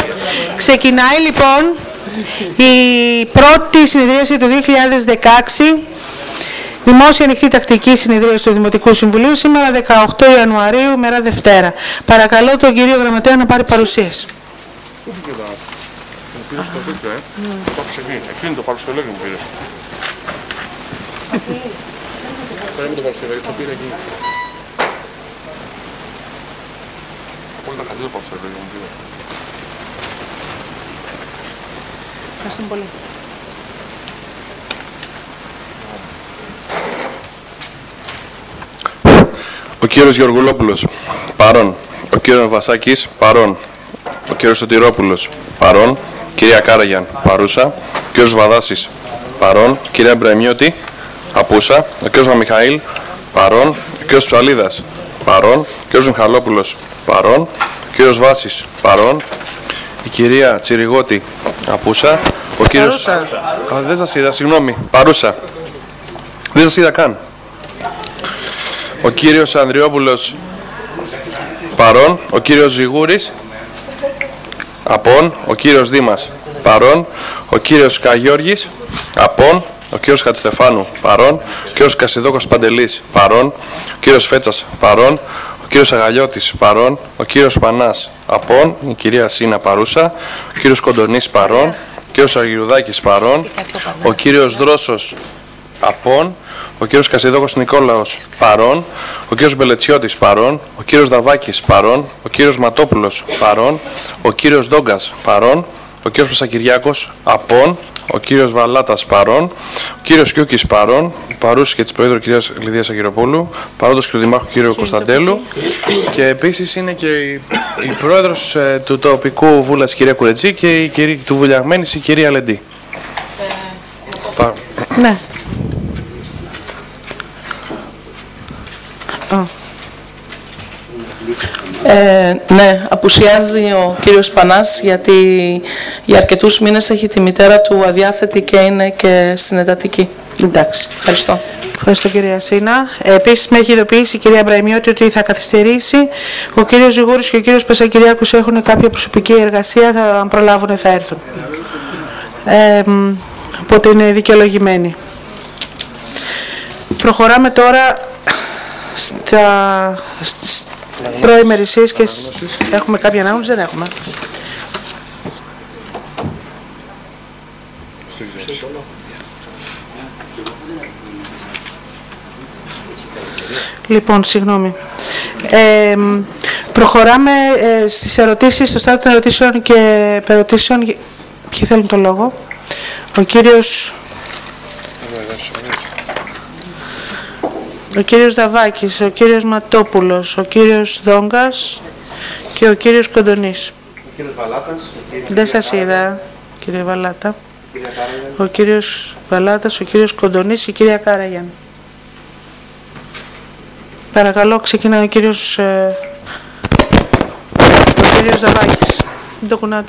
Ξεκινάει λοιπόν η πρώτη συνεδρίαση του 2016, δημόσια ανοιχτή τακτική συνεδρίαση του Δημοτικού Συμβουλίου, σήμερα 18 Ιανουαρίου, μέρα Δευτέρα. Παρακαλώ τον κύριο Γραμματέα να πάρει παρουσίαση. Πήρες το δίκτυο, το άφησε εκεί. Εκείνη το παρουσιολόγιο μου πήρες. Πέρα με το παρουσιολόγιο, το πήρε εκεί. Πολύ τα χαρτί το παρουσιολόγιο μου πήρε. Ευχαριστούμε πολύ. Ο κύριος Γεωργουλόπουλος, παρόν. Ο κύριος Βασάκης, παρόν. Ο κύριος Σωτηρόπουλος, παρόν. Κυρία Κάραγιαν, παρούσα. Ο κύριος Βαδάσης, παρόν. Κυρία Μπρεμιώτη, απούσα. Ο κύριος Μαμιχαήλ, παρόν. Ο κύριος Ψαλίδας, παρόν. Ο κύριος Μιχαλόπουλος, παρόν. Ο κύριος Βάσης, παρόν. Η κυρία Τσιριγώτη, απούσα. Ο κύριος... δεν σας είδα, συγγνώμη. Παρούσα. Δεν σας είδα καν. Ο κύριος Ανδριόπουλος, παρόν. Ο κύριος Ζιγούρης, απόν. Ο κύριος Δήμας, παρόν. Ο κύριος Καγιώργης, απόν. Ο κύριος Χατστεφάνου, παρόν. Ο κύριος Κασιδόκος Παντελής, παρόν. Ο κύριος Φέτσας, παρόν. Ο κύριος Αγαλιώτης, παρόν. Ο κύριος Πανάς, απόν. Η κυρία Σίνα, παρούσα. Ο κύριος Κοντονής, παρόν. Ο κύριος Αργυρουδάκης, παρόν. Ο κύριος Δρόσος, απόν. Ο κύριος Κασιδόκος Νικόλαος, παρόν. Ο κύριος Μπελετσιώτης, παρόν. Ο κύριος Δαβάκης, παρόν. Ο κύριος Ματόπουλος, παρόν. Ο κύριος Ντόγκας, παρόν. Ο κύριος Πασακυριάκος, απόν. Ο κύριος Βαλάτας, παρόν. Ο κύριος Κιούκης, παρόν. Παρούση και της Προέδρου κυρίας Λιδίας Αγγεροπούλου. Παρόντος και του Δημάρχου κύριο Κωνσταντέλου. Και επίσης είναι και η πρόεδρος του τοπικού βούλας κυρία Κουρετζή και η του βουλιαγμένης η κυρία Λεντή. Ναι. Ναι, απουσιάζει ο κύριος Πανάς γιατί για αρκετούς μήνες έχει τη μητέρα του αδιάθετη και είναι και στην εντατική. Εντάξει. Ευχαριστώ. Ευχαριστώ κυρία Σίνα. Επίσης με έχει ειδοποιήσει η κυρία Μπραϊμιώτη ότι θα καθυστερήσει. Ο κύριος Ζιγούρης και ο κύριος Πασακυριάκος έχουν κάποια προσωπική εργασία, θα προλάβουν, θα έρθουν. Οπότε είναι δικαιολογημένοι. Προχωράμε τώρα στις προημερησίες και έχουμε κάποια ανάγνωση, δεν έχουμε. Λοιπόν, συγγνώμη. Προχωράμε στις ερωτήσεις, στο στάδιο των ερωτήσεων και περωτήσεων. Ποιοι θέλουν το λόγο? Ο κύριος Δαβάκης, ο κύριος Ματόπουλος, ο κύριος Δόγκας και ο κύριος Κοντονής. Ο κύριος Βαλάτας. Δεν σας είδα, κύριε Βαλάτα. Ο κύριος Βαλάτας, ο κύριος Κοντονής και η κυρία Κάραγιαν. Παρακαλώ, ξεκινάει ο κύριος Δαβάκης. Μην το κουνάτε.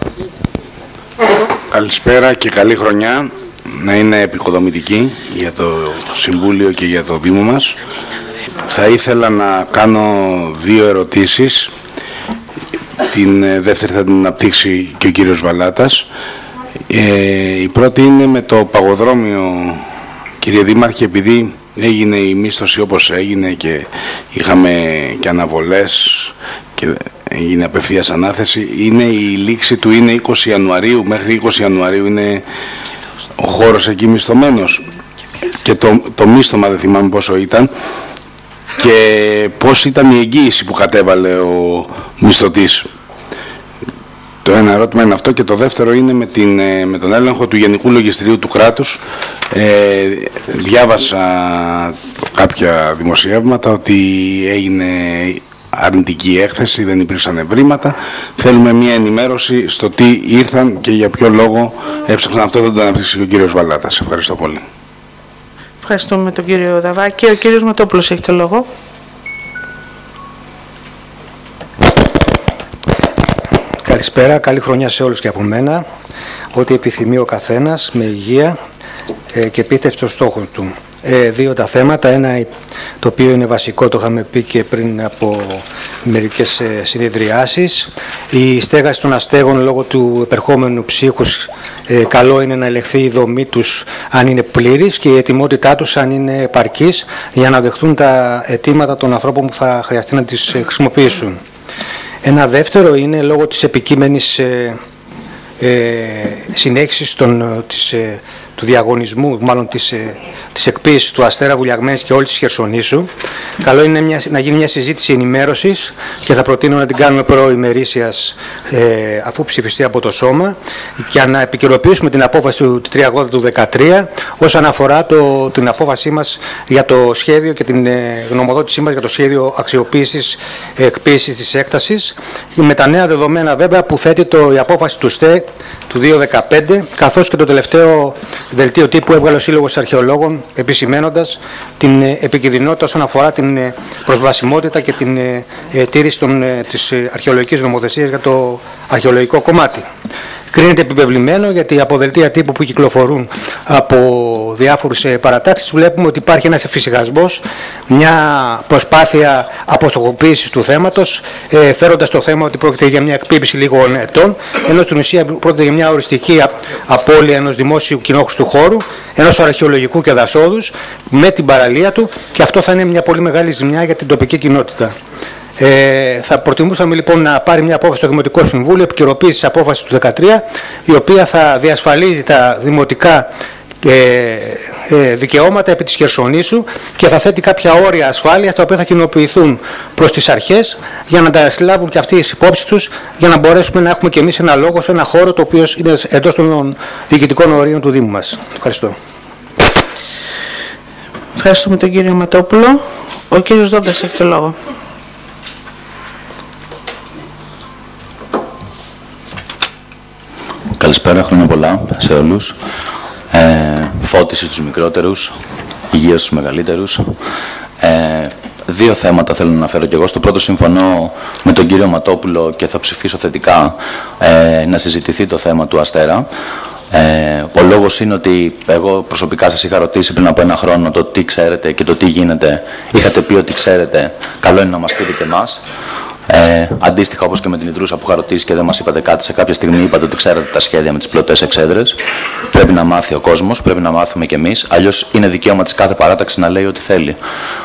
Καλησπέρα και καλή χρονιά. Να είναι επικοδομητική για το Συμβούλιο και για το Δήμο μας. Θα ήθελα να κάνω δύο ερωτήσεις. Την δεύτερη θα την αναπτύξει και ο κύριος Βαλάτας. Η πρώτη είναι με το παγοδρόμιο, κύριε Δήμαρχε, επειδή έγινε η μίσθωση όπως έγινε και είχαμε και αναβολές και έγινε απευθείας ανάθεση, είναι η λήξη του είναι 20 Ιανουαρίου, μέχρι 20 Ιανουαρίου είναι ο χώρος εκεί μισθωμένος και το μίσθωμα δεν θυμάμαι πόσο ήταν και πώς ήταν η εγγύηση που κατέβαλε ο μισθωτής. Το ένα ερώτημα είναι αυτό και το δεύτερο είναι με τον έλεγχο του Γενικού Λογιστηρίου του κράτους. Διάβασα κάποια δημοσιεύματα ότι έγινε αρνητική έκθεση, δεν υπήρξαν ευρήματα. Θέλουμε μια ενημέρωση στο τι ήρθαν και για ποιο λόγο έψαχναν. Αυτό θα το αναπτύξει και ο κύριος Βαλάτας. Ευχαριστώ πολύ. Ευχαριστούμε τον κύριο Δαβάκη. Ο κύριος Ματόπουλος έχει το λόγο. Καλησπέρα, καλή χρονιά σε όλους και από μένα. Ό,τι επιθυμεί ο καθένας με υγεία και επίτευξη των στόχων του. Δύο τα θέματα. Ένα το οποίο είναι βασικό, το είχαμε πει και πριν από μερικές συνεδριάσεις. Η στέγαση των αστέγων λόγω του επερχόμενου ψύχους καλό είναι να ελεγχθεί η δομή τους αν είναι πλήρης και η ετοιμότητά τους αν είναι επαρκής για να δεχτούν τα αιτήματα των ανθρώπων που θα χρειαστεί να τις χρησιμοποιήσουν. Ένα δεύτερο είναι λόγω της επικείμενης συνέχισης του διαγωνισμού, μάλλον της εκποίησης του Αστέρα Βουλιαγμένης και όλης της Χερσονήσου. Καλό είναι να γίνει μια συζήτηση ενημέρωσης και θα προτείνω να την κάνουμε προημερήσιας αφού ψηφιστεί από το Σώμα και να επικαιροποιήσουμε την απόφαση του 380 του 2013 όσον αφορά την απόφασή μας για το σχέδιο και την γνωμοδότησή μας για το σχέδιο αξιοποίησης εκποίησης της έκτασης με τα νέα δεδομένα βέβαια που θέτει η απόφαση του ΣΤΕ του 2015 καθώς και το τελευταίο δελτίο τύπου έβγαλε ο Σύλλογος Αρχαιολόγων επισημένοντας την επικινδυνότητα όσον αφορά την προσβασιμότητα και την τήρηση της αρχαιολογικής νομοθεσίας για το αρχαιολογικό κομμάτι. Κρίνεται επιβεβλημένο γιατί από δελτία τύπου που κυκλοφορούν από διάφορους παρατάξεις βλέπουμε ότι υπάρχει ένας εφησυχασμός, μια προσπάθεια αποστοχοποίησης του θέματος, φέροντας το θέμα ότι πρόκειται για μια εκπίπηση λίγων ετών, ενώ στην ουσία πρόκειται για μια οριστική απώλεια ενός δημόσιου κοινόχρηστου χώρου, ενός αρχαιολογικού και δασόδους, με την παραλία του και αυτό θα είναι μια πολύ μεγάλη ζημιά για την τοπική κοινότητα. Θα προτιμούσαμε λοιπόν να πάρει μια απόφαση στο Δημοτικό Συμβούλιο επικαιροποίησης της απόφασης του 2013, η οποία θα διασφαλίζει τα δημοτικά δικαιώματα επί της Χερσονήσου και θα θέτει κάποια όρια ασφάλειας τα οποία θα κοινοποιηθούν προς τις αρχές για να τα συλλάβουν και αυτοί τις υπόψεις τους για να μπορέσουμε να έχουμε και εμείς ένα λόγο σε ένα χώρο το οποίο είναι εντός των διοικητικών ορίων του Δήμου μας. Ευχαριστώ. Ευχαριστούμε τον κύριο Ματόπουλο. Ο κύριος Δόντας έχει το λόγο. Καλησπέρα, χρόνια πολλά σε όλους. Φώτιση στους μικρότερους, υγεία στους μεγαλύτερους. Δύο θέματα θέλω να αναφέρω και εγώ. Στο πρώτο συμφωνώ με τον κύριο Ματόπουλο και θα ψηφίσω θετικά να συζητηθεί το θέμα του Αστέρα. Ο λόγος είναι ότι εγώ προσωπικά σας είχα ρωτήσει πριν από ένα χρόνο το τι ξέρετε και το τι γίνεται. Είχατε πει ότι ξέρετε, καλό είναι να μας πείτε και εμάς. Αντίστοιχα όπως και με την Ιδρούσα που είχα ρωτήσει και δεν μας είπατε κάτι, σε κάποια στιγμή είπατε ότι ξέρατε τα σχέδια με τις πλωτές εξέδρες. Πρέπει να μάθει ο κόσμος, πρέπει να μάθουμε κι εμείς, αλλιώς είναι δικαίωμα της κάθε παράταξης να λέει ό,τι θέλει.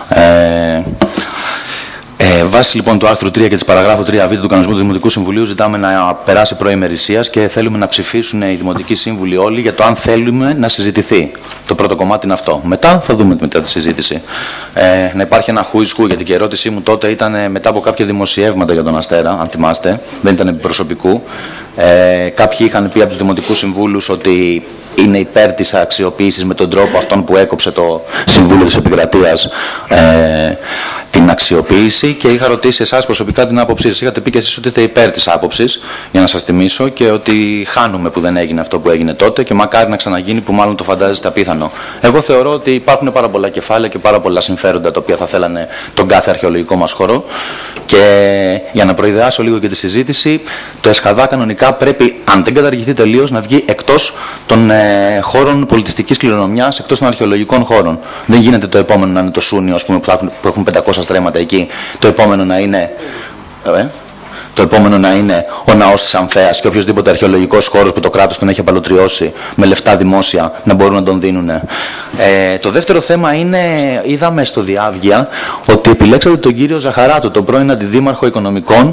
Βάσει λοιπόν του άρθρου 3 και της παραγράφου 3β του κανονισμού του Δημοτικού Συμβουλίου, ζητάμε να περάσει προημερησίας και θέλουμε να ψηφίσουν οι Δημοτικοί Σύμβουλοι όλοι για το αν θέλουμε να συζητηθεί. Το πρώτο κομμάτι είναι αυτό. Μετά θα δούμε μετά τη συζήτηση. Να υπάρχει ένα who is who, γιατί και η ερώτησή μου τότε ήταν μετά από κάποια δημοσιεύματα για τον Αστέρα, αν θυμάστε, δεν ήταν προσωπικού. Κάποιοι είχαν πει από τους Δημοτικούς Συμβούλους ότι είναι υπέρ της αξιοποίησης με τον τρόπο αυτόν που έκοψε το Συμβούλιο της Επικρατείας την αξιοποίηση και είχα ρωτήσει εσάς προσωπικά την άποψή σας. Είχατε πει και εσείς ότι είστε υπέρ της άποψης, για να σας θυμίσω, και ότι χάνουμε που δεν έγινε αυτό που έγινε τότε και μακάρι να ξαναγίνει που μάλλον το φαντάζεστε απίθανο. Εγώ θεωρώ ότι υπάρχουν πάρα πολλά κεφάλαια και πάρα πολλά συμφέροντα τα οποία θα θέλανε τον κάθε αρχαιολογικό μας χώρο και για να προειδεάσω λίγο και τη συζήτηση, το Εσχαδά κανονικά πρέπει, αν δεν καταργηθεί τελείως, να βγει εκτός των χώρων πολιτιστικής κληρονομιάς, εκτός των αρχαιολογικών χώρων. Δεν γίνεται το επόμενο να είναι το Σούνιο, ας πούμε, που έχουν 500 στρέμματα εκεί, το επόμενο να είναι... Το επόμενο να είναι ο ναός της Αμφέας και οποιοδήποτε αρχαιολογικός χώρος που το κράτος τον έχει απαλωτριώσει με λεφτά δημόσια να μπορούν να τον δίνουν. Το δεύτερο θέμα είναι, είδαμε στο Διάβγεια ότι επιλέξατε τον κύριο Ζαχαράτο, τον πρώην αντιδήμαρχο οικονομικών,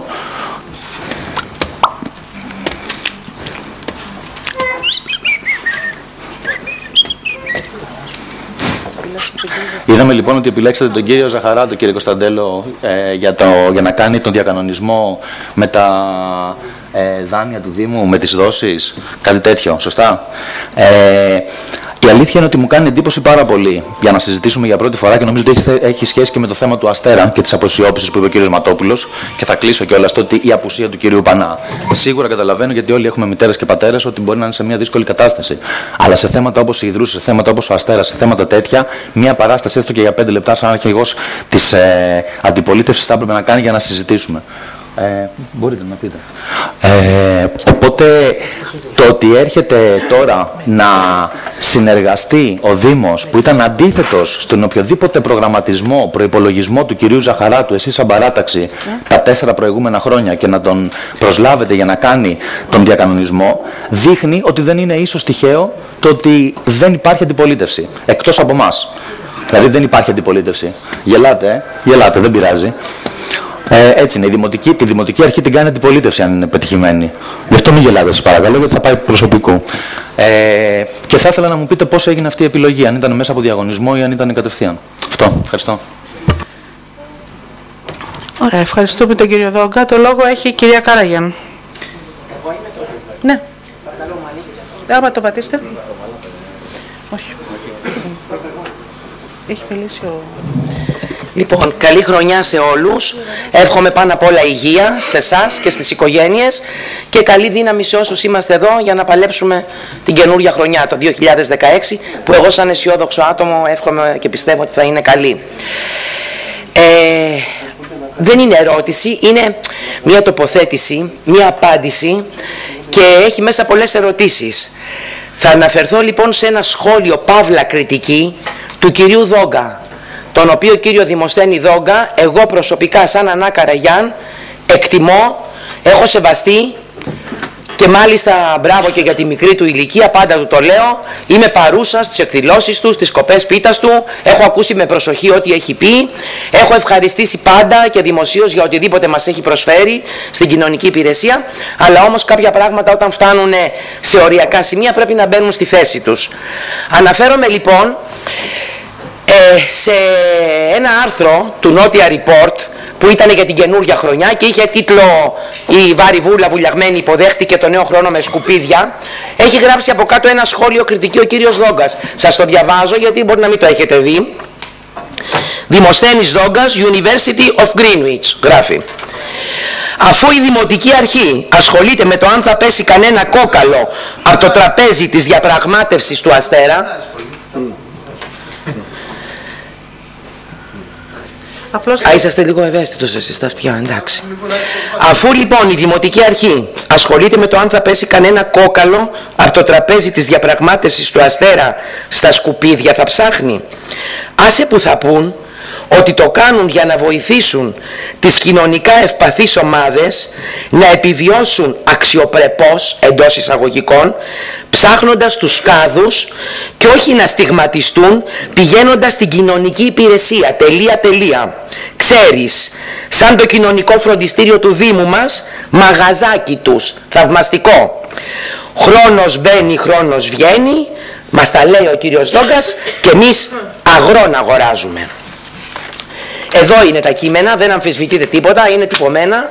Είδαμε λοιπόν ότι επιλέξατε τον κύριο Ζαχαράτο, κύριε Κωνσταντέλο, για να κάνει τον διακανονισμό με τα δάνεια του Δήμου, με τις δόσεις, κάτι τέτοιο, σωστά. Η αλήθεια είναι ότι μου κάνει εντύπωση πάρα πολύ για να συζητήσουμε για πρώτη φορά και νομίζω ότι έχει σχέση και με το θέμα του Αστέρα και της αποσιώπησης που είπε ο κύριος Ματόπουλος και θα κλείσω κιόλας το ότι η απουσία του κυρίου Πανά. Σίγουρα καταλαβαίνω, γιατί όλοι έχουμε μητέρες και πατέρες, ότι μπορεί να είναι σε μια δύσκολη κατάσταση. Αλλά σε θέματα όπως η Ιδρούσα, σε θέματα όπως ο Αστέρας, σε θέματα τέτοια, μια παράσταση έστω και για 5 λεπτά, σαν αρχηγός της αντιπολίτευσης, θα έπρεπε να κάνει για να συζητήσουμε. Μπορείτε να πείτε. Οπότε Οπότε το ότι έρχεται τώρα να συνεργαστεί ο Δήμος, που ήταν αντίθετος στον οποιοδήποτε προγραμματισμό, προϋπολογισμό του κυρίου Ζαχαράτου, εσείς σαν παράταξη, τα 4 προηγούμενα χρόνια, και να τον προσλάβετε για να κάνει τον διακανονισμό, δείχνει ότι δεν είναι ίσως τυχαίο το ότι δεν υπάρχει αντιπολίτευση, εκτός από εμάς. Δηλαδή δεν υπάρχει αντιπολίτευση. Γελάτε, γελάτε, δεν πειράζει. Έτσι είναι. Τη δημοτική αρχή την κάνει αντιπολίτευση αν είναι πετυχημένη. Γι' αυτό μην γελάτε, σας παρακαλώ, γιατί θα πάει προσωπικού. Και θα ήθελα να μου πείτε πώς έγινε αυτή η επιλογή, αν ήταν μέσα από διαγωνισμό ή αν ήταν κατευθείαν. Αυτό. Ευχαριστώ. Ωραία, ευχαριστούμε τον κύριο Δόγκα. Το λόγο έχει η κυρία Καραγιάν. Εγώ είμαι τώρα. Ναι. Παρακαλώ, μου ανοίγετε. Άμα το πατήσετε. Όχι. Έχει μιλήσει ο... Λοιπόν, καλή χρονιά σε όλους. Εύχομαι πάνω απ' όλα υγεία σε εσάς και στις οικογένειες και καλή δύναμη σε όσους είμαστε εδώ για να παλέψουμε την καινούργια χρονιά, το 2016, που εγώ σαν αισιόδοξο άτομο εύχομαι και πιστεύω ότι θα είναι καλή. Δεν είναι ερώτηση, είναι μια τοποθέτηση, μια απάντηση και έχει μέσα πολλές ερωτήσεις. Θα αναφερθώ λοιπόν σε ένα σχόλιο παύλα κριτική του κυρίου Δόγκα, τον οποίο κύριο Δημοσθένη Δόγκα, εγώ προσωπικά σαν Ανά Καραγιάν εκτιμώ, έχω σεβαστεί και μάλιστα μπράβο και για τη μικρή του ηλικία, πάντα του το λέω, είμαι παρούσα στις εκδηλώσεις του, στις κοπές πίτας του, έχω ακούσει με προσοχή ό,τι έχει πει, έχω ευχαριστήσει πάντα και δημοσίως για οτιδήποτε μας έχει προσφέρει στην κοινωνική υπηρεσία, αλλά όμως κάποια πράγματα όταν φτάνουν σε οριακά σημεία πρέπει να μπαίνουν στη θέση τους. Αναφέρομαι λοιπόν σε ένα άρθρο του Νότια Report που ήταν για την καινούργια χρονιά και είχε τίτλο «Η Βάρη Βούλα βουλιαγμένη υποδέχτηκε το νέο χρόνο με σκουπίδια». Έχει γράψει από κάτω ένα σχόλιο κριτική ο κύριος Δόγκας. Σας το διαβάζω γιατί μπορεί να μην το έχετε δει. Δημοσθένης Δόγκας, University of Greenwich, γράφει. Αφού η Δημοτική Αρχή ασχολείται με το αν θα πέσει κανένα κόκαλο από το τραπέζι της διαπραγμάτευσης του Αστέρα, είσαστε λίγο ευαίσθητος εσείς στα αυτιά, εντάξει. Αφού λοιπόν η Δημοτική Αρχή ασχολείται με το αν θα πέσει κανένα κόκαλο από το τραπέζι της διαπραγμάτευσης του Αστέρα στα σκουπίδια θα ψάχνει. Άσε που θα πούν ότι το κάνουν για να βοηθήσουν τις κοινωνικά ευπαθείς ομάδες να επιβιώσουν αξιοπρεπώς εντός εισαγωγικών, ψάχνοντας τους σκάδους και όχι να στιγματιστούν πηγαίνοντας στην κοινωνική υπηρεσία. Τελεία. Ξέρεις, σαν το κοινωνικό φροντιστήριο του Δήμου μας, μαγαζάκι τους, θαυμαστικό. Χρόνος μπαίνει, χρόνος βγαίνει, μας τα λέει ο κύριος Δόγκας και εμείς αγρόν αγοράζουμε. Εδώ είναι τα κείμενα, δεν αμφισβητείτε τίποτα, είναι τυπωμένα.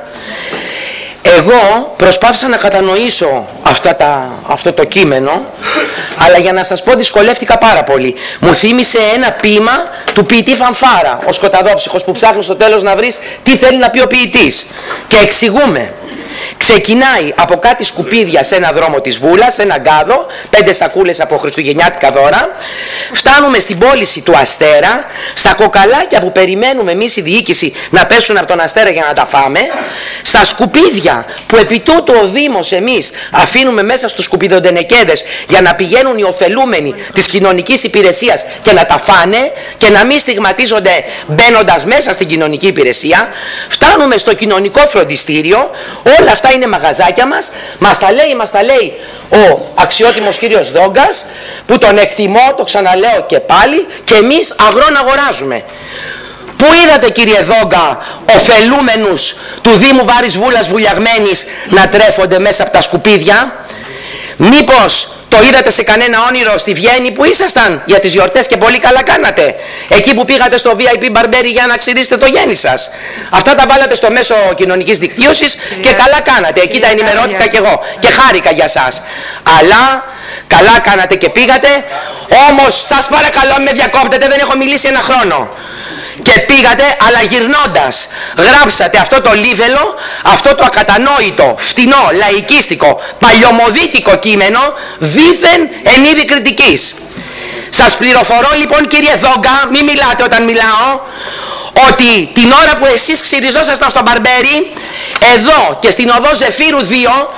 Εγώ προσπάθησα να κατανοήσω αυτό το κείμενο, αλλά για να σας πω δυσκολεύτηκα πάρα πολύ. Μου θύμισε ένα ποίημα του ποιητή Φανφάρα, ο σκοταδόψυχος που ψάχνει στο τέλος να βρεις τι θέλει να πει ο ποιητής. Και εξηγούμε. Ξεκινάει από κάτι σκουπίδια σε ένα δρόμο της Βούλας, σε ένα γκάδο, 5 σακούλες από χριστουγεννιάτικα δώρα. Φτάνουμε στην πώληση του Αστέρα, στα κοκαλάκια που περιμένουμε εμείς η διοίκηση να πέσουν από τον Αστέρα για να τα φάμε, στα σκουπίδια που επί τούτου ο Δήμος εμείς αφήνουμε μέσα στους σκουπιδοντενεκέδες για να πηγαίνουν οι ωφελούμενοι της κοινωνικής υπηρεσίας και να τα φάνε και να μην στιγματίζονται μπαίνοντας μέσα στην κοινωνική υπηρεσία. Φτάνουμε στο κοινωνικό φροντιστήριο, όλα αυτά είναι μαγαζάκια μας, μας τα λέει ο αξιότιμος κύριος Δόγκας, που τον εκτιμώ, το ξαναλέω και πάλι, και εμείς αγρόν αγοράζουμε. Πού είδατε κύριε Δόγκα ωφελούμενους του Δήμου Βάρης Βούλας βουλιαγμένης να τρέφονται μέσα από τα σκουπίδια? Μήπως το είδατε σε κανένα όνειρο στη Βιέννη που ήσασταν για τις γιορτές και πολύ καλά κάνατε? Εκεί που πήγατε στο VIP Μπαρμπέρι για να ξηρίσετε το γέννη σας. Αυτά τα βάλατε στο μέσο κοινωνικής δικτύωσης και καλά κάνατε. Εκεί τα ενημερώθηκα κι εγώ και χάρηκα για σας. Αλλά καλά κάνατε και πήγατε. Όμως σας παρακαλώ με διακόπτετε, δεν έχω μιλήσει ένα χρόνο. Και πήγατε, αλλά γυρνώντας γράψατε αυτό το λίβελο, αυτό το ακατανόητο, φτηνό, λαϊκίστικο, παλιωμοδίτικο κείμενο, δήθεν εν είδη κριτικής. Σας πληροφορώ λοιπόν κύριε Δόγκα, μη μιλάτε όταν μιλάω, ότι την ώρα που εσείς ξυριζόσασταν στο Μπαρμπέρι, εδώ και στην οδό Ζεφύρου 2,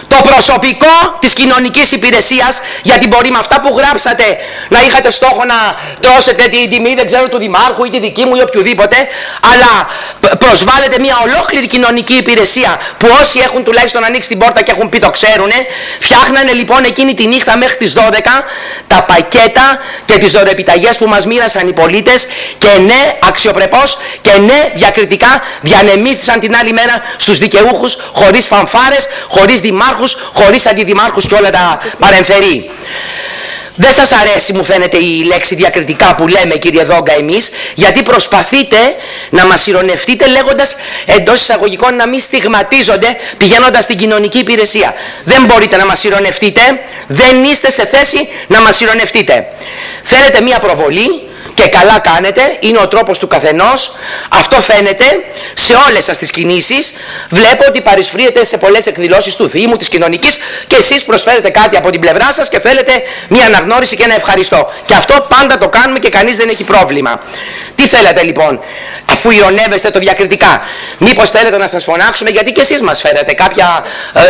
το προσωπικό της κοινωνικής υπηρεσίας, γιατί μπορεί με αυτά που γράψατε να είχατε στόχο να δώσετε την τιμή, δεν ξέρω, του δημάρχου ή τη δική μου ή οποιοδήποτε, αλλά προσβάλλετε μια ολόκληρη κοινωνική υπηρεσία που όσοι έχουν τουλάχιστον ανοίξει την πόρτα και έχουν πει το ξέρουνε. Φτιάχνανε λοιπόν εκείνη τη νύχτα μέχρι τις 12 τα πακέτα και τις δωρεπιταγές που μας μοίρασαν οι πολίτες, και ναι, αξιοπρεπώς και ναι, διακριτικά διανεμήθησαν την άλλη μέρα στους δικαιούχους, χωρίς φανφάρες, χωρίς δημάρχους, χωρίς αντιδημάρχους και όλα τα παρεμφερή. Δεν σας αρέσει, μου φαίνεται, η λέξη διακριτικά που λέμε, κύριε Δόγκα, εμείς, γιατί προσπαθείτε να μας ειρωνευτείτε λέγοντας εντός εισαγωγικών να μην στιγματίζονται πηγαίνοντας στην κοινωνική υπηρεσία. Δεν μπορείτε να μας ειρωνευτείτε, δεν είστε σε θέση να μας ειρωνευτείτε. Θέλετε μία προβολή και καλά κάνετε, είναι ο τρόπος του καθενός, αυτό φαίνεται σε όλες σας τις κινήσεις. Βλέπω ότι παρισφρίετε σε πολλές εκδηλώσεις του Δήμου, της κοινωνικής, και εσείς προσφέρετε κάτι από την πλευρά σας και θέλετε μια αναγνώριση και ένα ευχαριστώ. Και αυτό πάντα το κάνουμε και κανείς δεν έχει πρόβλημα. Τι θέλετε λοιπόν, αφού ειρωνεύεστε το διακριτικά? Μήπως θέλετε να σας φωνάξουμε, γιατί και εσείς μας φέρετε κάποια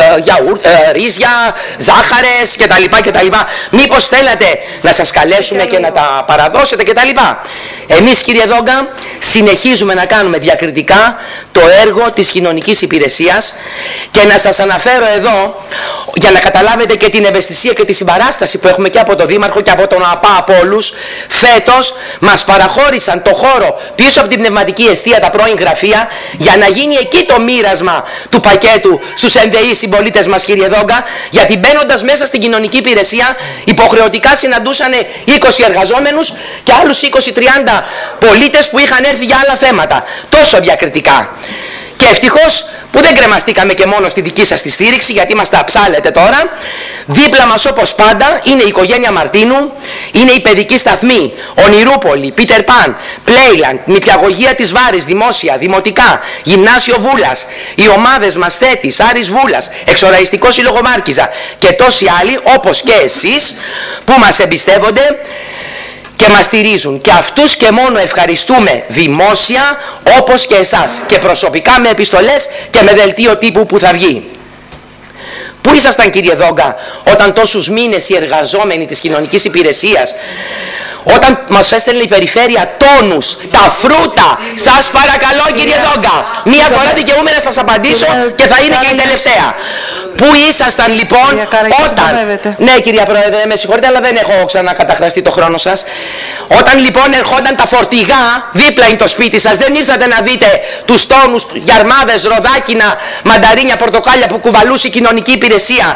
ρύζια, ζάχαρες κτλ. Μήπως θέλετε να σας καλέσουμε και να τα παραδώσετε κτλ. Εμείς, κύριε Δόγκα, συνεχίζουμε να κάνουμε διακριτικά το έργο της κοινωνικής υπηρεσίας, και να σας αναφέρω εδώ, για να καταλάβετε και την ευαισθησία και τη συμπαράσταση που έχουμε και από τον Δήμαρχο και από τον ΑΠΑ, από όλους. Φέτος μας παραχώρησαν το χώρο πίσω από την πνευματική εστία, τα πρώην γραφεία, για να γίνει εκεί το μοίρασμα του πακέτου στους ενδεείς συμπολίτες μας, κύριε Δόγκα, γιατί μπαίνοντας μέσα στην κοινωνική υπηρεσία υποχρεωτικά συναντούσαν 20 εργαζόμενους και άλλους 20-30 πολίτες που είχαν έρθει για άλλα θέματα. Τόσο διακριτικά. Και ευτυχώς που δεν κρεμαστήκαμε και μόνο στη δική σας τη στήριξη, γιατί μας τα ψάλετε τώρα. Δίπλα μας, όπως πάντα, είναι η οικογένεια Μαρτίνου, είναι η παιδική σταθμή, Ονειρούπολη, Πίτερ Παν, Πλέιλαντ, νηπιαγωγεία της Βάρης, δημόσια, δημοτικά, γυμνάσιο Βούλας, οι ομάδες μας Θέτης, Άρης Βούλας, εξοραϊστικό σύλλογο Μάρκιζα και τόσοι άλλοι, όπως και εσείς, που μας εμπιστεύονται και μας στηρίζουν. Και αυτούς και μόνο ευχαριστούμε δημόσια, όπως και εσάς, και προσωπικά με επιστολές και με δελτίο τύπου που θα βγει. Πού ήσασταν, κύριε Δόγκα, όταν τόσους μήνες οι εργαζόμενοι της κοινωνικής υπηρεσίας, όταν μας έστελνε η περιφέρεια τόνους, τα φρούτα? Σας παρακαλώ, κύριε Δόγκα, μία φορά δικαιούμαι να σας απαντήσω και θα είναι και η τελευταία. Πού ήσασταν λοιπόν όταν... Ναι, κυρία Πρόεδρε, με συγχωρείτε, αλλά δεν έχω ξανακαταχραστεί το χρόνο σας. Όταν λοιπόν ερχόταν τα φορτηγά, δίπλα είναι το σπίτι σας, δεν ήρθατε να δείτε τους τόνους, γιαρμάδες, ροδάκινα, μανταρίνια, πορτοκάλια που κουβαλούσε η κοινωνική υπηρεσία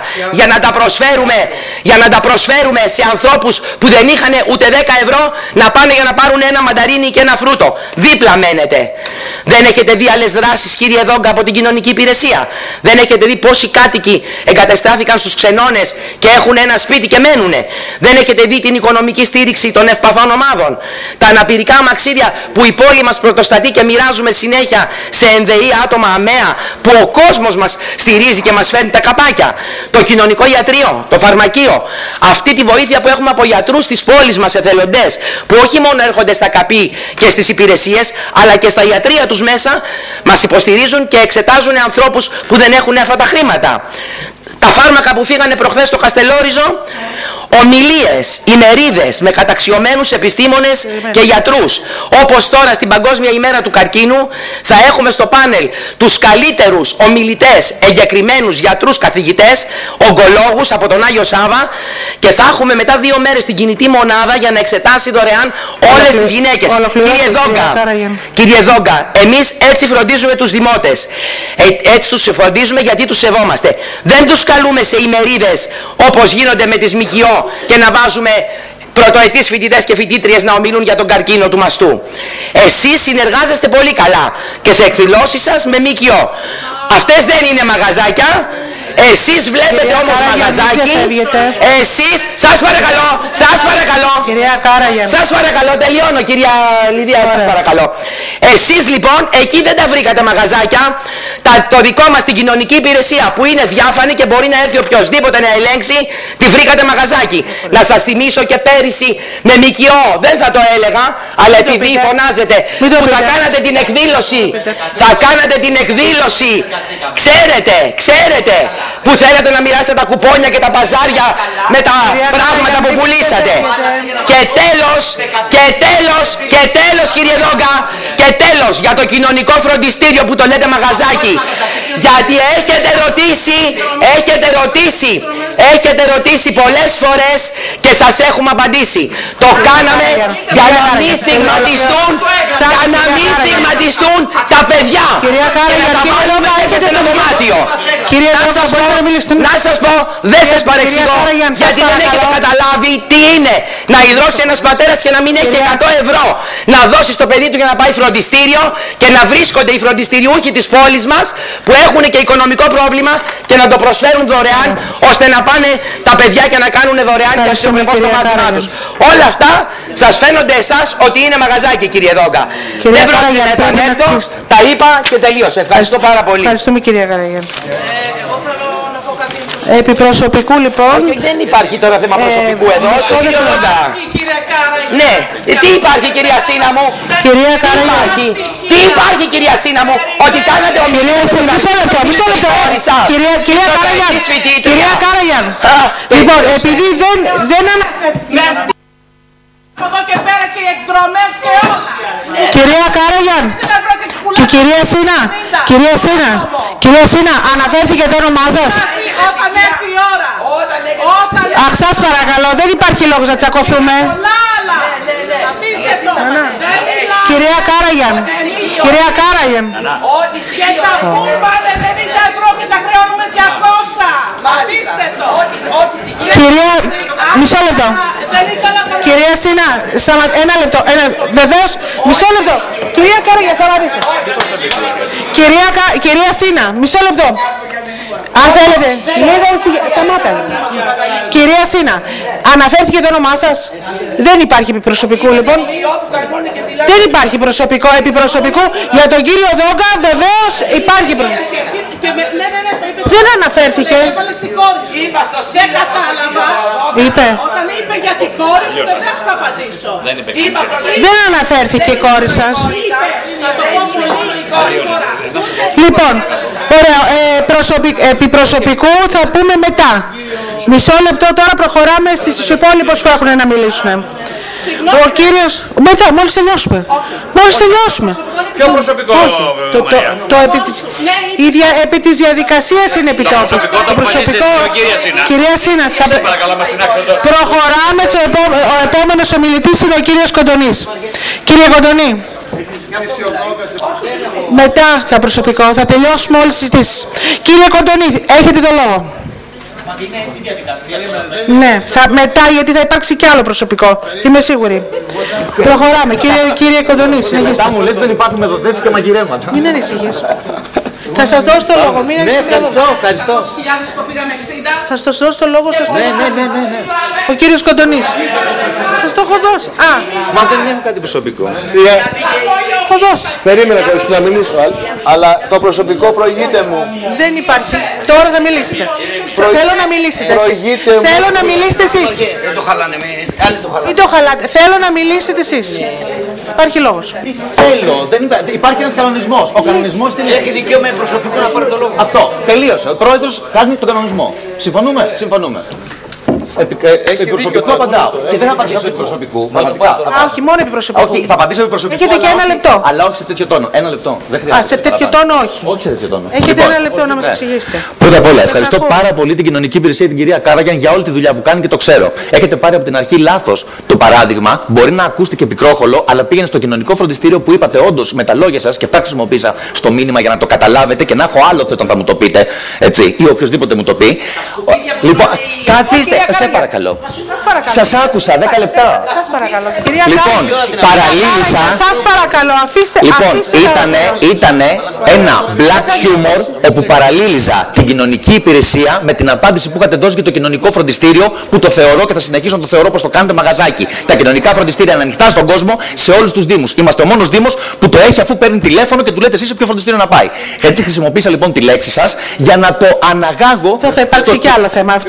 για να τα προσφέρουμε σε ανθρώπους που δεν είχαν ούτε 10 ευρώ να πάνε για να πάρουν ένα μανταρίνι και ένα φρούτο? Δίπλα μένετε. Δεν έχετε δει άλλες δράσεις, κύριε Δόγκα, από την κοινωνική υπηρεσία? Δεν έχετε δει πόσοι κάτοικοι εγκαταστάθηκαν στους ξενώνες και έχουν ένα σπίτι και μένουνε? Δεν έχετε δει την οικονομική στήριξη των ευπαθών ομάδων? Τα αναπηρικά αμαξίδια που η πόλη μας πρωτοστατεί και μοιράζουμε συνέχεια σε ενδεή άτομα αμαία, που ο κόσμος μας στηρίζει και μας φέρνει τα καπάκια? Το κοινωνικό ιατρείο, το φαρμακείο, αυτή τη βοήθεια που έχουμε από γιατρούς της πόλης μας, εθελοντές, που όχι μόνο έρχονται στα καπί και στις υπηρεσίες, αλλά και στα ιατρεία τους μέσα, μας υποστηρίζουν και εξετάζουν ανθρώπους που δεν έχουν αυτά τα χρήματα. Τα φάρμακα που φύγανε προχθές στο Καστελόριζο, ομιλίες, ημερίδες με καταξιωμένους επιστήμονες και γιατρούς. Όπως τώρα στην Παγκόσμια ημέρα του καρκίνου θα έχουμε στο πάνελ τους καλύτερους ομιλητές, εγκεκριμένους γιατρούς, καθηγητές, ογκολόγους από τον Άγιο Σάβα, και θα έχουμε μετά 2 μέρες την κινητή μονάδα για να εξετάσει δωρεάν όλες τις γυναίκες. Κύριε Δόγκα, εμείς έτσι φροντίζουμε τους δημότες. Έτσι τους φροντίζουμε γιατί τους σεβόμαστε. Δεν τους καλούμε σε ημερίδες όπως γίνονται με τις ΜΚΟ και να βάζουμε πρωτοετής φοιτητές και φοιτήτριες να ομιλούν για τον καρκίνο του μαστού. Εσείς συνεργάζεστε πολύ καλά και σε εκδηλώσεις σας με ΜΚΟ. Αυτές δεν είναι μαγαζάκια. Εσείς βλέπετε όμως μαγαζάκι. Εσείς, σας παρακαλώ, σας παρακαλώ, τελειώνω, κυρία Λιδία, σας παρακαλώ. Εσείς λοιπόν εκεί δεν τα βρήκατε μαγαζάκια. Το δικό μας την κοινωνική υπηρεσία που είναι διάφανη και μπορεί να έρθει οποιοσδήποτε να ελέγξει, τη βρήκατε μαγαζάκι. Να σας θυμίσω και πέρυσι με ΜΚΟ, δεν θα το έλεγα, αλλά επειδή φωνάζετε, που θα κάνατε την εκδήλωση, ξέρετε, που θέλετε να μοιράσετε τα κουπόνια και τα μπαζάρια με τα πράγματα που πουλήσατε. Και τέλος κύριε Δόγκα, και τέλος για το κοινωνικό φροντιστήριο που το λέτε μαγαζάκι. Γιατί έχετε ρωτήσει πολλές φορές και σας έχουμε απαντήσει. Το κάναμε για να μην στιγματιστούν τα παιδιά. Και να τα βάλουμε μέσα σε ένα δωμάτιο. Να σας πω, δεν σας παρεξηγώ, γιατί δεν έχετε καταλάβει τι είναι να ιδρώσει ένας πατέρας και να μην έχει 100 ευρώ να δώσει στο παιδί του για να πάει φροντιστήριο και να βρίσκονται οι φροντιστηριούχοι της πόλης μας που έχουν και οικονομικό πρόβλημα και να το προσφέρουν δωρεάν ώστε να πάνε τα παιδιά και να κάνουν δωρεάν και αξιοπρεπώς το μάθημά τους. Όλα αυτά σας φαίνονται εσάς ότι είναι μαγαζάκι, κύριε Δόγκα. Δεν πρόκειται να επανέλθω, τα είπα και τελείωσε. Ευχαριστώ πάρα πολύ. Ευχαριστούμε, κυρία Καραγιάννη. Επί προσωπικού λοιπόν. Όχι, δεν υπάρχει τώρα θέμα προσωπικού εδώ. Ναι, τι υπάρχει κυρία Σίνα μου. Κυρία Καραγιάννη. Τι υπάρχει κυρία Σίνα μου. Ότι κάνατε ομιλία. Μισό λεπτό. Κυρία Καραγιάννη. Λοιπόν, επειδή δεν αναφέρθηκε. Από εδώ και πέρα και οι εκδρομές και όλα. Κυρία Καραγιάννη. Και κυρία Σίνα, αναφέρθηκε το όνομά σας. Όταν έρθει η ώρα. Αχ, σας παρακαλώ, δεν υπάρχει λόγος να τσακωθούμε. Κυρία Καραγιάννη. Και τα πούλμανε 90 ευρώ και τα χρεώνουμε 200. Αφήστε το. Μισό λεπτό. Κυρία Σίνα, ένα λεπτό. Βεβαίως, μισό λεπτό. Κυρία Καραγιάννη, σταματήστε. Κυρία Σίνα, μισό λεπτό. Αν θέλετε, λίγο σταμάτα. Κυρία Σίνα, αναφέρθηκε το όνομά σας. Δεν υπάρχει επιπροσωπικού λοιπόν. Δεν υπάρχει επιπροσωπικού. Για τον κύριο Δόγκα βεβαίως υπάρχει προσωπικό. Δεν αναφέρθηκε. Δεν κατάλαβα. Όταν είπε για την κόρη μου βεβαίως θα απαντήσω. Δεν αναφέρθηκε η κόρη σας. Θα το πω πολύ γρήγορα. Λοιπόν, ωραία, επί προσωπικού θα πούμε μετά. Μισό λεπτό, τώρα προχωράμε στις υπόλοιπες που έχουν να μιλήσουν. Ο κύριος... Μετά, μόλις τελειώσουμε. Ποιο προσωπικό, Μαρία? Επί της διαδικασίας είναι επιτόπου. Το προσωπικό, κυρία Σίνα, προχωράμε. Ο επόμενος ομιλητής είναι ο κύριος Κοντονής. Κύριε Κοντονή. Μετά προσωπικό, θα τελειώσουμε όλες τις συζητήσεις. Κύριε Κοντονή, έχετε το λόγο. Ναι, μετά γιατί θα υπάρξει κι άλλο προσωπικό. Είμαι σίγουρη. Προχωράμε. Κύριε Κοντονή, συνεχίστε. Μετά μου λες δεν υπάρχουν μεδοδεύσεις και μαγειρέματα. Μην ανησυχείς. Θα σας δώσω το λόγο. Μην ανησυχείς. Ευχαριστώ. Θα σας δώσω το λόγο. Ναι. Ο κύριος Κοντονής. Σας το έχω δώσει. Μα δεν έχω κάτι προσωπικό. Έχω δώσει. Περίμενα κάτι να μιλήσω, αλλά το προσωπικό προηγείται μου. Δεν υπάρχει. Τώρα θα μιλήσετε. Θέλω να μιλήσετε εσείς. Θέλω να μιλήσετε εσείς. Δεν το χαλάνε εμείς. Μην το χαλάτε. Θέλω να μιλήσετε εσείς. Υπάρχει λόγος. Τι θέλω. Υπάρχει ένας κανονισμός. Ο κανονισμός τι λέει? Έχει δικαίωμα προσωπικό να πάρει το λόγο. Αυτό. Τελείωσε. Ο πρόεδρος κάνει τον κανονισμό. Συμφωνούμε. Επί προσωπικού απαντάω. Και δεν θα απαντήσω επί προσωπικού. Όχι, μόνο επί προσωπικού. Όχι, θα απαντήσω επί προσωπικού. Έχετε και ένα λεπτό. Αλλά όχι σε τέτοιο τόνο. Ένα λεπτό. Δεν χρειάζεται. Σε τέτοιο τόνο όχι. Όχι σε τέτοιο τόνο. Έχετε ένα λεπτό να μας εξηγήσετε. Πρώτα απ' όλα, ευχαριστώ πάρα πολύ την κοινωνική υπηρεσία, την κυρία Καραγιάννη, για όλη τη δουλειά που κάνει και το ξέρω. Έχετε πάρει από την αρχή λάθος το παράδειγμα. Μπορεί να ακούστηκε πικρόχολο, αλλά πήγαινε στο κοινωνικό φροντιστήριο που είπατε όντως με τα λόγια σας και αυτά χρησιμοποίησα στο μήνυμα για να το καταλάβετε και να έχω άλλο όταν θα μου το πείτε. Έτσι, ή οποιοδήποτε μου το πει. Λοιπόν, καθίστε, σε παρακαλώ. Σας άκουσα 10 λεπτά. Σας παρακαλώ. Λοιπόν, παραλύγησα. Σας παρακαλώ, αφήστε. Λοιπόν, ήτανε ένα black humor όπου παραλύλιζα την κοινωνική υπηρεσία με την απάντηση που είχατε δώσει για το κοινωνικό φροντιστήριο που το θεωρώ και θα συνεχίσω να το θεωρώ πως το κάνετε μαγαζάκι. Τα κοινωνικά φροντιστήρια είναι ανοιχτά στον κόσμο σε όλους τους δήμους. Είμαστε ο μόνος δήμος που το έχει αφού παίρνει τηλέφωνο και του λέτε εσείς σε ποιο φροντιστήριο να πάει. Έτσι χρησιμοποίησα λοιπόν τη λέξη σας για να το αναγάγω. Θα υπάρξει κι άλλο θέμα, αυτό ξέρω.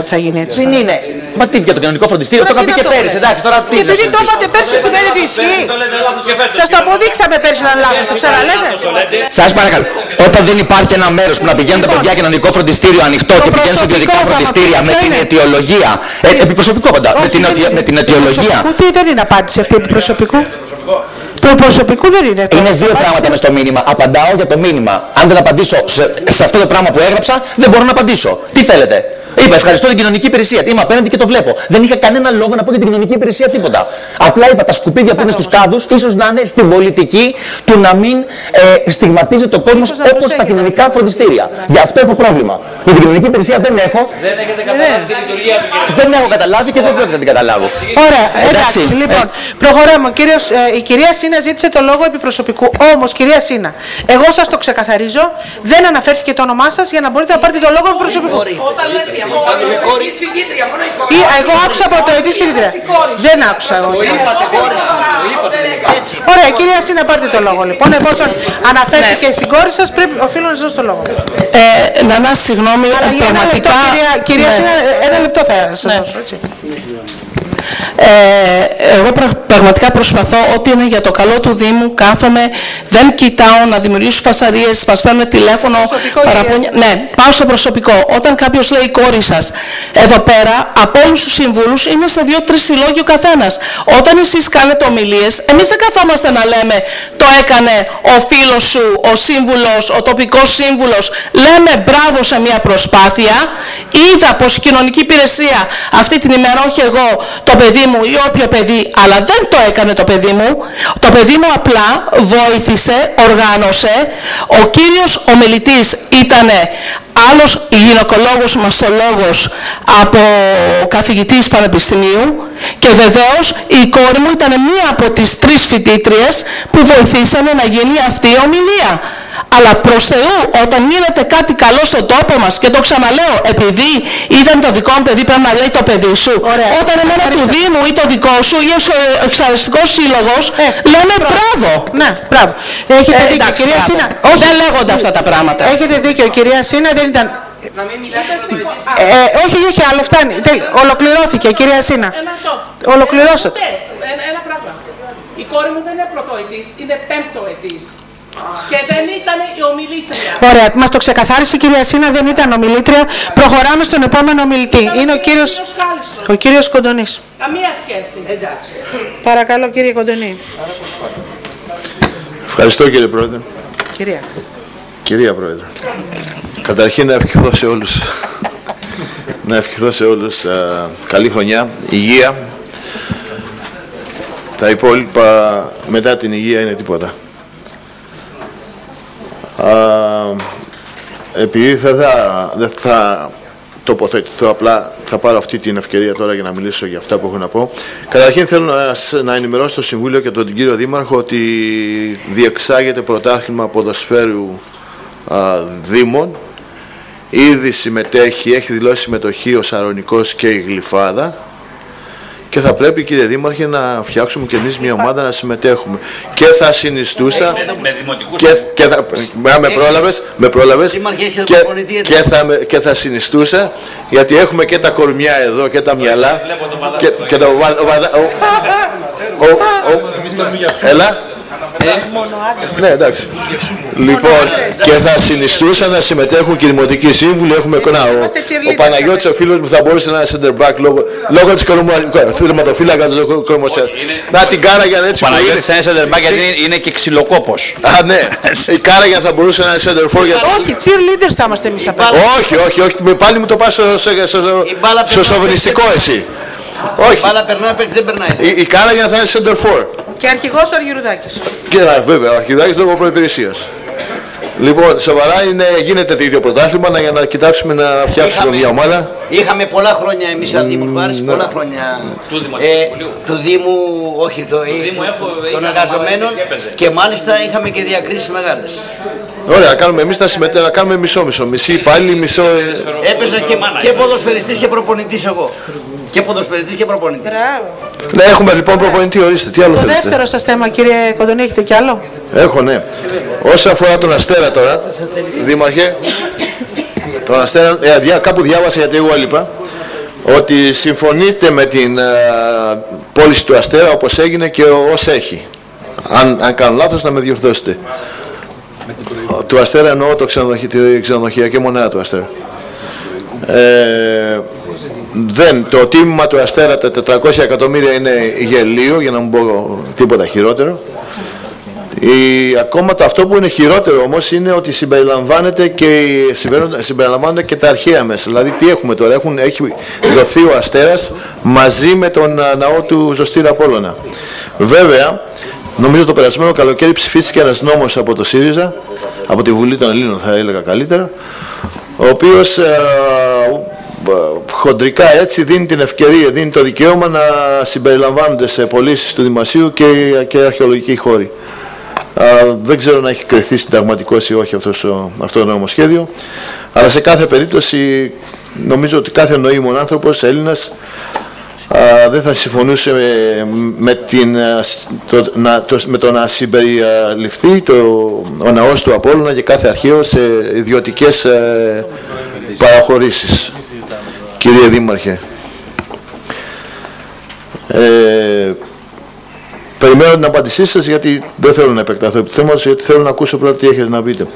ότι θα γίνει έτσι. Δεν είναι. Μα τι για το κοινωνικό φροντιστήριο, το είχα πει και πέρυσι. Εντάξει, τώρα τι. Επειδή το είπατε πέρσι, σημαίνει ότι ισχύει. Σας το αποδείξαμε πέρσι να λάθος, το ξαναλέτε. Σας παρακαλώ. Όταν δεν υπάρχει ένα μέρος που να πηγαίνουν τα παιδιά κοινωνικό φροντιστήριο ανοιχτό και πηγαίνουν σε ιδιωτικά φροντιστήρια με την αιτιολογία. Έτσι, επιπροσωπικό πάντα. Με την αιτιολογία. Τι δεν είναι απάντηση αυτή επιπροσωπικού. Προσωπικού δεν είναι. Είναι δύο πράγματα μες στο μήνυμα. Απαντάω για το μήνυμα. Αν δεν απαντήσω σε αυτό το πράγμα που έγραψα, δεν μπορώ να απαντήσω. Τι θέλετε. Είπα ευχαριστώ την κοινωνική υπηρεσία. Είμαι απέναντι και το βλέπω. Δεν είχα κανένα λόγο να πω για την κοινωνική υπηρεσία τίποτα. Απλά είπα τα σκουπίδια που είναι στους κάδους, ίσως να είναι στην πολιτική του να μην στιγματίζεται ο κόσμος όπως τα κοινωνικά φροντιστήρια. Γι' αυτό έχω πρόβλημα. Για την κοινωνική υπηρεσία δεν έχω. Δεν έχετε καταλάβει την λειτουργία του. Δεν έχω καταλάβει και δεν πρόκειται να την καταλάβω. Ωραία, εντάξει. Λοιπόν, προχωράμε. Η κυρία Σίνα ζήτησε το λόγο επί προσωπικού. Όμως, κυρία Σίνα, εγώ σας το ξεκαθαρίζω, δεν αναφέρθηκε το όνομά σας για να μπορείτε να πάρετε το λόγο επί προσωπικού. Εγώ άκουσα από το ετής φοιτήτρια. Δεν άκουσα εγώ. Ωραία, κυρία Σίνα, πάρτε το λόγο λοιπόν. Εφόσον αναφέρθηκε στην κόρη σας, οφείλω να σας δώσω το λόγο. Να συγγνώμη, πραγματικά... Κυρία Σίνα, ένα λεπτό θα σας δώσω, έτσι. Εγώ πραγματικά προσπαθώ ό,τι είναι για το καλό του Δήμου, κάθομαι, δεν κοιτάω να δημιουργήσω φασαρίες, μας παίρνουν τηλέφωνο, παραπονιά. Ναι, πάω στο προσωπικό. Όταν κάποιος λέει η κόρη σας, εδώ πέρα από όλους τους συμβούλους είναι σε 2-3 συλλόγοι ο καθένας. Όταν εσείς κάνετε ομιλίες, εμείς δεν καθόμαστε να λέμε το έκανε ο φίλος σου, ο σύμβουλος, ο τοπικός σύμβουλος. Λέμε μπράβο σε μια προσπάθεια. Είδα πως η κοινωνική υπηρεσία αυτή την ημέρα, όχι εγώ, το παιδί μου ή όποιο παιδί, αλλά δεν το έκανε το παιδί μου. Το παιδί μου απλά βοήθησε, οργάνωσε. Ο κύριος ομιλητής ήταν άλλος γυναικολόγος, μαστολόγος από καθηγητής πανεπιστημίου και βεβαίως η κόρη μου ήταν μία από τις 3 φοιτήτριες που βοηθήσανε να γίνει αυτή η ομιλία. Αλλά προς Θεού, όταν γίνεται κάτι καλό στον τόπο μας, και το ξαναλέω, επειδή ήταν το δικό μου παιδί, πρέπει να λέει το παιδί σου. Ωραία. Όταν εμένα του Δήμου ή το δικό σου ή ο εξαριστικός σύλλογος, λέμε μπράβο. Ναι, μπράβο. Έχετε δίκιο, κυρία Σίνα. Δεν λέγονται αυτά τα πράγματα. Έχετε δίκιο, κυρία Σίνα, δεν ήταν... Να μην μιλάτε όχι, άλλο φτάνει. Ολοκληρώθηκε, κυρία Σίνα. Ολοκληρώσατε. Ένα πράγμα. Η κόρη μου δεν είναι πρωτοετής, είναι 5ο ετής. Και δεν ήταν η ομιλήτρια. Ωραία, μας το ξεκαθάρισε η κυρία Σίνα, δεν ήταν ομιλήτρια. Προχωράμε στον επόμενο ομιλητή. Είναι ο κύριος Κοντονής. Καμία σχέση. Εντάξει. Παρακαλώ, κύριε Κοντονή. Ευχαριστώ, κύριε Πρόεδρε. Κυρία Πρόεδρε. Καταρχήν να ευχηθώ σε όλους. Καλή χρονιά, υγεία. Τα υπόλοιπα μετά την υγεία είναι τίποτα. Επειδή δεν θα τοποθετηθώ, απλά θα πάρω αυτή την ευκαιρία τώρα για να μιλήσω για αυτά που έχω να πω. Καταρχήν θέλω να ενημερώσω το Συμβούλιο και τον κύριο Δήμαρχο ότι διεξάγεται πρωτάθλημα ποδοσφαίρου Δήμων. Ήδη έχει δηλώσει συμμετοχή ο Σαρονικός και η Γλυφάδα. Και θα πρέπει, κύριε Δήμαρχε, να φτιάξουμε και εμείς μια ομάδα να συμμετέχουμε. Και θα συνιστούσα. Με πρόλαβες. Και θα συνιστούσα, γιατί έχουμε και τα κορμιά εδώ και τα μυαλά. Και τα. Έλα. Ναι, εντάξει. Λοιπόν, και θα συνιστούσα να συμμετέχουν και οι δημοτικοί σύμβουλοι. Έχουμε εικόνα. Ο Παναγιώτης, ο φίλος μου, θα μπορούσε να είναι center back λόγω της θερματοφύλακα του κορμοσέλ. Να την Κάραγιαν έτσι. Ο Παναγιώτης είναι center back γιατί είναι και ξυλοκόπος. Α, ναι. Η Κάραγιαν θα μπορούσε να είναι center for. Όχι, cheerleaders θα είμαστε εμείς απ' όχι. Πάλι μου το πας στο σοβινιστικό εσύ. Όχι. Μπάλα περνάει, δεν περνάει. Η Κάραγιαν θα είναι center for. Και αρχηγός ο Αργυρουδάκης. Και βέβαια, ο Αργυρουδάκης λόγω προϋπηρεσίας. Λοιπόν, σοβαρά γίνεται τέτοιο πρωτάθλημα για να κοιτάξουμε να φτιάξουμε μια ομάδα. Είχαμε πολλά χρόνια εμείς σαν Δήμος Βάρης, πολλά χρόνια του Δήμου, όχι των εργαζομένων και μάλιστα είχαμε και διακρίσεις μεγάλες. Ωραία, να κάνουμε μισό-μισό. Μισή υπάλληλοι, μισό. Έπαιζα και ποδοσφαιριστής και προπονητής εγώ. Και ποδοσφαιριστής και προπονητής. Ναι, έχουμε λοιπόν προπονητή, ορίστε. Τι άλλο θέλετε. Το δεύτερο σας θέμα, κύριε Κοντονή, έχετε κι άλλο? Έχω, ναι. Όσον αφορά τον Αστέρα τώρα, Δήμαρχε, τον Αστέρα, κάπου διάβασα γιατί εγώ έλειπα. ότι συμφωνείτε με την πώληση του Αστέρα όπως έγινε και ως έχει. Αν κάνω λάθος να με διορθώσετε. Του Αστέρα εννοώ τη ξενοδοχειακή μονάδα του Αστέρα. Το τίμημα του Αστέρα, τα 400 εκατομμύρια είναι γελίο, για να μην πω τίποτα χειρότερο. Ακόμα αυτό που είναι χειρότερο όμως είναι ότι συμπεριλαμβάνονται και τα αρχαία μέσα. Δηλαδή τι έχουμε τώρα, έχει δοθεί ο Αστέρας μαζί με τον ναό του Ζωστήρα Απόλλωνα. Βέβαια, νομίζω το περασμένο καλοκαίρι ψηφίστηκε ένας νόμος από το ΣΥΡΙΖΑ, από τη Βουλή των Ελλήνων θα έλεγα καλύτερα, ο οποίος χοντρικά έτσι δίνει την ευκαιρία, δίνει το δικαίωμα να συμπεριλαμβάνονται σε πωλήσεις του δημοσίου και αρχαιολογικοί χώροι. Δεν ξέρω να έχει κρυφθεί συνταγματικός ή όχι αυτό το νομοσχέδιο, αλλά σε κάθε περίπτωση νομίζω ότι κάθε νοήμων άνθρωπος, Έλληνας, δεν θα συμφωνούσε με το να συμπεριληφθεί ο ναός του Απόλλωνα και κάθε αρχαίο σε ιδιωτικές παραχωρήσεις. Κύριε Δήμαρχε, περιμένω την απάντησή σας, γιατί δεν θέλω να επεκταθώ επί του θέματος, γιατί θέλω να ακούσω πρώτα τι έχετε να πείτε.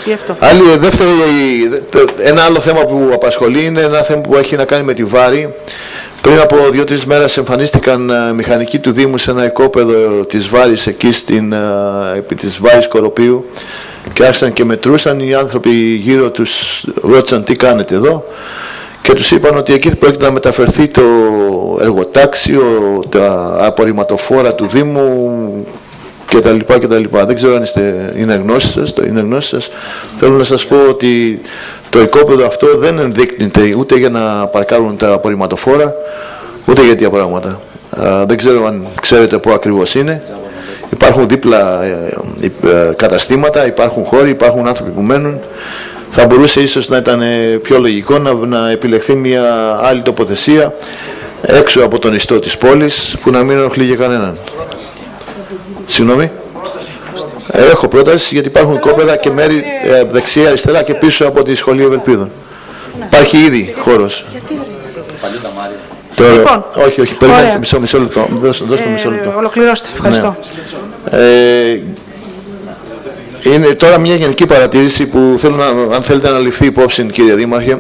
Ένα άλλο θέμα που απασχολεί είναι ένα θέμα που έχει να κάνει με τη Βάρη. Πριν από 2-3 μέρες εμφανίστηκαν μηχανικοί του Δήμου σε ένα οικόπεδο της Βάρης, εκεί επί της Βάρης Κοροπίου, και άρχισαν και μετρούσαν. Οι άνθρωποι γύρω τους ρώτησαν τι κάνετε εδώ, και τους είπαν ότι εκεί πρόκειται να μεταφερθεί το εργοτάξιο, τα απορριμματοφόρα του Δήμου κτλ. Δεν ξέρω αν είναι γνώσεις σας. Θέλω να σας πω ότι το οικόπεδο αυτό δεν ενδείκνυται ούτε για να παρκάρουν τα απορριμματοφόρα, ούτε για τέτοια πράγματα. Δεν ξέρω αν ξέρετε πού ακριβώς είναι. Υπάρχουν δίπλα καταστήματα, υπάρχουν χώροι, υπάρχουν άνθρωποι που μένουν. Θα μπορούσε ίσως να ήταν πιο λογικό να επιλεχθεί μια άλλη τοποθεσία έξω από τον ιστό της πόλης, που να μην ενοχλεί για κανέναν. Συγγνώμη. Έχω πρόταση, γιατί υπάρχουν κόπεδα και μέρη δεξιά, αριστερά και πίσω από τη Σχολή Ευελπίδων. Υπάρχει ήδη χώρος. Λοιπόν, όχι, περιμένετε μισό λεπτό. Δώστε μισό λεπτό. Ολοκληρώστε, ευχαριστώ. Είναι τώρα μια γενική παρατήρηση που θέλω αν θέλετε να ληφθεί υπόψη, κύριε Δήμαρχε.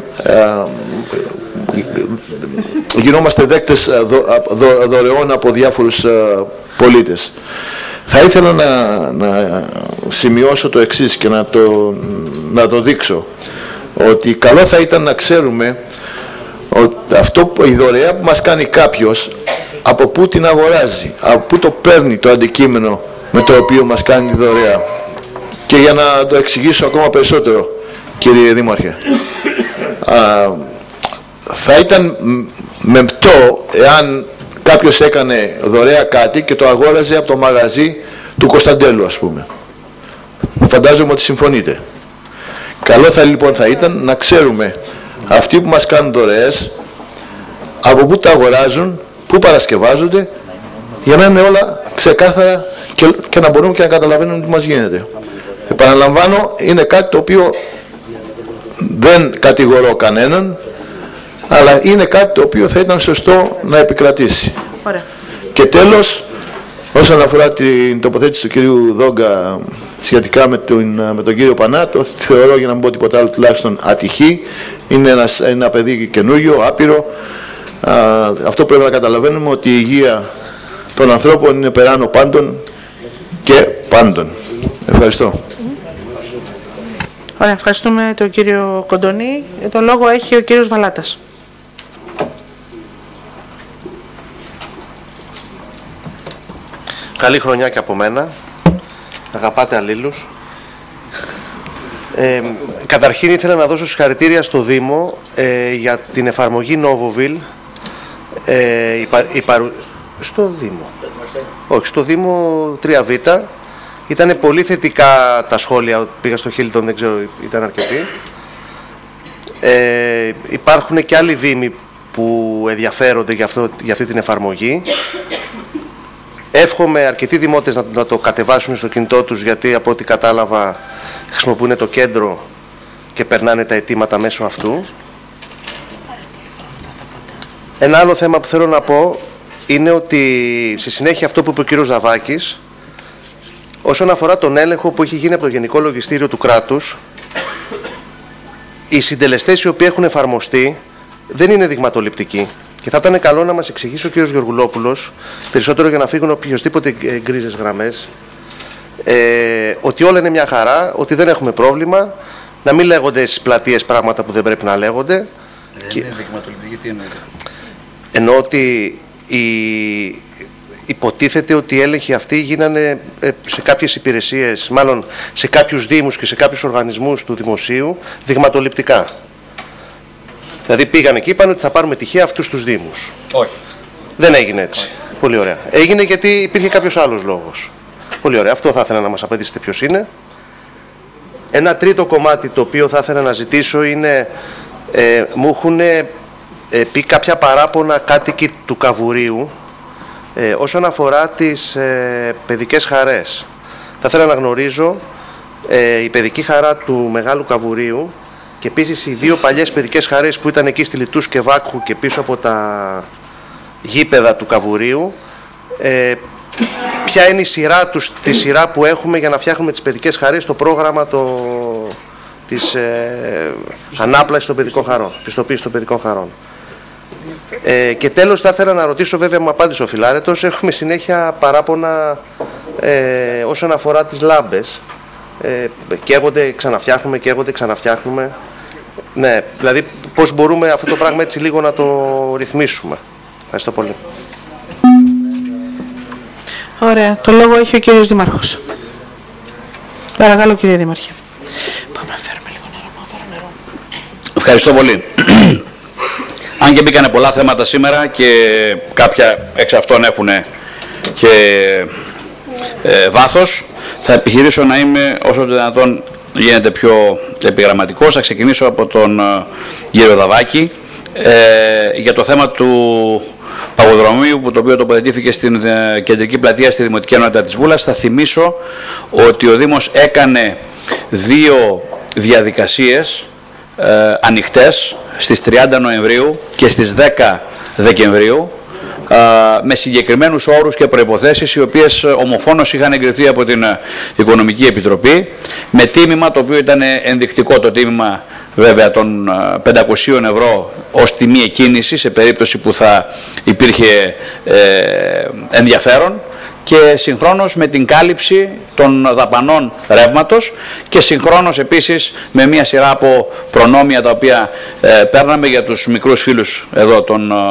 Γινόμαστε δέκτες δωρεών από διάφορους πολίτες. Θα ήθελα να σημειώσω το εξής και να το δείξω, ότι καλό θα ήταν να ξέρουμε ότι η δωρεά που μας κάνει κάποιος, από πού την αγοράζει, από πού το παίρνει το αντικείμενο με το οποίο μας κάνει τη δωρεά. Και για να το εξηγήσω ακόμα περισσότερο, κύριε Δήμαρχε, θα ήταν μεμπτό εάν κάποιος έκανε δωρεά κάτι και το αγόραζε από το μαγαζί του Κωνσταντέλου, ας πούμε. Φαντάζομαι ότι συμφωνείτε. Καλό λοιπόν θα ήταν να ξέρουμε αυτοί που μας κάνουν δωρεές από πού τα αγοράζουν, πού παρασκευάζονται, για να είναι όλα ξεκάθαρα και να μπορούμε και να καταλαβαίνουμε τι μας γίνεται. Επαναλαμβάνω, είναι κάτι το οποίο δεν κατηγορώ κανέναν, αλλά είναι κάτι το οποίο θα ήταν σωστό να επικρατήσει. Ωραία. Και τέλος, όσον αφορά την τοποθέτηση του κυρίου Δόγκα σχετικά με τον κύριο Πανά, το θεωρώ, για να μην πω τίποτα άλλο, τουλάχιστον ατυχή. Είναι ένα παιδί καινούριο, άπειρο. Αυτό πρέπει να καταλαβαίνουμε, ότι η υγεία των ανθρώπων είναι περάνω πάντων και πάντων. Ευχαριστώ. Ωραία, ευχαριστούμε τον κύριο Κοντονή. Το λόγο έχει ο κύριος Βαλάτας. Καλή χρονιά και από μένα. Αγαπάτε αλλήλους. Καταρχήν ήθελα να δώσω συγχαρητήρια στο Δήμο για την εφαρμογή Novoville. Στο Δήμο. Όχι, στο Δήμο 3Β. Ήταν πολύ θετικά τα σχόλια. Πήγα στο Hilton, δεν ξέρω, ήταν αρκετοί. Υπάρχουν και άλλοι δήμοι που ενδιαφέρονται για αυτή την εφαρμογή. Εύχομαι αρκετοί δημότες να το κατεβάσουν στο κινητό τους, γιατί από ό,τι κατάλαβα χρησιμοποιούν το κέντρο και περνάνε τα αιτήματα μέσω αυτού. Ένα άλλο θέμα που θέλω να πω είναι ότι στη συνέχεια αυτό που είπε ο κύριος Δαβάκης, όσον αφορά τον έλεγχο που έχει γίνει από το Γενικό Λογιστήριο του κράτους, οι συντελεστές οι οποίοι έχουν εφαρμοστεί δεν είναι δειγματοληπτικοί. Και θα ήταν καλό να μας εξηγήσει ο κύριος Γεωργουλόπουλος, περισσότερο για να φύγουν οποιοσδήποτε γκρίζες γραμμές, ότι όλα είναι μια χαρά, ότι δεν έχουμε πρόβλημα, να μην λέγονται στις πλατείες πράγματα που δεν πρέπει να λέγονται. Είναι δειγματοληπτική, τι εννοείται? Εννοώ ότι υποτίθεται ότι οι έλεγχοι αυτοί γίνανε σε κάποιες υπηρεσίες, μάλλον σε κάποιους δήμους και σε κάποιους οργανισμούς του δημοσίου, δειγματοληπτικά. Δηλαδή πήγαν εκεί, είπαν ότι θα πάρουμε τυχαία αυτούς τους δήμους. Όχι. Δεν έγινε έτσι. Όχι. Πολύ ωραία. Έγινε γιατί υπήρχε κάποιος άλλος λόγος. Πολύ ωραία. Αυτό θα ήθελα να μας απαντήσετε ποιος είναι. Ένα τρίτο κομμάτι το οποίο θα ήθελα να ζητήσω είναι, μου έχουν πει κάποια παράπονα κάτοικοι του Καβουρίου όσον αφορά τις παιδικές χαρές. Θα ήθελα να γνωρίζω η παιδική χαρά του Μεγάλου Καβουρίου και επίσης οι δύο παλιές παιδικές χαρές που ήταν εκεί στη Λιτούς και Βάκχου και πίσω από τα γήπεδα του Καβουρίου, ποια είναι η σειρά τους, τη σειρά που έχουμε για να φτιάχνουμε τις παιδικές χαρές στο πρόγραμμα της ανάπλασης των παιδικών χαρών, πιστοποίησης των παιδικών χαρών. Και τέλος θα ήθελα να ρωτήσω, βέβαια μου απάντησε ο Φιλάρετος, έχουμε συνέχεια παράπονα όσον αφορά τις λάμπες. Καίγονται, ξαναφτιάχνουμε, καίγονται, ξαναφτιάχνουμε. Ναι, δηλαδή πώς μπορούμε αυτό το πράγμα έτσι λίγο να το ρυθμίσουμε. Ευχαριστώ πολύ. Ωραία. Το λόγο έχει ο κύριος Δήμαρχος. Παρακαλώ κύριε Δήμαρχε. Πάμε να φέρουμε λίγο νερό. Ευχαριστώ πολύ. Αν και μπήκανε πολλά θέματα σήμερα και κάποια εξ αυτών έχουν και βάθος, θα επιχειρήσω να είμαι όσο το δυνατόν γίνεται πιο επιγραμματικός. Θα ξεκινήσω από τον κύριο Δαβάκη για το θέμα του παγοδρομίου, που το οποίο τοποθετήθηκε στην κεντρική πλατεία στη Δημοτική Ενότητα της Βούλας. Θα θυμίσω ότι ο Δήμος έκανε δύο διαδικασίες ανοιχτές στις 30 Νοεμβρίου και στις 10 Δεκεμβρίου με συγκεκριμένους όρους και προϋποθέσεις, οι οποίες ομοφόνος είχαν εγκριθεί από την Οικονομική Επιτροπή, με τίμημα το οποίο ήταν ενδεικτικό, το τίμημα βέβαια των 500 ευρώ ως τιμή εκκίνηση σε περίπτωση που θα υπήρχε ενδιαφέρον, και συγχρόνως με την κάλυψη των δαπανών ρεύματος και συγχρόνως επίσης με μια σειρά από προνόμια τα οποία παίρναμε για τους μικρούς φίλους εδώ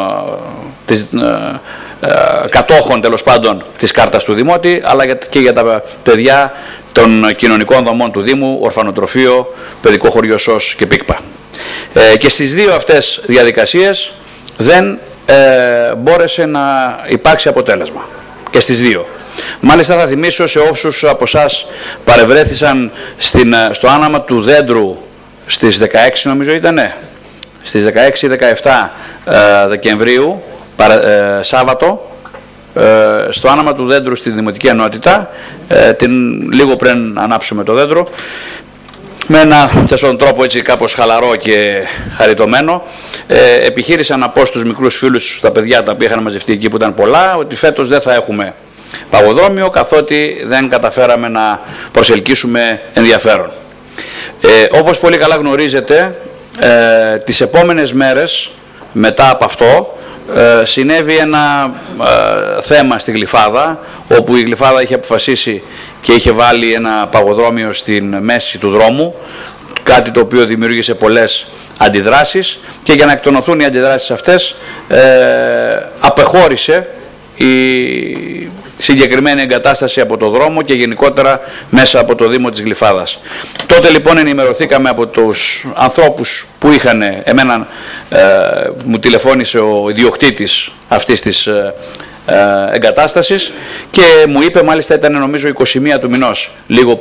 κατόχων τέλος πάντων της κάρτας του Δημότη, αλλά και για τα παιδιά των κοινωνικών δομών του Δήμου, ορφανοτροφείο, παιδικό χωριό ΣΟΣ και ΠΙΚΠΑ. Και στις δύο αυτές διαδικασίες δεν μπόρεσε να υπάρξει αποτέλεσμα. Και στις δύο. Μάλιστα θα θυμίσω σε όσους από εσάς παρευρέθησαν στο άναμα του δέντρου στις 16 νομίζω ήτανε, στις 16-17 Δεκεμβρίου, Σάββατο, στο άναμα του δέντρου στη Δημοτική Ενότητα, λίγο πριν ανάψουμε το δέντρο, με έναν τρόπο έτσι κάπως χαλαρό και χαριτωμένο, επιχείρησα να πω στους μικρούς φίλους, τα παιδιά τα οποία είχαν μαζευτεί εκεί που ήταν πολλά, ότι φέτος δεν θα έχουμε παγοδρόμιο, καθότι δεν καταφέραμε να προσελκύσουμε ενδιαφέρον. Όπως πολύ καλά γνωρίζετε, τις επόμενες μέρες μετά από αυτό συνέβη ένα θέμα στη Γλυφάδα, όπου η Γλυφάδα είχε αποφασίσει και είχε βάλει ένα παγοδρόμιο στην μέση του δρόμου, κάτι το οποίο δημιούργησε πολλές αντιδράσεις, και για να εκτονωθούν οι αντιδράσεις αυτές απεχώρησε η συγκεκριμένη εγκατάσταση από το δρόμο και γενικότερα μέσα από το Δήμο της Γλυφάδας. Τότε λοιπόν ενημερωθήκαμε από τους ανθρώπους που είχαν, μου τηλεφώνησε ο ιδιοκτήτης αυτής της εγκατάστασης και μου είπε, μάλιστα ήταν νομίζω 21 του μηνός, λίγο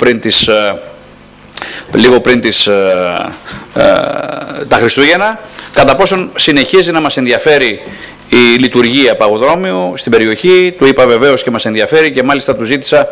πριν τα Χριστούγεννα, κατά πόσον συνεχίζει να μας ενδιαφέρει η λειτουργία παγοδρόμιου στην περιοχή. Του είπα βεβαίως και μας ενδιαφέρει, και μάλιστα του ζήτησα,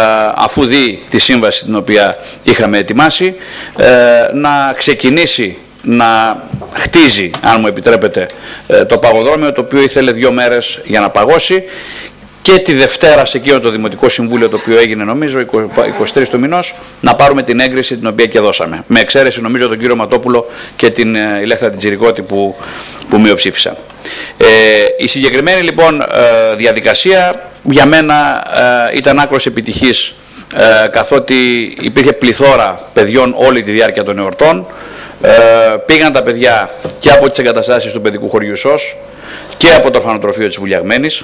αφού δει τη σύμβαση την οποία είχαμε ετοιμάσει, να ξεκινήσει να χτίζει, αν μου επιτρέπετε, το παγοδρόμιο, το οποίο ήθελε 2 μέρες για να παγώσει. Και τη Δευτέρα σε εκείνο το Δημοτικό Συμβούλιο, το οποίο έγινε νομίζω 23 του μηνός, να πάρουμε την έγκριση την οποία και δώσαμε. Με εξαίρεση νομίζω τον κύριο Ματόπουλο και την Ηλέκτρα την Τσιρικώτη που μειοψήφισαν. Η συγκεκριμένη λοιπόν διαδικασία για μένα ήταν άκρως επιτυχής, καθότι υπήρχε πληθώρα παιδιών όλη τη διάρκεια των εορτών. Πήγαν τα παιδιά και από τις εγκαταστάσεις του παιδικού χωριού ΣΟΣ και από το ορφανοτροφείο της Βουλιαγμένης.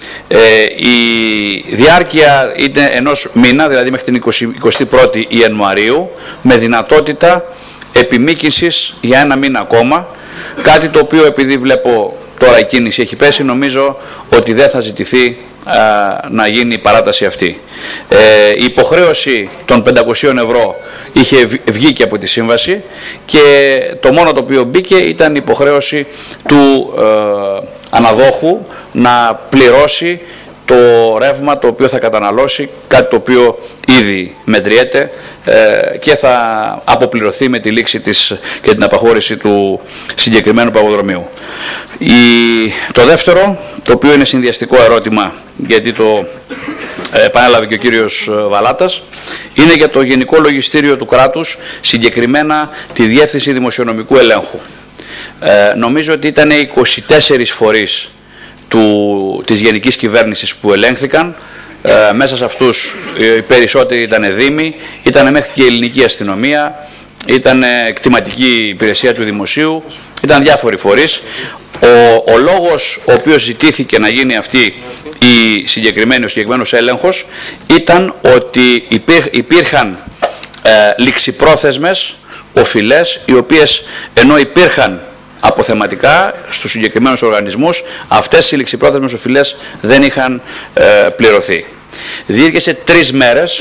Η διάρκεια είναι ενός μήνα, δηλαδή μέχρι την 21η Ιανουαρίου, με δυνατότητα επιμήκυνσης για 1 μήνα ακόμα, κάτι το οποίο, επειδή βλέπω τώρα η κίνηση έχει πέσει, νομίζω ότι δεν θα ζητηθεί να γίνει η παράταση αυτή. Η υποχρέωση των 500 ευρώ είχε βγει και από τη σύμβαση και το μόνο το οποίο μπήκε ήταν η υποχρέωση του αναδόχου να πληρώσει το ρεύμα το οποίο θα καταναλώσει, κάτι το οποίο ήδη μετριέται και θα αποπληρωθεί με τη λήξη της και την απαχώρηση του συγκεκριμένου παγοδρομίου. Το δεύτερο, το οποίο είναι συνδυαστικό ερώτημα, γιατί το επανέλαβε και ο κύριος Βαλάτας, είναι για το Γενικό Λογιστήριο του κράτους, συγκεκριμένα τη Διεύθυνση Δημοσιονομικού Ελέγχου. Νομίζω ότι ήταν 24 φορείς της Γενικής Κυβέρνησης που ελέγχθηκαν. Μέσα σε αυτούς οι περισσότεροι ήταν δήμοι, ήταν μέχρι και η ελληνική αστυνομία, ήταν κτηματική υπηρεσία του δημοσίου, ήταν διάφοροι φορείς. Ο λόγος ο οποίος ζητήθηκε να γίνει αυτή ο συγκεκριμένος έλεγχος ήταν ότι υπήρχαν ληξιπρόθεσμες οφειλές, οι οποίες ενώ υπήρχαν αποθεματικά στους συγκεκριμένους οργανισμούς, αυτές οι ληξιπρόθεσμες οφειλές δεν είχαν πληρωθεί. Διήρκεσε 3 μέρες.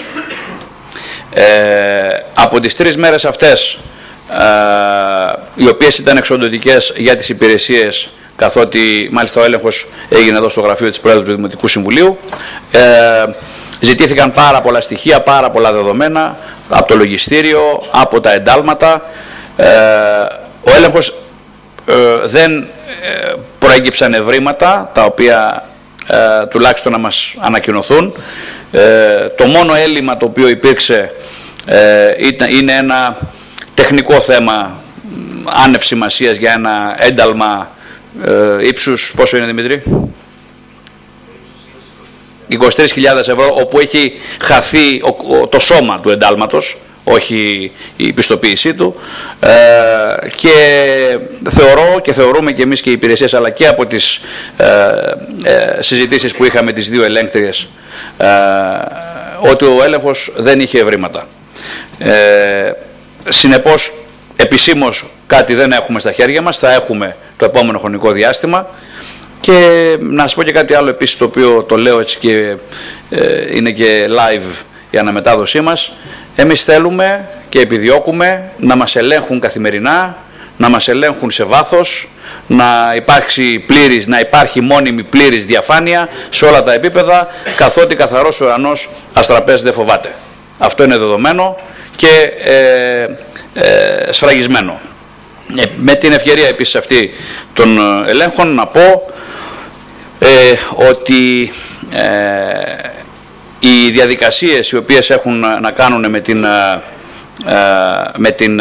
Από τις 3 μέρες αυτές, οι οποίες ήταν εξοντωτικές για τις υπηρεσίες, καθότι μάλιστα ο έλεγχος έγινε εδώ στο γραφείο της Πρόεδρου του Δημοτικού Συμβουλίου, ζητήθηκαν πάρα πολλά στοιχεία, πάρα πολλά δεδομένα από το λογιστήριο, από τα εντάλματα. Ο έλεγχος δεν προέκυψαν ευρήματα τα οποία τουλάχιστον να μας ανακοινωθούν. Το μόνο έλλειμμα το οποίο υπήρξε είναι ένα τεχνικό θέμα άνευ σημασίας για ένα ένταλμα ύψους, πόσο είναι Δημήτρη? 23.000 ευρώ, όπου έχει χαθεί το σώμα του εντάλματος, όχι η πιστοποίησή του, και θεωρώ και θεωρούμε και εμείς και οι υπηρεσίες, αλλά και από τις συζητήσεις που είχαμε τις 2 ελέγκτριες, ότι ο έλεγχος δεν είχε ευρήματα. Συνεπώς, επισήμως κάτι δεν έχουμε στα χέρια μας, θα έχουμε το επόμενο χρονικό διάστημα. Και να σας πω και κάτι άλλο επίσης, το οποίο το λέω έτσι και είναι και live η αναμετάδοσή μας. Εμείς θέλουμε και επιδιώκουμε να μας ελέγχουν καθημερινά, να μας ελέγχουν σε βάθος, να υπάρχει μόνιμη πλήρης διαφάνεια σε όλα τα επίπεδα, καθότι καθαρός ουρανός αστραπές δεν φοβάται. Αυτό είναι δεδομένο και σφραγισμένο. Με την ευκαιρία επίσης αυτή των ελέγχων να πω ότι οι διαδικασίες οι οποίες έχουν να κάνουν με την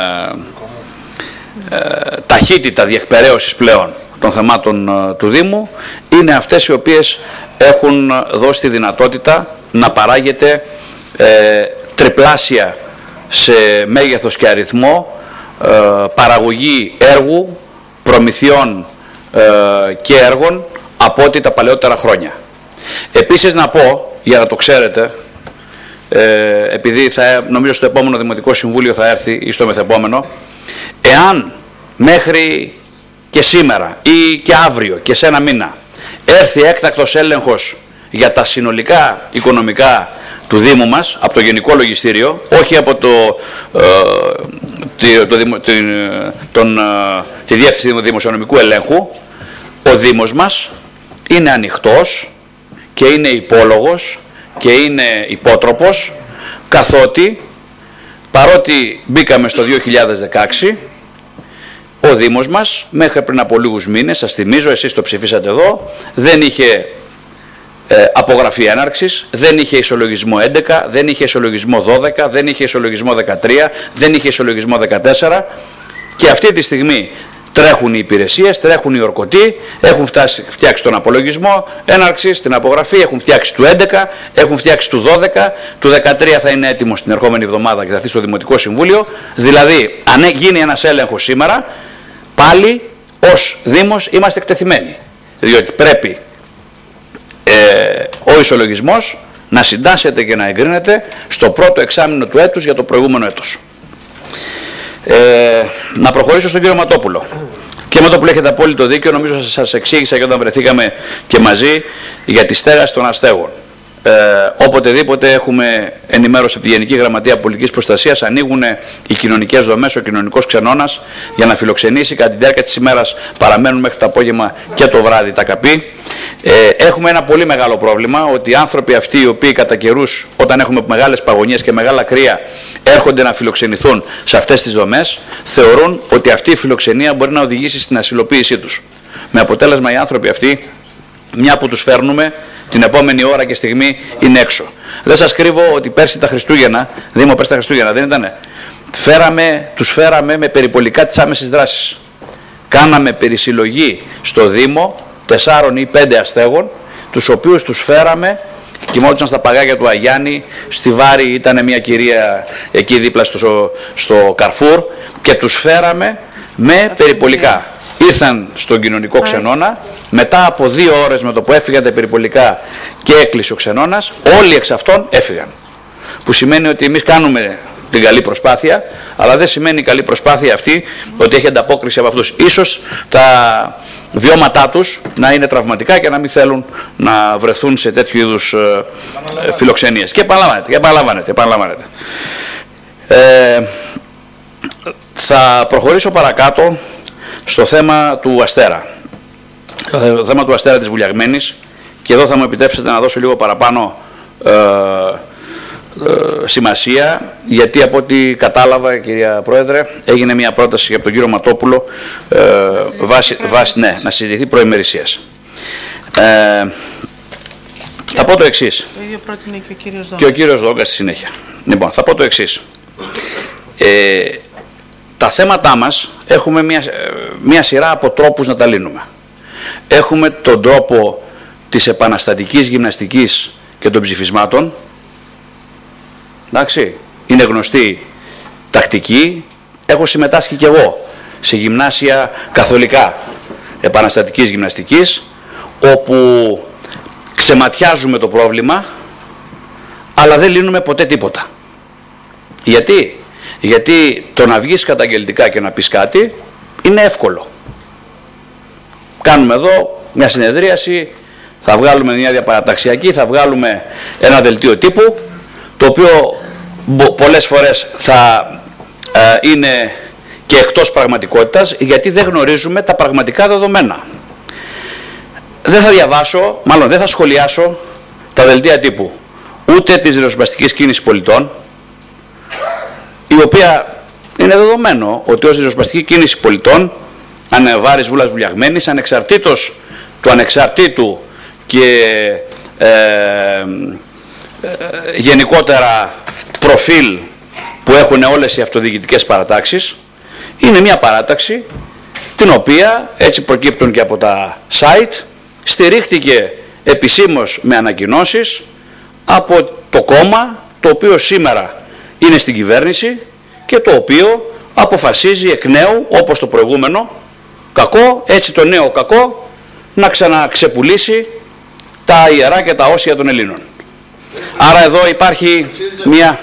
ταχύτητα διεκπεραίωσης πλέον των θεμάτων του Δήμου είναι αυτές οι οποίες έχουν δώσει τη δυνατότητα να παράγεται τριπλάσια σε μέγεθος και αριθμό παραγωγή έργου, προμηθειών και έργων από ό,τι τα παλαιότερα χρόνια. Επίσης να πω, για να το ξέρετε, επειδή νομίζω στο επόμενο Δημοτικό Συμβούλιο θα έρθει ή στο μεθεπόμενο, εάν μέχρι και σήμερα ή και αύριο και σε 1 μήνα έρθει έκτακτος έλεγχος για τα συνολικά οικονομικά του Δήμου μας, από το Γενικό Λογιστήριο, όχι από τη Διεύθυνση Δημοσιονομικού Ελέγχου, ο Δήμος μας είναι ανοιχτός και είναι υπόλογος και είναι υπότροπος, καθότι παρότι μπήκαμε στο 2016, ο Δήμος μας μέχρι πριν από λίγους μήνες, σας θυμίζω, εσείς το ψηφίσατε εδώ, δεν είχε απογραφή έναρξης, δεν είχε ισολογισμό 11, δεν είχε ισολογισμό 12, δεν είχε ισολογισμό 13, δεν είχε ισολογισμό 14 και αυτή τη στιγμή τρέχουν οι υπηρεσίες, τρέχουν οι ορκωτοί, έχουν φτιάξει τον απολογισμό έναρξης, την απογραφή, έχουν φτιάξει του 11, έχουν φτιάξει του 12, του 13 θα είναι έτοιμο την ερχόμενη εβδομάδα και θα έρθει στο Δημοτικό Συμβούλιο. Δηλαδή, αν γίνει ένας έλεγχος σήμερα, πάλι ως Δήμος είμαστε εκτεθειμένοι. Διότι πρέπει ο ισολογισμός να συντάσσεται και να εγκρίνεται στο πρώτο εξάμηνο του έτους για το προηγούμενο έτος. Να προχωρήσω στον κύριο Ματόπουλο. Κύριε Ματόπουλο, έχετε απόλυτο δίκιο. Νομίζω σας εξήγησα και όταν βρεθήκαμε και μαζί για τη στέγαση των αστέγων. Οποτεδήποτε έχουμε ενημέρωση από τη Γενική Γραμματεία Πολιτικής Προστασίας, ανοίγουν οι κοινωνικές δομές, ο κοινωνικός ξενώνας για να φιλοξενήσει κατά τη διάρκεια της ημέρας, παραμένουν μέχρι το απόγευμα και το βράδυ τα καπί. Έχουμε ένα πολύ μεγάλο πρόβλημα ότι οι άνθρωποι αυτοί οι οποίοι κατά καιρούς, όταν έχουμε μεγάλες παγωνιές και μεγάλα κρύα, έρχονται να φιλοξενηθούν σε αυτές τις δομές, θεωρούν ότι αυτή η φιλοξενία μπορεί να οδηγήσει στην ασυλοποίησή τους. Με αποτέλεσμα οι άνθρωποι αυτοί, μια που τους φέρνουμε, την επόμενη ώρα και στιγμή είναι έξω. Δεν σας κρύβω ότι πέρσι τα Χριστούγεννα, Δήμο πέρσι τα Χριστούγεννα δεν ήτανε, τους φέραμε με περιπολικά της άμεσης δράσης. Κάναμε περισυλλογή στο Δήμο 4 ή 5 αστέγων, τους οποίους τους φέραμε, κοιμόντουσαν στα παγάκια του Αγιάννη, στη Βάρη ήταν μια κυρία εκεί δίπλα στο Καρφούρ και τους φέραμε με περιπολικά. Ήρθαν στον κοινωνικό ξενώνα, μετά από 2 ώρες με το που έφυγαν τα περιπολικά και έκλεισε ο ξενώνας, όλοι εξ αυτών έφυγαν. Που σημαίνει ότι εμείς κάνουμε την καλή προσπάθεια, αλλά δεν σημαίνει η καλή προσπάθεια αυτή ότι έχει ανταπόκριση από αυτούς. Ίσως τα βιώματά τους να είναι τραυματικά και να μην θέλουν να βρεθούν σε τέτοιου είδους φιλοξενίες. Και επαναλαμβάνεται. Θα προχωρήσω παρακάτω στο θέμα του Αστέρα. Το θέμα του Αστέρα της Βουλιαγμένης, και εδώ θα μου επιτρέψετε να δώσω λίγο παραπάνω σημασία, γιατί από ό,τι κατάλαβα, κυρία Πρόεδρε, έγινε μια πρόταση από τον κύριο Ματόπουλο να συζητηθεί προημερησίας. Θα πω το εξής. Το ίδιο πρότεινε και ο κύριος Δόγκας. Και ο κύριος Δόγκας στη συνέχεια. Λοιπόν, θα πω το εξής. Τα θέματά μας έχουμε μια σειρά από τρόπους να τα λύνουμε. Έχουμε τον τρόπο της επαναστατικής γυμναστικής και των ψηφισμάτων. Εντάξει, είναι γνωστή τακτική. Έχω συμμετάσχει κι εγώ σε γυμνάσια καθολικά επαναστατικής γυμναστικής, όπου ξεματιάζουμε το πρόβλημα, αλλά δεν λύνουμε ποτέ τίποτα. Γιατί το να βγεις καταγγελτικά και να πεις κάτι είναι εύκολο. Κάνουμε εδώ μια συνεδρίαση, θα βγάλουμε μια διαπαραταξιακή, θα βγάλουμε ένα δελτίο τύπου, το οποίο πολλές φορές θα είναι και εκτός πραγματικότητας, γιατί δεν γνωρίζουμε τα πραγματικά δεδομένα. Δεν θα διαβάσω, μάλλον δεν θα σχολιάσω τα δελτία τύπου, ούτε της ριζοσπαστικής κίνησης πολιτών, η οποία είναι δεδομένο ότι ως ριζοσπαστική κίνηση πολιτών, Ανεβάρης Βούλας Βουλιαγμένης, ανεξαρτήτως του ανεξαρτήτου και γενικότερα προφίλ που έχουν όλες οι αυτοδιοικητικές παρατάξεις, είναι μια παράταξη την οποία, έτσι προκύπτουν και από τα site, στηρίχθηκε επισήμως με ανακοινώσεις από το κόμμα το οποίο σήμερα είναι στην κυβέρνηση και το οποίο αποφασίζει εκ νέου, όπως το προηγούμενο κακό, έτσι το νέο κακό, να ξαναξεπουλήσει τα ιερά και τα όσια των Ελλήνων. Άρα εδώ υπάρχει μια...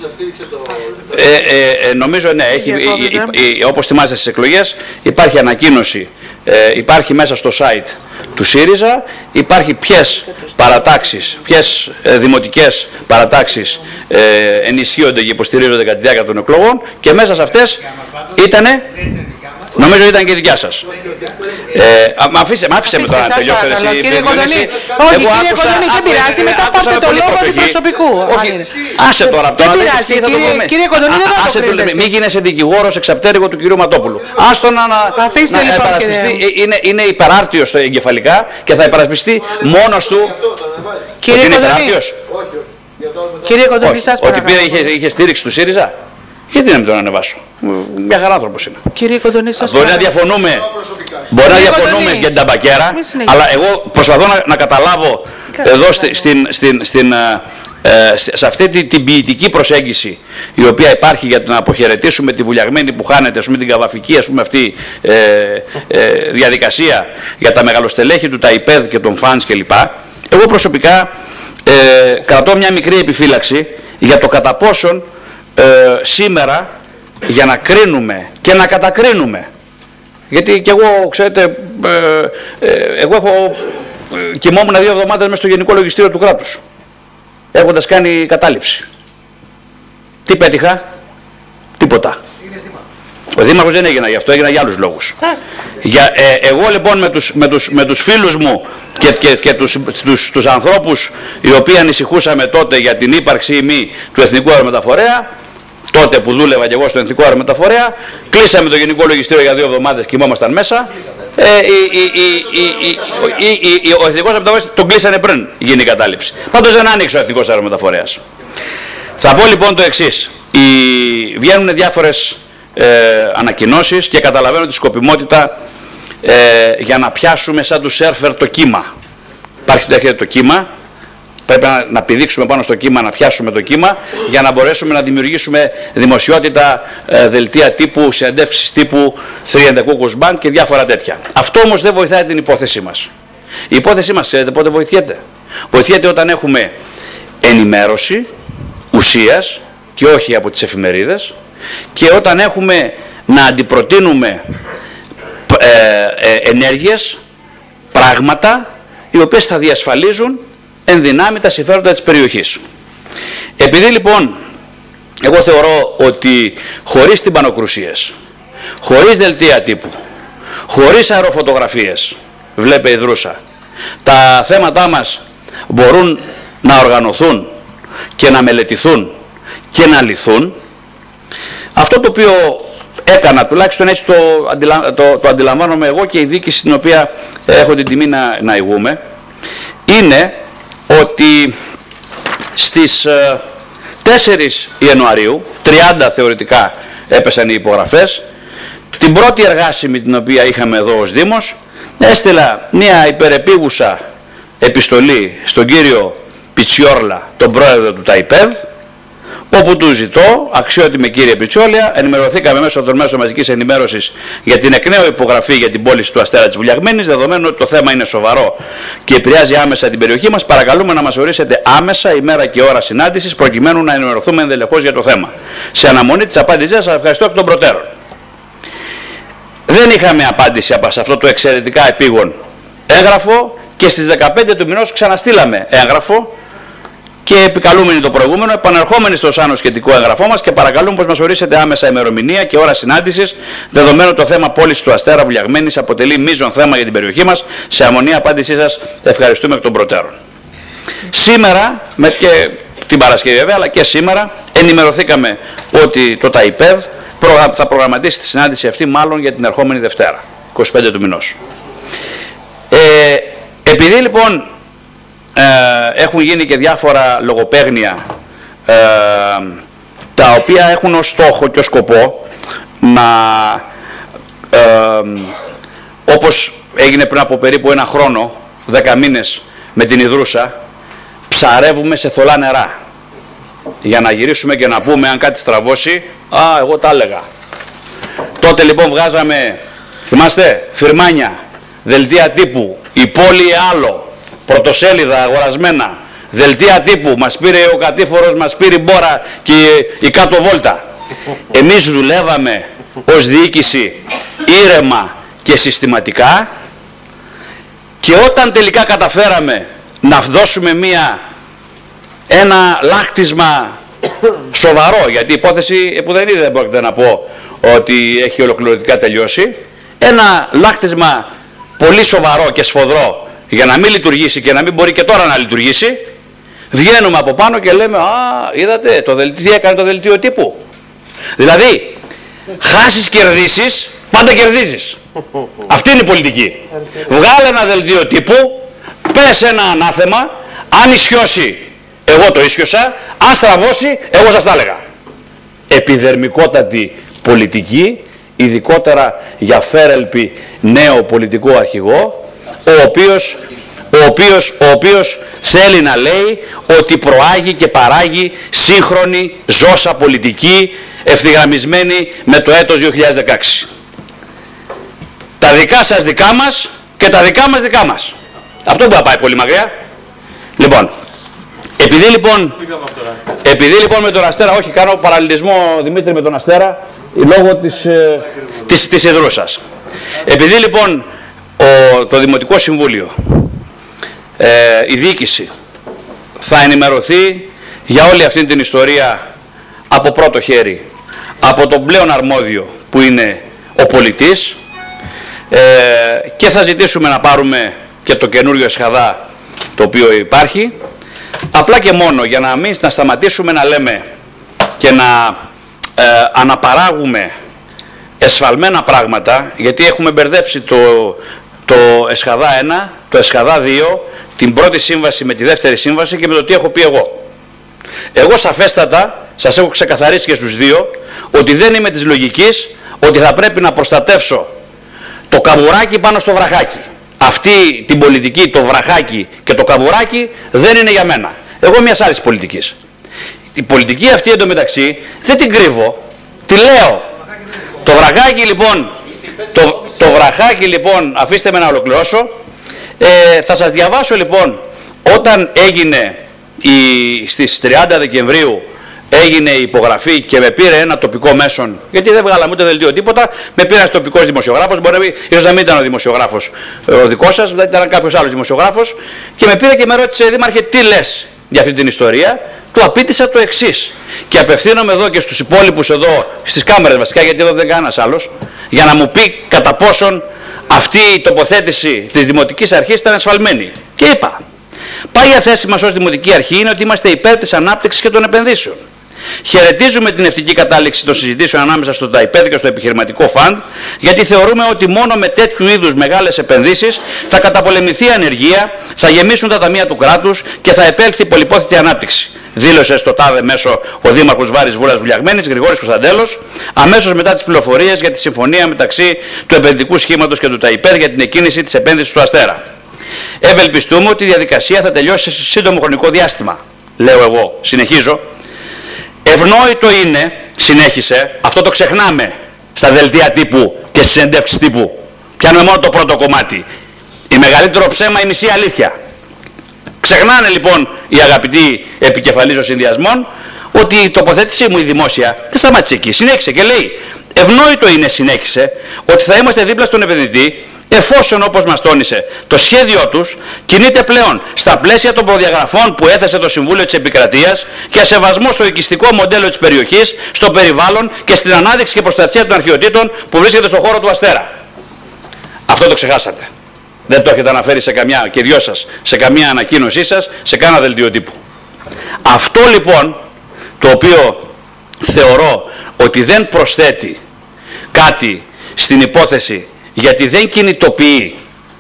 νομίζω ναι, όπως θυμάστε στις εκλογές, υπάρχει ανακοίνωση, υπάρχει μέσα στο site του ΣΥΡΙΖΑ, υπάρχει ποιες παρατάξεις, ποιες δημοτικές παρατάξεις ενισχύονται και υποστηρίζονται κατά τη διάρκεια των εκλογών, και μέσα σε αυτές ήτανε Νομίζω ήταν και δικιά σας. Μ' άφησε με τώρα να τελειώσω. Κύριε Κοντονή, όχι κύριε Κοντονή, δεν πειράζει, μετά πάτε το λόγο του προσωπικού. Άσε τώρα από το δεν πειράζει, κύριε Κοντονή, δεν θα το κρίνετε. Μην γίνεσαι δικηγόρος εξαπτέρυγο του κυρίου Ματόπουλου. Άστο να επαρασπιστεί, είναι υπεράρτιος εγκεφαλικά και θα υπερασπιστεί μόνος του. Κύριε Κοντονή, κύριε Κοντονή, σας παρακαλώ. Ότι είχε στήριξη του ΣΥΡΙΖΑ. Γιατί να μην τον ανεβάσω. Μια χαρά άνθρωπος είναι. Κύριε Κοντονή, σας μπορεί να διαφωνούμε, για την ταμπακέρα, αλλά εγώ προσπαθώ να καταλάβω εδώ σε αυτή την ποιητική προσέγγιση η οποία υπάρχει για να αποχαιρετήσουμε τη βουλιαγμένη που χάνεται, ας πούμε, την καβαφική αυτή διαδικασία για τα μεγαλοστελέχη του ΤΑΙΠΕΔ και των φανς κλπ. Εγώ προσωπικά κρατώ μια μικρή επιφύλαξη για το κατά πόσον σήμερα για να κρίνουμε και να κατακρίνουμε, γιατί και εγώ, ξέρετε, εγώ κοιμόμουν 2 εβδομάδες μέσα στο Γενικό Λογιστήριο του κράτους, έχοντας κάνει κατάληψη. Τι πέτυχα? Τίποτα. Ο Δήμαρχος δεν έγινα γι' αυτό, έγινα για άλλους λόγους. Εγώ λοιπόν με τους φίλους μου και τους ανθρώπους οι οποίοι ανησυχούσαμε τότε για την ύπαρξη ή μη του Εθνικού Αερομεταφορέα, τότε που δούλευα και εγώ στο Εθνικό Αερομεταφορέα, κλείσαμε το Γενικό Λογιστήριο για 2 εβδομάδες, κοιμόμασταν μέσα. Ο Εθνικός Αερομεταφορέας τον κλείσανε πριν γίνει η κατάληψη. Πάντως δεν άνοιξε ο Εθνικός Αερομεταφορέας. Θα πω λοιπόν το εξής. Βγαίνουν διάφορες ανακοινώσεις και καταλαβαίνω τη σκοπιμότητα για να πιάσουμε σαν του σέρφερ το κύμα. Υπάρχει το κύμα. Πρέπει να πηδήξουμε πάνω στο κύμα, να πιάσουμε το κύμα για να μπορέσουμε να δημιουργήσουμε δημοσιότητα, δελτία τύπου, συνεντεύξεις τύπου 3 and the Cuckoo's Band και διάφορα τέτοια. Αυτό όμως δεν βοηθάει την υπόθεσή μας. Η υπόθεσή μας, ξέρετε πότε βοηθιέται? Βοηθιέται όταν έχουμε ενημέρωση ουσίας και όχι από τις εφημερίδες και όταν έχουμε να αντιπροτείνουμε ενέργειες, πράγματα οι οποίες θα διασφαλίζουν εν δυνάμει τα συμφέροντα της περιοχής. Επειδή λοιπόν εγώ θεωρώ ότι χωρίς τυμπανοκρουσίες, χωρίς δελτία τύπου, χωρίς αεροφωτογραφίες, βλέπε η Δρούσα, τα θέματά μας μπορούν να οργανωθούν και να μελετηθούν και να λυθούν, αυτό το οποίο έκανα, τουλάχιστον έτσι το αντιλαμβάνομαι εγώ και η διοίκηση στην οποία έχω την τιμή να ηγούμε, είναι ότι στις 4 Ιανουαρίου, 30 θεωρητικά έπεσαν οι υπογραφές, την πρώτη εργάσιμη την οποία είχαμε εδώ ως Δήμος, έστειλα μια υπερεπίγουσα επιστολή στον κύριο Πιτσιόρλα, τον πρόεδρο του ΤΑΙΠΕΔ, όπου του ζητώ, αξιότιμε κύριε Πιτσόλια, ενημερωθήκαμε μέσω των μέσων μαζικής ενημέρωσης για την εκ νέου υπογραφή για την πώληση του Αστέρα της Βουλιαγμένης, δεδομένου ότι το θέμα είναι σοβαρό και επηρεάζει άμεσα την περιοχή μας, παρακαλούμε να μας ορίσετε άμεσα ημέρα και ώρα συνάντησης προκειμένου να ενημερωθούμε ενδελεχώς για το θέμα. Σε αναμονή της απάντησης σας ευχαριστώ εκ των προτέρων. Δεν είχαμε απάντηση από αυτό το εξαιρετικά επίγον έγγραφο και στις 15 του μηνός ξαναστήλαμε έγγραφο και επικαλούμενοι το προηγούμενο, επανερχόμενοι στο σαν σχετικό έγγραφό μας και παρακαλούμε πως μας ορίσετε άμεσα ημερομηνία και ώρα συνάντησης, δεδομένου το θέμα πώλησης του Αστέρα Βουλιαγμένης αποτελεί μείζον θέμα για την περιοχή μας. Σε αμονή απάντησή σας ευχαριστούμε εκ των προτέρων. Σήμερα, και την Παρασκευή βέβαια, αλλά και σήμερα, ενημερωθήκαμε ότι το ΤΑΙΠΕΔ θα προγραμματίσει τη συνάντηση αυτή μάλλον για την ερχόμενη Δευτέρα, 25 του μηνός. Επειδή λοιπόν έχουν γίνει και διάφορα λογοπαίγνια τα οποία έχουν ως στόχο και ως σκοπό να όπως έγινε πριν από περίπου 1 χρόνο, 10 μήνες με την Ιδρούσα, ψαρεύουμε σε θολά νερά για να γυρίσουμε και να πούμε αν κάτι στραβώσει, εγώ τα έλεγα. Τότε λοιπόν βγάζαμε, θυμάστε, φιρμάνια, δελτία τύπου, η πόλη άλλο, πρωτοσέλιδα αγορασμένα, δελτία τύπου, μας πήρε ο κατήφορος, μας πήρε η μπόρα και η κάτω βόλτα. Εμείς δουλεύαμε ως διοίκηση ήρεμα και συστηματικά και όταν τελικά καταφέραμε να δώσουμε ένα λάκτισμα σοβαρό, γιατί η υπόθεση που δεν πρόκειται να πω ότι έχει ολοκληρωτικά τελειώσει. Ένα λάχτισμα πολύ σοβαρό και σφοδρό για να μην λειτουργήσει και να μην μπορεί και τώρα να λειτουργήσει. Βγαίνουμε από πάνω και λέμε, α, είδατε, τι έκανε το δελτίο τύπου. Δηλαδή, χάσεις κερδίσεις, πάντα κερδίζεις. Αυτή είναι η πολιτική. Βγάλε ένα δελτίο τύπου, πες ένα ανάθεμα, αν ισιώσει, εγώ το ίσιοσα, αν στραβώσει, εγώ σας τα έλεγα. Επιδερμικότατη πολιτική, ειδικότερα για φέρελπη νέο πολιτικό αρχηγό, ο οποίος θέλει να λέει ότι προάγει και παράγει σύγχρονη ζώσα πολιτική ευθυγραμμισμένη με το έτος 2016. Τα δικά σας δικά μας και τα δικά μας δικά μας. Αυτό που θα πάει πολύ μακριά. Λοιπόν, επειδή λοιπόν με τον Αστέρα, όχι, κάνω παραλληλισμό Δημήτρη με τον Αστέρα λόγω της ιδρούσας. Επειδή λοιπόν το Δημοτικό Συμβούλιο, η διοίκηση θα ενημερωθεί για όλη αυτή την ιστορία από πρώτο χέρι, από τον πλέον αρμόδιο που είναι ο πολιτής, και θα ζητήσουμε να πάρουμε και το καινούριο εσχαδά το οποίο υπάρχει, απλά και μόνο για να σταματήσουμε να λέμε και να αναπαράγουμε εσφαλμένα πράγματα, γιατί έχουμε μπερδέψει το εσχαδά 1, το εσχαδά 2, την πρώτη σύμβαση με τη δεύτερη σύμβαση και με το τι έχω πει εγώ. Εγώ σαφέστατα σας έχω ξεκαθαρίσει και στους δύο ότι δεν είμαι της λογικής ότι θα πρέπει να προστατεύσω το καβουράκι πάνω στο βραχάκι. Αυτή την πολιτική, το βραχάκι και το καβουράκι δεν είναι για μένα. Εγώ μιας άλλης πολιτικής. Η πολιτική αυτή εντωμεταξύ δεν την κρύβω, τη λέω. Το βραχάκι λοιπόν, το βραχάκι λοιπόν, αφήστε με να ολοκληρώσω, θα σας διαβάσω λοιπόν, όταν έγινε στις 30 Δεκεμβρίου έγινε η υπογραφή και με πήρε ένα τοπικό μέσον, γιατί δεν βγάλαμε ούτε δελτίο τίποτα, με πήρε ένας τοπικός δημοσιογράφος, μπορεί να μην, ίσως να μην ήταν ο δημοσιογράφος ο δικός σας, δηλαδή ήταν κάποιος άλλος δημοσιογράφος, και με πήρε και με ρώτησε, Δήμαρχε, τι λες για αυτή την ιστορία. Του απίτησα το εξής, και απευθύνομαι εδώ και στους υπόλοιπους εδώ, στις κάμερες βασικά, γιατί εδώ δεν είναι κανένας άλλος, για να μου πει κατά πόσον αυτή η τοποθέτηση της Δημοτικής Αρχής ήταν ασφαλμένη. Και είπα, πάγια θέση μας ως Δημοτική Αρχή είναι ότι είμαστε υπέρ της ανάπτυξης και των επενδύσεων. Χαιρετίζουμε την ευτυχή κατάληξη των συζητήσεων ανάμεσα στο ΤΑΙΠΕΔ και στο επιχειρηματικό φαντ, γιατί θεωρούμε ότι μόνο με τέτοιου είδους μεγάλες επενδύσεις θα καταπολεμηθεί η ανεργία, θα γεμίσουν τα ταμεία του κράτους και θα επέλθει η πολυπόθητη ανάπτυξη. Δήλωσε στο ΤΑΔΕ μέσο ο Δήμαρχος Βάρης Βούλας Βουλιαγμένης, Γρηγόρης Κωνσταντέλος, αμέσως μετά τις πληροφορίες για τη συμφωνία μεταξύ του επενδυτικού σχήματος και του ΤΑΙΠΕΔ για την εκκίνηση της επένδυσης του Αστέρα. Ευελπιστούμε ότι η διαδικασία θα τελειώσει σε σύντομο χρονικό διάστημα. Λέω εγώ, συνεχίζω. Ευνόητο είναι, συνέχισε, αυτό το ξεχνάμε στα δελτία τύπου και στις συνεντεύξεις τύπου. Πιάνουμε μόνο το πρώτο κομμάτι. Η μεγαλύτερο ψέμα, η μισή αλήθεια. Ξεχνάνε λοιπόν οι αγαπητοί επικεφαλής των συνδυασμών ότι η τοποθέτησή μου η δημόσια δεν σταμάτησε εκεί. Συνέχισε και λέει, ευνόητο είναι, συνέχισε, ότι θα είμαστε δίπλα στον επενδυτή εφόσον, όπως μας τόνισε, το σχέδιό τους κινείται πλέον στα πλαίσια των προδιαγραφών που έθεσε το Συμβούλιο της Επικρατείας και σεβασμό στο οικιστικό μοντέλο της περιοχής, στο περιβάλλον και στην ανάδειξη και προστασία των αρχαιοτήτων που βρίσκεται στον χώρο του Αστέρα. Αυτό το ξεχάσατε. Δεν το έχετε αναφέρει σε καμιά, και δυο σας, σε καμία ανακοίνωσή σας, σε κάνα δελτίο τύπου. Αυτό λοιπόν, το οποίο θεωρώ ότι δεν προσθέτει στην υπόθεση, γιατί δεν κινητοποιεί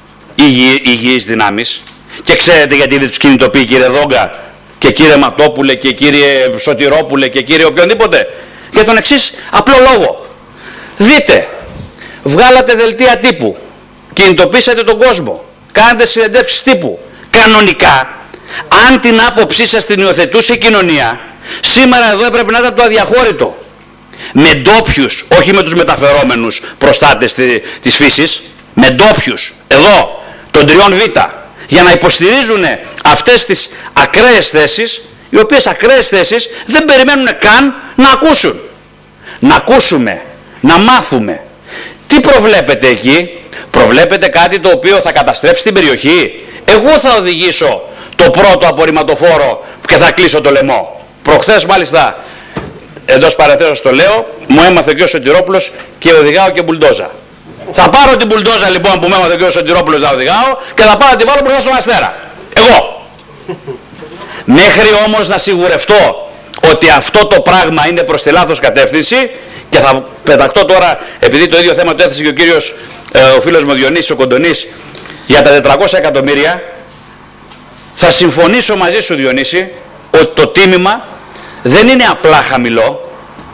υγιείς δυνάμεις, και ξέρετε γιατί δεν τους κινητοποιεί, κύριε Δόγκα και κύριε Ματόπουλε και κύριε Σωτηρόπουλε και κύριε οποιονδήποτε, για τον εξής απλό λόγο. Δείτε, βγάλατε δελτία τύπου, κινητοποίησατε τον κόσμο, κάνετε συνεντεύξεις τύπου. Κανονικά, αν την άποψή σας την υιοθετούσε η κοινωνία, σήμερα εδώ έπρεπε να ήταν το αδιαχώρητο. Με ντόπιους, όχι με τους μεταφερόμενους προστάτες της φύσης, με ντόπιους, εδώ, των 3Β, για να υποστηρίζουν αυτές τις ακραίες θέσεις, οι οποίες ακραίες θέσεις δεν περιμένουν καν να ακούσουν. Να ακούσουμε, να μάθουμε. Τι προβλέπετε εκεί? Προβλέπετε κάτι το οποίο θα καταστρέψει την περιοχή? Εγώ θα οδηγήσω το πρώτο απορριμματοφόρο και θα κλείσω το λαιμό. Προχθές μάλιστα εντός παρενθέσεως το λέω, μου έμαθε και ο Σωτηρόπουλος και οδηγάω και μπουλντόζα. Θα πάρω την μπουλντόζα λοιπόν που μου έμαθε και ο Σωτηρόπουλος να οδηγάω και θα πάω να τη βάλω μπροστά στον Αστέρα. Εγώ. Μέχρι όμως να σιγουρευτώ ότι αυτό το πράγμα είναι προς τη λάθος κατεύθυνση, και θα πεταχτώ τώρα, επειδή το ίδιο θέμα το έθεσε και ο κύριος, ο φίλος μου Διονύσης ο Κοντονής, για τα 400 εκατομμύρια, θα συμφωνήσω μαζί σου Διονύση ότι το τίμημα δεν είναι απλά χαμηλό,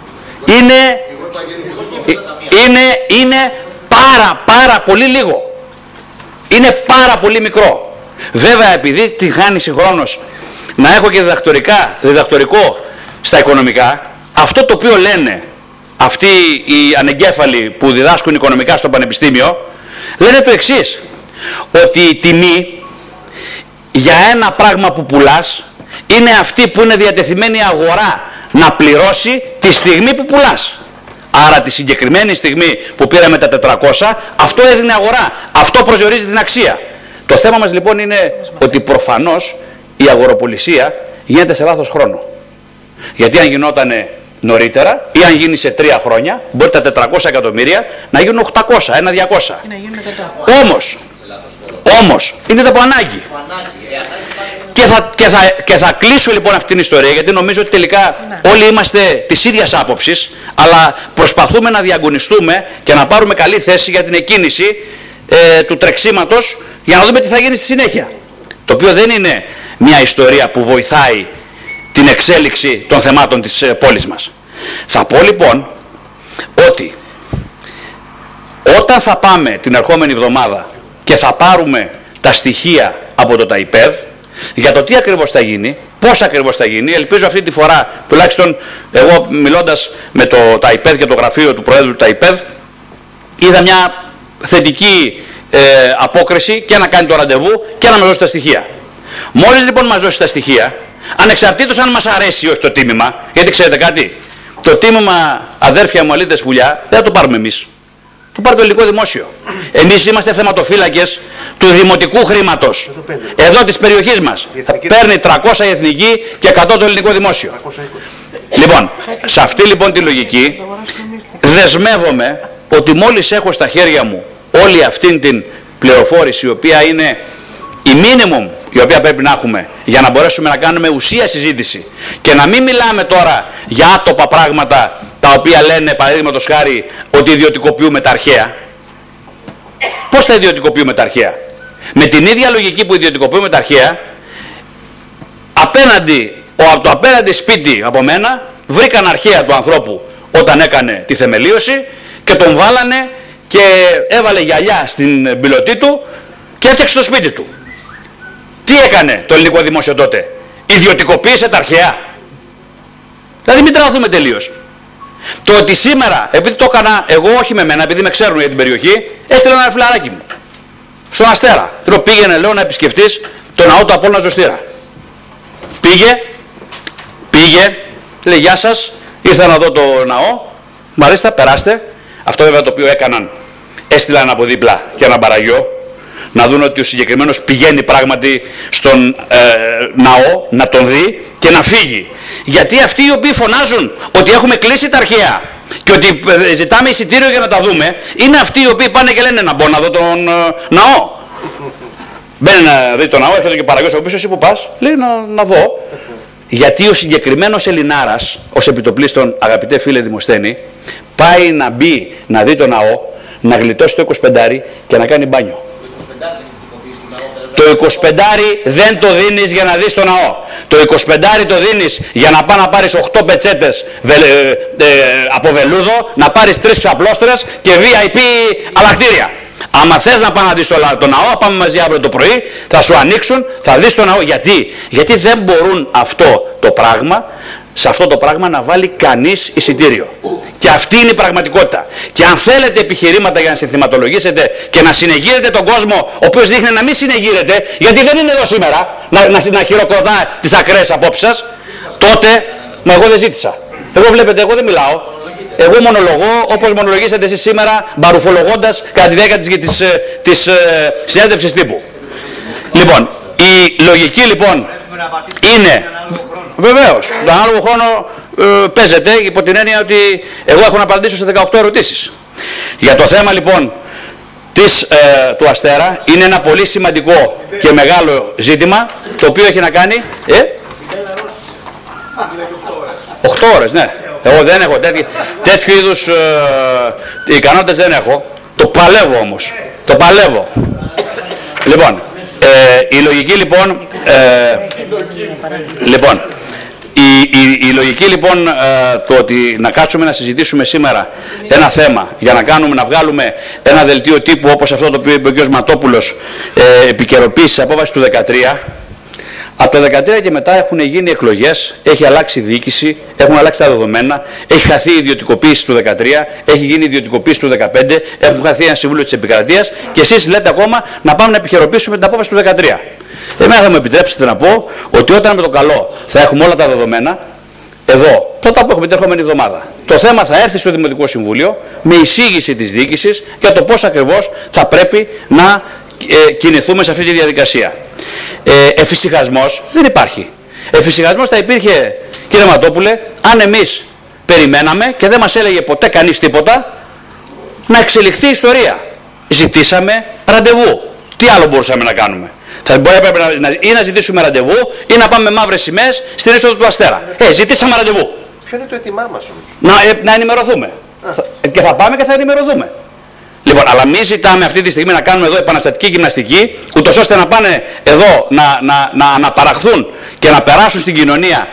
είναι πάρα πολύ λίγο. Είναι πάρα πολύ μικρό. Βέβαια, επειδή τη χάνει συγχρόνως να έχω και διδακτορικό στα οικονομικά, αυτό το οποίο λένε αυτοί οι ανεγκέφαλοι που διδάσκουν οικονομικά στο πανεπιστήμιο, λένε το εξής, ότι η τιμή για ένα πράγμα που πουλάς είναι αυτή που είναι διατεθειμένη η αγορά να πληρώσει τη στιγμή που πουλάς. Άρα τη συγκεκριμένη στιγμή που πήραμε τα 400, αυτό έδινε αγορά, αυτό προσδιορίζει την αξία. Το θέμα μας λοιπόν είναι ότι προφανώς η αγοροπολισία γίνεται σε λάθος χρόνο. Γιατί αν γινότανε νωρίτερα ή αν γίνει σε 3 χρόνια, μπορεί τα 400 εκατομμύρια να γίνουν 800, ένα 200. Όμως, είναι το από ανάγκη. Και θα κλείσω λοιπόν αυτήν την ιστορία, γιατί νομίζω ότι τελικά όλοι είμαστε της ίδιας άποψης, αλλά προσπαθούμε να διαγωνιστούμε και να πάρουμε καλή θέση για την εκκίνηση του τρεξίματος, για να δούμε τι θα γίνει στη συνέχεια. Το οποίο δεν είναι μια ιστορία που βοηθάει την εξέλιξη των θεμάτων της πόλης μας. Θα πω λοιπόν ότι όταν θα πάμε την ερχόμενη εβδομάδα και θα πάρουμε τα στοιχεία από το ΤΑΙΠΕΔ για το τι ακριβώς θα γίνει, πώς ακριβώς θα γίνει, ελπίζω αυτή τη φορά, τουλάχιστον εγώ μιλώντας με το ΤΑΙΠΕΔ και το γραφείο του Προέδρου του ΤΑΙΠΕΔ, είδα μια θετική απόκριση και να κάνει το ραντεβού και να μας δώσει τα στοιχεία. Μόλις λοιπόν μας δώσει τα στοιχεία, ανεξαρτήτως αν μας αρέσει ή όχι το τίμημα, γιατί ξέρετε κάτι, το τίμημα, αδέρφια μου, αλήτες πουλιά, δεν θα το πάρουμε εμείς. Το πάρει το ελληνικό δημόσιο. Εμείς είμαστε θεματοφύλακες του δημοτικού χρήματος. Εδώ της περιοχής μας. Παίρνει 300 η εθνική και 100 το ελληνικό δημόσιο. Λοιπόν, σε αυτή λοιπόν τη λογική δεσμεύομαι ότι μόλις έχω στα χέρια μου όλη αυτήν την πληροφόρηση, η οποία είναι η minimum η οποία πρέπει να έχουμε για να μπορέσουμε να κάνουμε ουσία συζήτηση και να μην μιλάμε τώρα για άτοπα πράγματα τα οποία λένε παραδείγματος χάρη ότι ιδιωτικοποιούμε τα αρχαία. Πώς θα ιδιωτικοποιούμε τα αρχαία? Με την ίδια λογική που ιδιωτικοποιούμε τα αρχαία, από το απέναντι σπίτι από μένα βρήκαν αρχαία του ανθρώπου όταν έκανε τη θεμελίωση και τον βάλανε και έβαλε γυαλιά στην πιλωτή του και έφτιαξε το σπίτι του. Τι έκανε το ελληνικό δημόσιο τότε? Ιδιωτικοποίησε τα αρχαία. Δηλαδή μην τραβηθούμε τελείως. Το ότι σήμερα, επειδή το έκανα εγώ, όχι με μένα, επειδή με ξέρουν για την περιοχή, έστειλα ένα φιλαράκι μου στον Αστέρα. Του πήγαινε, λέω, να επισκεφτείς το ναό του Απόλλωνα Ζωστήρα. Πήγε, λέει γεια σας, ήρθα να δω το ναό, μάλιστα, περάστε. Αυτό βέβαια το οποίο έκαναν, έστειλαν από δίπλα και ένα μπαραγιό, να δουν ότι ο συγκεκριμένος πηγαίνει πράγματι στον ναό, να τον δει και να φύγει. Γιατί αυτοί οι οποίοι φωνάζουν ότι έχουμε κλείσει τα αρχαία και ότι ζητάμε εισιτήριο για να τα δούμε, είναι αυτοί οι οποίοι πάνε και λένε να μπω να δω τον ναό. Μπαίνει να δει τον ναό, έρχεται και παραγιώς από πίσω, εσύ που πας, λέει να δω. Γιατί ο συγκεκριμένος Ελληνάρας, ως επιτοπλίστων, αγαπητέ φίλε Δημοσθένη, πάει να μπει να δει τον ναό, να γλιτώσει το 25 και να κάνει μπάνιο. Το 25 δεν το δίνεις για να δεις το ναό. Το 25 το δίνεις για να πάει να πάρεις 8 πετσέτες από βελούδο, να πάρεις 3 ξαπλώστρες και VIP αλλακτήρια. Άμα θες να πάει να δεις το ναό, πάμε μαζί αύριο το πρωί, θα σου ανοίξουν, θα δεις το ναό. Γιατί δεν μπορούν σε αυτό το πράγμα να βάλει κανείς εισιτήριο. Και αυτή είναι η πραγματικότητα. Και αν θέλετε επιχειρήματα για να συνθηματολογήσετε και να συνεγείρετε τον κόσμο, ο οποίος δείχνει να μην συνεγείρεται, γιατί δεν είναι εδώ σήμερα να χειροκροτά τις ακραίες απόψεις σας, τότε, μα εγώ δεν ζήτησα. Εγώ βλέπετε, εγώ δεν μιλάω. Εγώ μονολογώ όπως μονολογήσατε εσείς σήμερα, μπαρουφολογώντας κατά τη διάρκεια της συνέντευξης τύπου. Λοιπόν, η λογική λοιπόν είναι, βεβαίως, τον άλλο χρόνο παίζεται υπό την έννοια ότι εγώ έχω να απαντήσω σε 18 ερωτήσεις. Για το θέμα λοιπόν του Αστέρα είναι ένα πολύ σημαντικό και μεγάλο ζήτημα, το οποίο έχει να κάνει... 8 ώρες, ναι. Εγώ δεν έχω τέτοιου είδους ικανότητες, δεν έχω. Το παλεύω όμως. Το παλεύω. Λοιπόν, η λογική η λογική λοιπόν το ότι να κάτσουμε να συζητήσουμε σήμερα ένα θέμα για να βγάλουμε ένα δελτίο τύπου όπως αυτό το οποίο είπε ο κ. Ματόπουλος, επικαιροποίηση απόβαση του 2013. Από το 2013 και μετά έχουν γίνει εκλογές, έχει αλλάξει η διοίκηση, έχουν αλλάξει τα δεδομένα, έχει χαθεί η ιδιωτικοποίηση του 2013, έχει γίνει η ιδιωτικοποίηση του 2015, έχουν χαθεί ένα συμβούλιο της επικρατείας και εσείς λέτε ακόμα να πάμε να επικαιροποιήσουμε την απόφαση του 2013. Εμένα θα μου επιτρέψετε να πω ότι όταν με το καλό θα έχουμε όλα τα δεδομένα, εδώ, τότε που έχουμε την ερχόμενη εβδομάδα, το θέμα θα έρθει στο Δημοτικό Συμβούλιο με εισήγηση της διοίκησης για το πώς ακριβώς θα πρέπει να κινηθούμε σε αυτή τη διαδικασία. Εφησυχασμός δεν υπάρχει. Εφησυχασμός θα υπήρχε, κύριε Ματόπουλε, αν εμείς περιμέναμε και δεν μας έλεγε ποτέ κανείς τίποτα να εξελιχθεί η ιστορία. Ζητήσαμε ραντεβού. Τι άλλο μπορούσαμε να κάνουμε? Θα μπορεί ή να ζητήσουμε ραντεβού ή να πάμε μαύρες σημαίες στην είσοδο του Αστέρα. Ζητήσαμε ραντεβού. Ποιο είναι το έτοιμά μας όμως? Να ενημερωθούμε. Και θα πάμε και θα ενημερωθούμε. Λοιπόν, αλλά μην ζητάμε αυτή τη στιγμή να κάνουμε εδώ επαναστατική γυμναστική, ούτως ώστε να πάνε εδώ να αναπαραχθούν και να περάσουν στην κοινωνία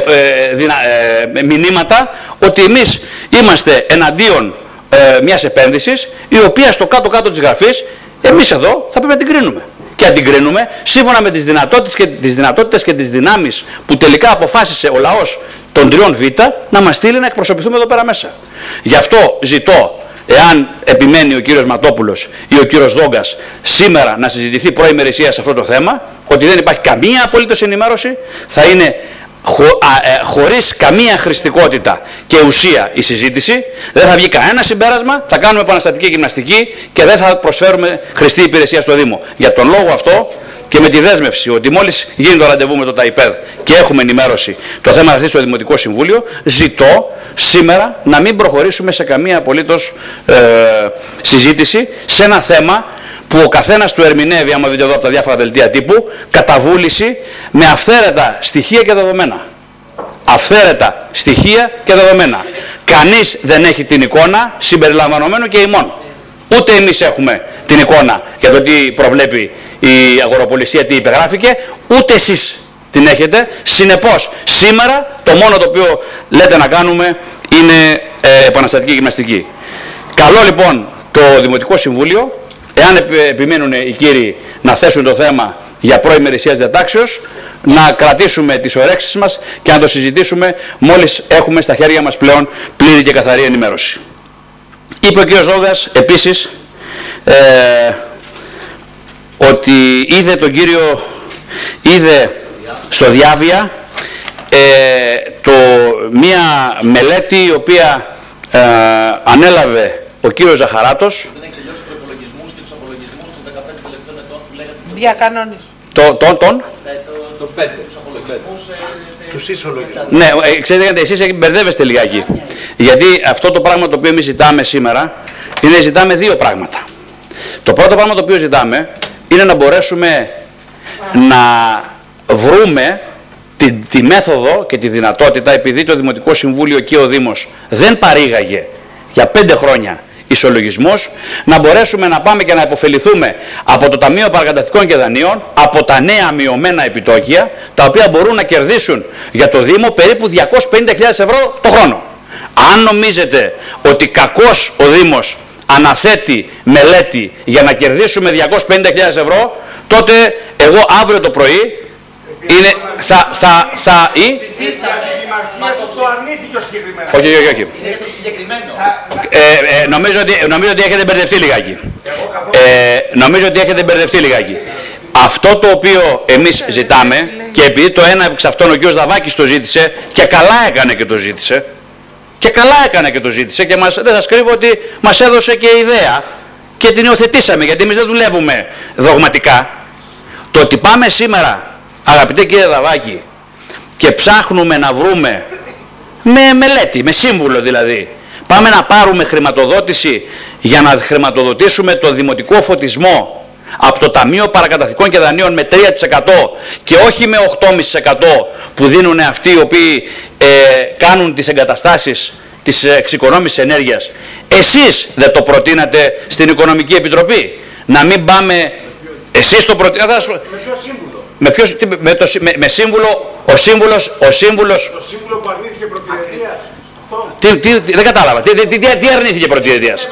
μηνύματα ότι εμείς είμαστε εναντίον μιας επένδυσης, η οποία στο κάτω-κάτω της γραφής εμείς εδώ θα πρέπει να την κρίνουμε. Και να την κρίνουμε σύμφωνα με τις δυνατότητες και τις δυνάμεις που τελικά αποφάσισε ο λαός των 3Β να μας στείλει να εκπροσωπηθούμε εδώ πέρα μέσα. Γι' αυτό ζητώ, εάν επιμένει ο κύριος Ματόπουλος ή ο κύριος Δόγκας, σήμερα να συζητηθεί προημερησία σε αυτό το θέμα, ότι δεν υπάρχει καμία απολύτως ενημέρωση, θα είναι χωρίς καμία χρηστικότητα και ουσία η συζήτηση, δεν θα βγει κανένα συμπέρασμα, θα κάνουμε επαναστατική γυμναστική και δεν θα προσφέρουμε χρηστή υπηρεσία στο Δήμο. Για τον λόγο αυτό και με τη δέσμευση ότι μόλις γίνει το ραντεβού με το ΤΑΙΠΕΔ και έχουμε ενημέρωση, το θέμα θα έρθει στο Δημοτικό Συμβούλιο, ζητώ σήμερα να μην προχωρήσουμε σε καμία απολύτως συζήτηση σε ένα θέμα που ο καθένας του ερμηνεύει, άμα δείτε εδώ από τα διάφορα δελτία τύπου, κατά βούληση με αυθαίρετα στοιχεία και δεδομένα. Αυθαίρετα στοιχεία και δεδομένα. Κανείς δεν έχει την εικόνα, συμπεριλαμβανομένου και ημών. Ούτε εμείς έχουμε την εικόνα για το τι προβλέπει η αγοροπολισία, τι υπεγράφηκε, ούτε εσείς την έχετε. Συνεπώς, σήμερα το μόνο το οποίο λέτε να κάνουμε είναι επαναστατική γυμναστική. Καλό λοιπόν το Δημοτικό Συμβούλιο, εάν επιμείνουν οι κύριοι να θέσουν το θέμα για προημερησίας διατάξεως, να κρατήσουμε τις ορέξεις μας και να το συζητήσουμε μόλις έχουμε στα χέρια μας πλέον πλήρη και καθαρή ενημέρωση. Είπε ο κύριος Δόγκας επίσης ότι είδε στο Διάβια μία μελέτη η οποία ανέλαβε ο κύριος Ζαχαράτος. Δεν έχει τελειώσει τους προπολογισμούς και τους απολογισμούς των 15 τελευταίων ετών που λέγατε. Διακανονισμούς. Τους 5. Τους απολογισμούς. Τους ισολογισμούς. Ναι, ξέρετε, εσείς μπερδεύεστε λιγάκι. Γιατί αυτό το πράγμα το οποίο εμείς ζητάμε σήμερα είναι ζητάμε δύο πράγματα. Το πρώτο πράγμα το οποίο ζητάμε είναι να μπορέσουμε να βρούμε τη μέθοδο και τη δυνατότητα, επειδή το Δημοτικό Συμβούλιο και ο Δήμος δεν παρήγαγε για 5 χρόνια ισολογισμούς, να μπορέσουμε να πάμε και να υποφεληθούμε από το Ταμείο Παρακαταθήκων και Δανείων, από τα νέα μειωμένα επιτόκια, τα οποία μπορούν να κερδίσουν για το Δήμο περίπου 250.000 ευρώ το χρόνο. Αν νομίζετε ότι κακώς ο Δήμος αναθέτει μελέτη για να κερδίσουμε 250.000 ευρώ, τότε εγώ αύριο το πρωί Όχι. Νομίζω ότι έχετε μπερδευτεί λιγάκι. Αυτό το οποίο εμείς ζητάμε, και επειδή το ένα εξ αυτών ο κ. Δαβάκης το ζήτησε και καλά έκανε και το ζήτησε, και δεν σας κρύβω ότι μας έδωσε και ιδέα και την υιοθετήσαμε, γιατί εμείς δεν δουλεύουμε δογματικά. Το ότι πάμε σήμερα, αγαπητέ κύριε Δαβάκη, και ψάχνουμε να βρούμε με μελέτη, με σύμβουλο δηλαδή. Πάμε να πάρουμε χρηματοδότηση για να χρηματοδοτήσουμε το δημοτικό φωτισμό από το Ταμείο Παρακαταθήκων και Δανείων με 3% και όχι με 8,5% που δίνουν αυτοί οι οποίοι κάνουν τις εγκαταστάσεις της εξοικονόμησης ενέργειας. Εσείς δεν το προτείνατε στην Οικονομική Επιτροπή? Να μην πάμε, εσείς το προτείνατε? Με σύμβουλο, ο σύμβουλος... Το σύμβουλο που αρνήθηκε πρωτοετίας. Δεν κατάλαβα. Τι αρνήθηκε πρωτοετίας?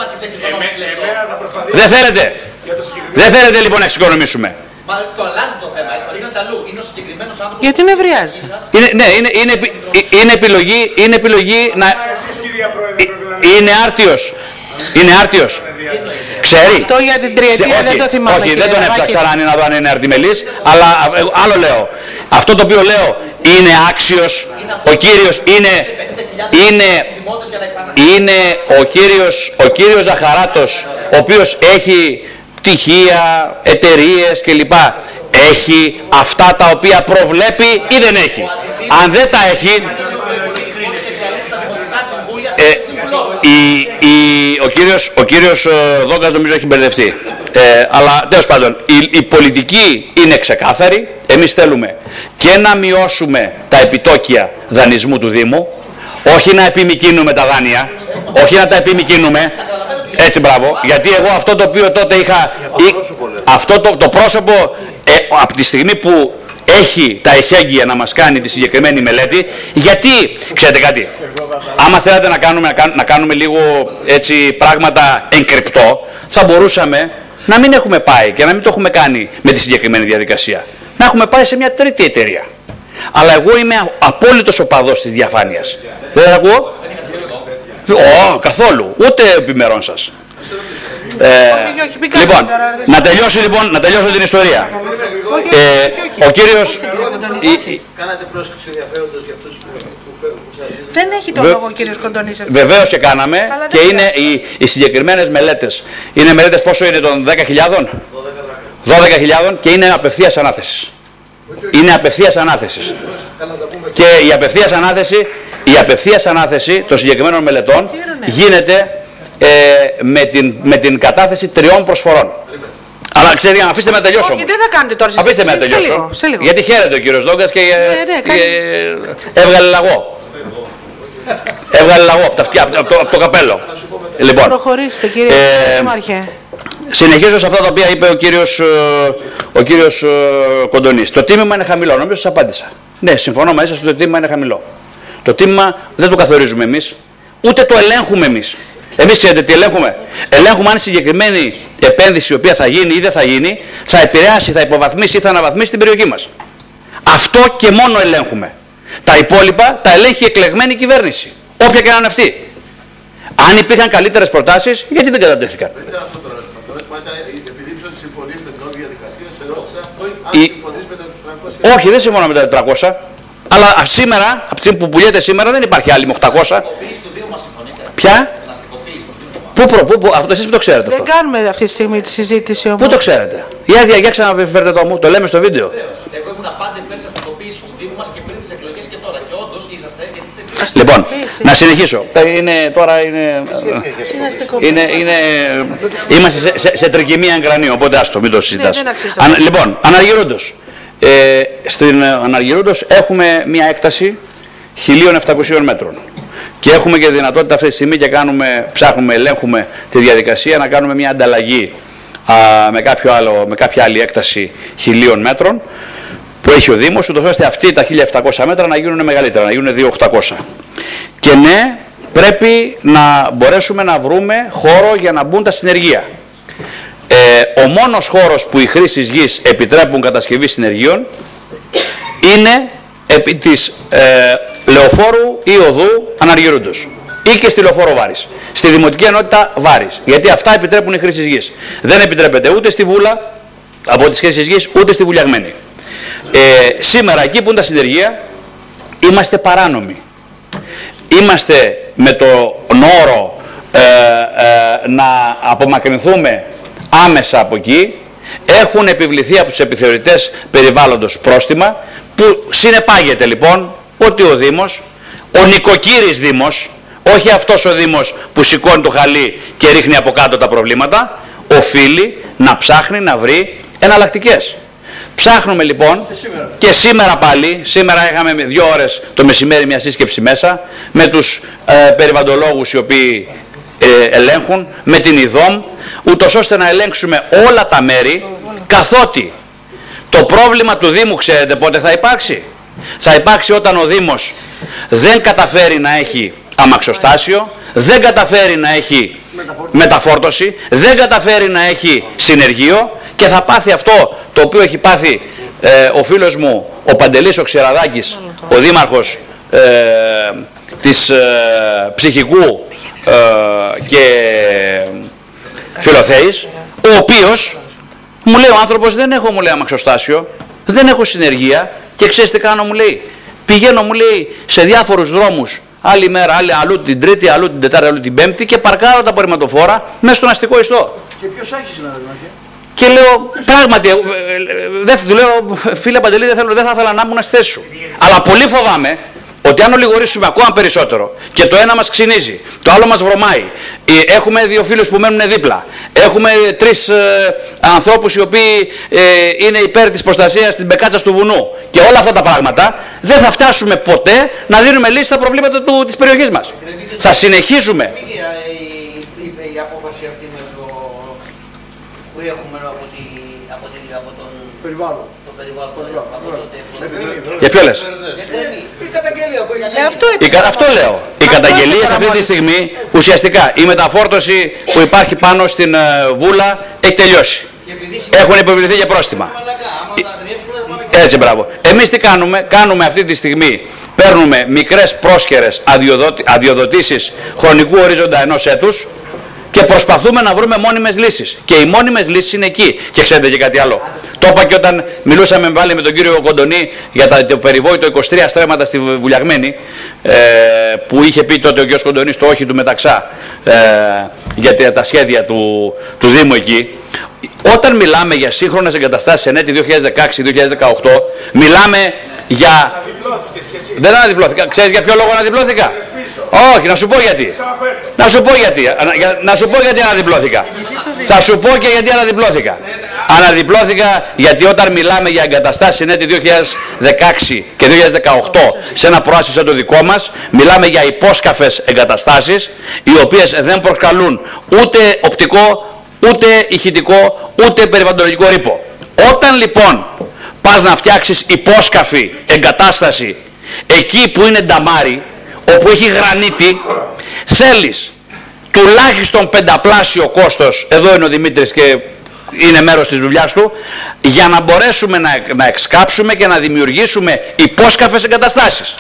Δεν θέλετε λοιπόν να εξοικονομήσουμε. Μα το αλλάζει το θέμα, έτσι, το ρίχνετε αλλού. Είναι ο συγκεκριμένος άνθρωπος. Γιατί νευριάζεται? Είναι επιλογή να... Είναι άρτιος. Είναι άρτιος. Ξέρει. Αυτό για την τριετία δεν το θυμάμαι. Όχι, δεν τον έψαξα αν είναι αρτιμελής, αλλά άλλο λέω. Αυτό το οποίο λέω είναι άξιος. Ο κύριος είναι ο κύριος Ζαχαράτος, ο οποίος έχει πτυχία, εταιρείες κλπ. Έχει αυτά τα οποία προβλέπει ή δεν έχει? Αν δεν τα έχει, ο κύριος Δόγκας νομίζω έχει μπερδευτεί. Αλλά τέλος πάντων, η πολιτική είναι ξεκάθαρη. Εμείς θέλουμε και να μειώσουμε τα επιτόκια δανεισμού του Δήμου, όχι να επιμικρύνουμε τα δάνεια, όχι να τα επιμικρύνουμε. Έτσι, μπράβο, γιατί εγώ αυτό το οποίο τότε είχα, αυτό το πρόσωπο, από τη στιγμή που έχει τα εχέγγυα να μας κάνει τη συγκεκριμένη μελέτη, γιατί, ξέρετε κάτι, άμα θέλατε να κάνουμε λίγο έτσι πράγματα εγκρυπτό, θα μπορούσαμε να μην έχουμε πάει και να μην το έχουμε κάνει με τη συγκεκριμένη διαδικασία. Να έχουμε πάει σε μια τρίτη εταιρεία. Αλλά εγώ είμαι απόλυτος οπαδός της διαφάνειας. Δεν ακούω? Καθόλου. Ούτε επιμερών σας. Λοιπόν, να τελειώσω την ιστορία. Ο κύριος... Κάνατε πρόσκληση ενδιαφέροντος για αυτούς που δεν έχει το λόγο ο κύριος Κοντονής. Βεβαίως και κάναμε, και είναι οι συγκεκριμένες μελέτες. Είναι μελέτες πόσο είναι, των 10.000? 12.000 και είναι απευθείας ανάθεσης. Είναι απευθείας ανάθεσης. Και η απευθείας ανάθεση των συγκεκριμένων μελετών γίνεται με την κατάθεση 3 προσφορών. Αλλά ξέρετε, αφήστε με να τελειώσω. Όχι, δεν θα κάνετε τώρα. Αφήστε με να τελειώσω. Γιατί χαίρεται ο κύριος Δόγκας και έβγαλε λαγό. Έβγαλε λαγό από το καπέλο. Λοιπόν, προχωρήστε κύριε Μάρχε. Συνεχίζω σε αυτά τα οποία είπε ο κύριος Κοντονής. Το τίμημα είναι χαμηλό. Νομίζω σας απάντησα. Ναι, συμφωνώ μαζί σας ότι το τίμημα είναι χαμηλό. Το τίμημα δεν το καθορίζουμε εμείς, ούτε το ελέγχουμε εμείς. Εμείς ξέρετε τι ελέγχουμε? Ελέγχουμε αν η συγκεκριμένη επένδυση η οποία θα γίνει ή δεν θα γίνει θα επηρεάσει, θα υποβαθμίσει ή θα αναβαθμίσει την περιοχή μας. Αυτό και μόνο ελέγχουμε. Τα υπόλοιπα τα ελέγχει η εκλεγμένη κυβέρνηση, όποια και να είναι αυτή. Αν υπήρχαν καλύτερες προτάσεις, γιατί δεν κατατέθηκαν? Επειδή συμφωνείς με την όλη διαδικασία, σε ρώτησα αν συμφωνείς με τα 400. Όχι, δεν συμφωνώ με τα 400. Αλλά σήμερα, από τη στιγμή που πουλιέται σήμερα, δεν υπάρχει άλλη με 800. Ποια? Πού, αυτό εσείς που το ξέρετε αυτό? Δεν κάνουμε αυτή τη στιγμή τη συζήτηση όμως. Πού το ξέρετε? Για ξαναφέρετε το μου, το λέμε στο βίντεο. Εγώ ήμουν πάντα υπέρ της αστικοποίησης του Δήμου μας και πριν τις εκλογές και τώρα. Και όντως είσαστε και είστε. Λοιπόν, να συνεχίσω. Είμαστε σε τρικυμία εγκρανίου, οπότε άστο, μην το συζητάς. Λοιπόν, Αναργυρούντος. Στην Αναργυρούντος έχουμε μια έκταση 1.700 μέτρων. Και έχουμε και δυνατότητα αυτή τη στιγμή και ψάχνουμε, ελέγχουμε τη διαδικασία να κάνουμε μια ανταλλαγή με κάποια άλλη έκταση 1.000 μέτρων που έχει ο Δήμος, ούτως ώστε αυτοί τα 1.700 μέτρα να γίνουν μεγαλύτερα, να γίνουν 2.800. Και ναι, πρέπει να μπορέσουμε να βρούμε χώρο για να μπουν τα συνεργεία. Ο μόνος χώρος που οι χρήσεις γης επιτρέπουν κατασκευή συνεργείων είναι επί της Λεωφόρου ή Οδού Αναργυρούντος ή και στη Λεωφόρο Βάρης, στη Δημοτική Ενότητα Βάρης, γιατί αυτά επιτρέπουν οι χρήσεις γης. Δεν επιτρέπεται ούτε στη Βούλα από τις χρήσεις γης, ούτε στη Βουλιαγμένη. Σήμερα εκεί που είναι τα συνεργεία είμαστε παράνομοι. Είμαστε με τον όρο να απομακρυνθούμε άμεσα από εκεί. Έχουν επιβληθεί από τους επιθεωρητές περιβάλλοντος πρόστιμα που συνεπάγεται λοιπόν ότι ο Δήμος ο νοικοκύρης Δήμος, όχι αυτός ο Δήμος που σηκώνει το χαλί και ρίχνει από κάτω τα προβλήματα, οφείλει να ψάχνει να βρει εναλλακτικές. Ψάχνουμε λοιπόν και σήμερα πάλι, σήμερα είχαμε 2 ώρες το μεσημέρι μια σύσκεψη μέσα με τους περιβαλλοντολόγους οι οποίοι ελέγχουν, με την ΙΔΟΜ, ούτως ώστε να ελέγξουμε όλα τα μέρη, καθότι το πρόβλημα του Δήμου ξέρετε πότε θα υπάρξει. Θα υπάρξει όταν ο Δήμος δεν καταφέρει να έχει αμαξοστάσιο, δεν καταφέρει να έχει μεταφόρτωση, δεν καταφέρει να έχει συνεργείο και θα πάθει αυτό το οποίο έχει πάθει ο φίλος μου ο Παντελής ο Ξεραδάκης, ο δήμαρχος της Ψυχικού και Φιλοθέης, ο οποίος μου λέει ο άνθρωπος δεν έχω, μου λέει, αμαξοστάσιο, δεν έχω συνεργεία και ξέρεις τι κάνω, μου λέει, πηγαίνω, μου λέει, σε διάφορους δρόμους άλλη μέρα, αλλού την Τρίτη, αλλού την Τετάρτη, αλλού την Πέμπτη και παρκάρω τα απορριμματοφόρα μέσα στον αστικό ιστό. Και ποιος έχει συνάδελφο? Και λέω, πράγματι, του λέω, φίλε Παντελή, δεν θα ήθελα να ήμουν στη θέση σου. Αλλά πολύ φοβάμαι ότι αν ολιγορήσουμε ακόμα περισσότερο και το ένα μας ξυνίζει, το άλλο μας βρωμάει, έχουμε 2 φίλους που μένουν δίπλα, έχουμε 3 ανθρώπους οι οποίοι είναι υπέρ της προστασίας της μπεκάτσας του βουνού και όλα αυτά τα πράγματα, δεν θα φτάσουμε ποτέ να δίνουμε λύση στα προβλήματα της περιοχής μας. Θα συνεχίζουμε. Η απόφαση αυτή με το που έχουμε από τον περιβάλλον. Για ποιο λες? Η καταγγελία. Αυτό λέω. Οι καταγγελίες αυτή τη στιγμή ουσιαστικά η μεταφόρτωση που υπάρχει πάνω στην Βούλα έχει τελειώσει. Έχουν υποβληθεί για πρόστιμα. Έτσι, μπράβο. Εμείς τι κάνουμε? Κάνουμε αυτή τη στιγμή, παίρνουμε μικρές πρόσχερες αδειοδοτήσεις χρονικού ορίζοντα 1 έτους και προσπαθούμε να βρούμε μόνιμες λύσεις. Και οι μόνιμες λύσεις είναι εκεί. Και ξέρετε και κάτι άλλο. Το είπα και όταν μιλούσαμε πάλι με τον κύριο Κοντονή για το περιβόητο 23 στρέμματα στη Βουλιαγμένη, που είχε πει τότε ο κύριος Κοντονής το όχι του Μεταξά για τα σχέδια του Δήμου εκεί. Όταν μιλάμε για σύγχρονες εγκαταστάσεις ενέτη 2016-2018, μιλάμε για... Δεν αναδιπλώθηκα. Ξέρεις για ποιο λόγο αναδιπλώθηκα? Όχι, να σου πω γιατί. Να σου πω γιατί αναδιπλώθηκα. Θα σου πω και γιατί αναδιπλώθηκα. Αναδιπλώθηκα γιατί όταν μιλάμε για εγκαταστάσεις ενέτη 2016 και 2018 σε ένα προάσιο σαν το δικό μας, μιλάμε για υπόσκαφες εγκαταστάσεις οι οποίες δεν προκαλούν ούτε οπτικό, ούτε ηχητικό, ούτε περιβαλλοντολογικό ρήπο. Όταν λοιπόν πας να φτιάξεις υπόσκαφη εγκατάσταση εκεί που είναι νταμάρι, όπου έχει γρανίτη, θέλεις τουλάχιστον 5πλάσιο κόστος, εδώ είναι ο Δημήτρης και είναι μέρος της δουλειάς του, για να μπορέσουμε να εξκάψουμε και να δημιουργήσουμε υπόσκαφες εγκαταστάσεις.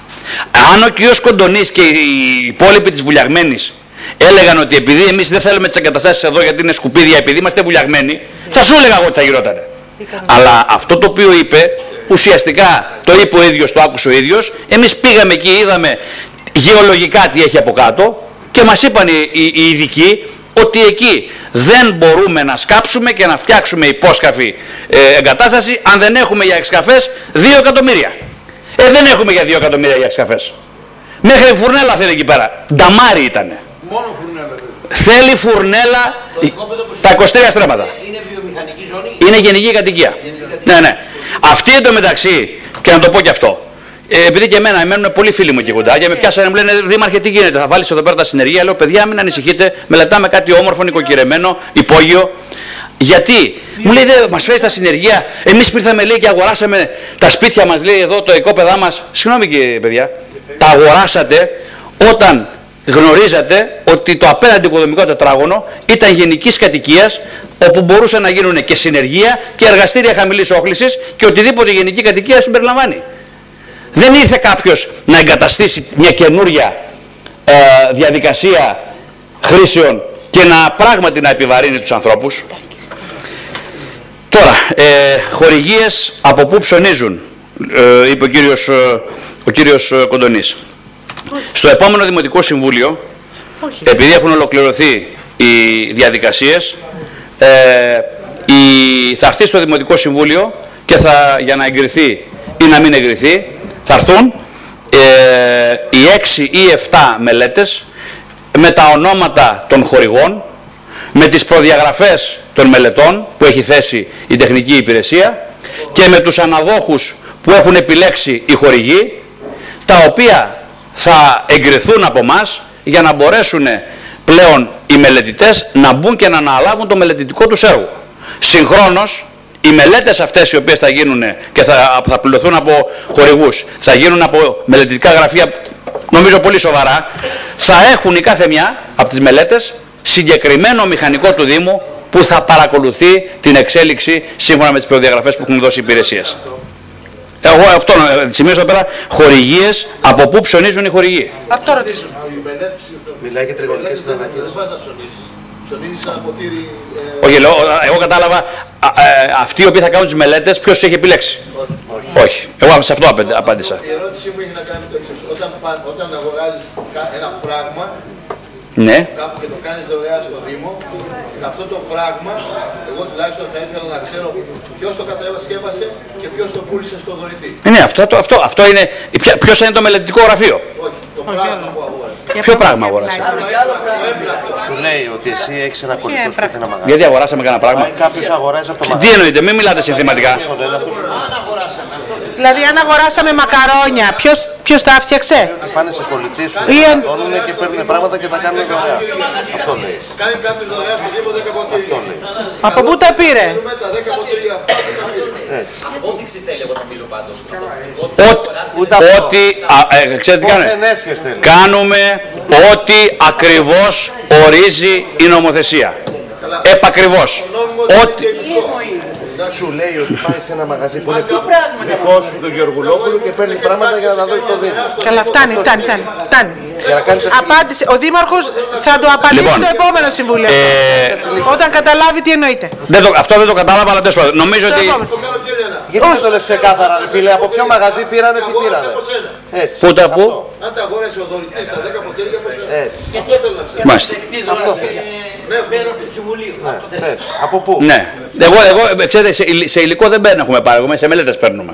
Αν ο κ. Κοντονής και οι υπόλοιποι της Βουλιαγμένης έλεγαν ότι επειδή εμείς δεν θέλουμε τις εγκαταστάσεις εδώ γιατί είναι σκουπίδια, επειδή είμαστε βουλιαγμένοι, θα σου έλεγα εγώ ότι θα γινότανε. Αλλά αυτό το οποίο είπε, ουσιαστικά το είπε ο ίδιος, το άκουσε ο ίδιος, εμείς πήγαμε εκεί, είδαμε γεωλογικά τι έχει από κάτω και μας είπαν οι ειδικοί ότι εκεί δεν μπορούμε να σκάψουμε και να φτιάξουμε υπόσκαφη εγκατάσταση αν δεν έχουμε για εξκαφές 2 εκατομμύρια. Δεν έχουμε για 2 εκατομμύρια για εξκαφές. Μέχρι φουρνέλα θέλει εκεί πέρα. Νταμάρι ήτανε. Μόνο φουρνέλα. Θέλει φουρνέλα τα 23 στρέμματα. Είναι βιομηχανική ζώνη. Είναι γενική κατοικία. Ναι, ναι. Αυτή εντωμεταξύ, και να το πω και αυτό, επειδή και εμένα μένουν πολλοί φίλοι μου εκεί κοντά και με πιάσανε, μου λένε Δήμαρχε, τι γίνεται, θα βάλεις εδώ πέρα τα συνεργεία? Λέω παιδιά, μην ανησυχείτε, μελετάμε κάτι όμορφο, νοικοκυρεμένο, υπόγειο. Γιατί μου λέει μας φέρεις τα συνεργεία, εμείς ήρθαμε λέει και αγοράσαμε τα σπίτια μας, λέει εδώ το οικόπεδά μας. Συγγνώμη και παιδιά, τα αγοράσατε όταν γνωρίζατε ότι το απέναντι οικοδομικό τετράγωνο ήταν γενικής κατοικίας, όπου μπορούσαν να γίνουν και συνεργεία και εργαστήρια χαμηλής όχλησης και οτιδήποτε γενική κατοικία συμπεριλαμβάνει. Δεν ήρθε κάποιος να εγκαταστήσει μια καινούρια διαδικασία χρήσεων και να πράγματι να επιβαρύνει τους ανθρώπους. Τώρα, χορηγίες από πού ψωνίζουν, είπε ο κύριος Κοντονής. Στο επόμενο Δημοτικό Συμβούλιο, επειδή έχουν ολοκληρωθεί οι διαδικασίες, θα έρθει στο Δημοτικό Συμβούλιο και για να εγκριθεί ή να μην εγκριθεί, θα έρθουν οι 6 ή 7 μελέτες με τα ονόματα των χορηγών, με τις προδιαγραφές των μελετών που έχει θέσει η τεχνική υπηρεσία και με τους αναδόχους που έχουν επιλέξει οι χορηγοί, τα οποία θα εγκριθούν από μας για να μπορέσουν πλέον οι μελετητές να μπουν και να αναλάβουν το μελετητικό τους έργο. Συγχρόνως, οι μελέτες αυτές οι οποίες θα γίνουν και θα πληρωθούν από χορηγούς, θα γίνουν από μελετητικά γραφεία, νομίζω πολύ σοβαρά, θα έχουν η κάθε μια από τις μελέτες συγκεκριμένο μηχανικό του Δήμου που θα παρακολουθεί την εξέλιξη σύμφωνα με τις προδιαγραφές που έχουν δώσει οι υπηρεσίες. Εγώ αυτό σημείωσα εδώ πέρα, χορηγίες, από πού ψωνίζουν οι χορηγοί. Αυτό ρωτήσω. Μιλάει για τριγωνικές συνταγματικές. Ψωνίζεις ένα ποτήρι... Όχι, εγώ κατάλαβα αυτοί οι οποίοι θα κάνουν τις μελέτες, ποιος τους έχει επιλέξει. Όχι. Εγώ σε αυτό απάντησα. Η ερώτησή μου έχει να κάνει με το εξής. Όταν αγοράζεις ένα πράγμα, ναι, κάπου και το κάνεις δωρεά στο Δήμο, αυτό το πράγμα, εγώ τουλάχιστον θα ήθελα να ξέρω ποιος το κατασκεύασε και ποιος το πούλησε στο δωρητή. Ναι, αυτό είναι. Ποιος είναι το μελετητικό γραφείο. Όχι, το πράγμα που αγόρασε. Ποιο πράγμα αγόρασε. Σου λέει ότι εσύ έχεις ένα κολλητό σου και ένα μαγαζί. Γιατί αγοράσαμε κανένα πράγμα. Κάποιος αγοράζει από το μαγαζί. Τι εννοείτε, μην μιλάτε συνθηματικά. Δηλαδή, αν αγοράσαμε μακαρόνια, ποιος τα έφτιαξε. Ότι πάνε σε κολλητή σου, τα και παίρνουν πράγματα και τα κάνουν δωρεά. Αυτό λέει. Κάνει κάποιος δωρεά στο Δήμο 10 ποτήρια. Από πού τα πήρε. Τα 10 ποτήρια αυτά που τα πήρε. Απόδειξη θέλει, εγώ νομίζω πάντως. Ότι, ξέρετε τι κάνουμε. Κάνουμε ό,τι ακριβώς ορίζει η νομοθεσία. Επακριβώς. Ό,τι... Σου λέει ότι πάει σε ένα μαγαζί που είναι δικό σου του Γεωργουλόπουλου και παίρνει πράγματα για να τα δώσει στο Δήμο. Καλά, φτάνει. Απάντησε. Ο Δήμαρχος θα το απαντήσει στο επόμενο συμβούλιο. Όταν καταλάβει τι εννοείται. Αυτό δεν το κατάλαβα, αλλά τέλος πάντων. Νομίζω ότι... Γιατί δεν το λες ξεκάθαρα, ρε φίλε, από ποιο μαγαζί πήρανε, τι πήρανε. Έτσι. Πού τα πού. Αν τα αγόρασε ο δωρητής τα 10 ποτήρια, πώς έτσι. Αυτό θέλω να ξέρω. Μάλιστα. Αυτό Μέρος του Συμβουλίου. Από πού. Ναι. Εγώ, ξέρετε, σε υλικό δεν έχουμε πάρει, σε μελέτες παίρνουμε.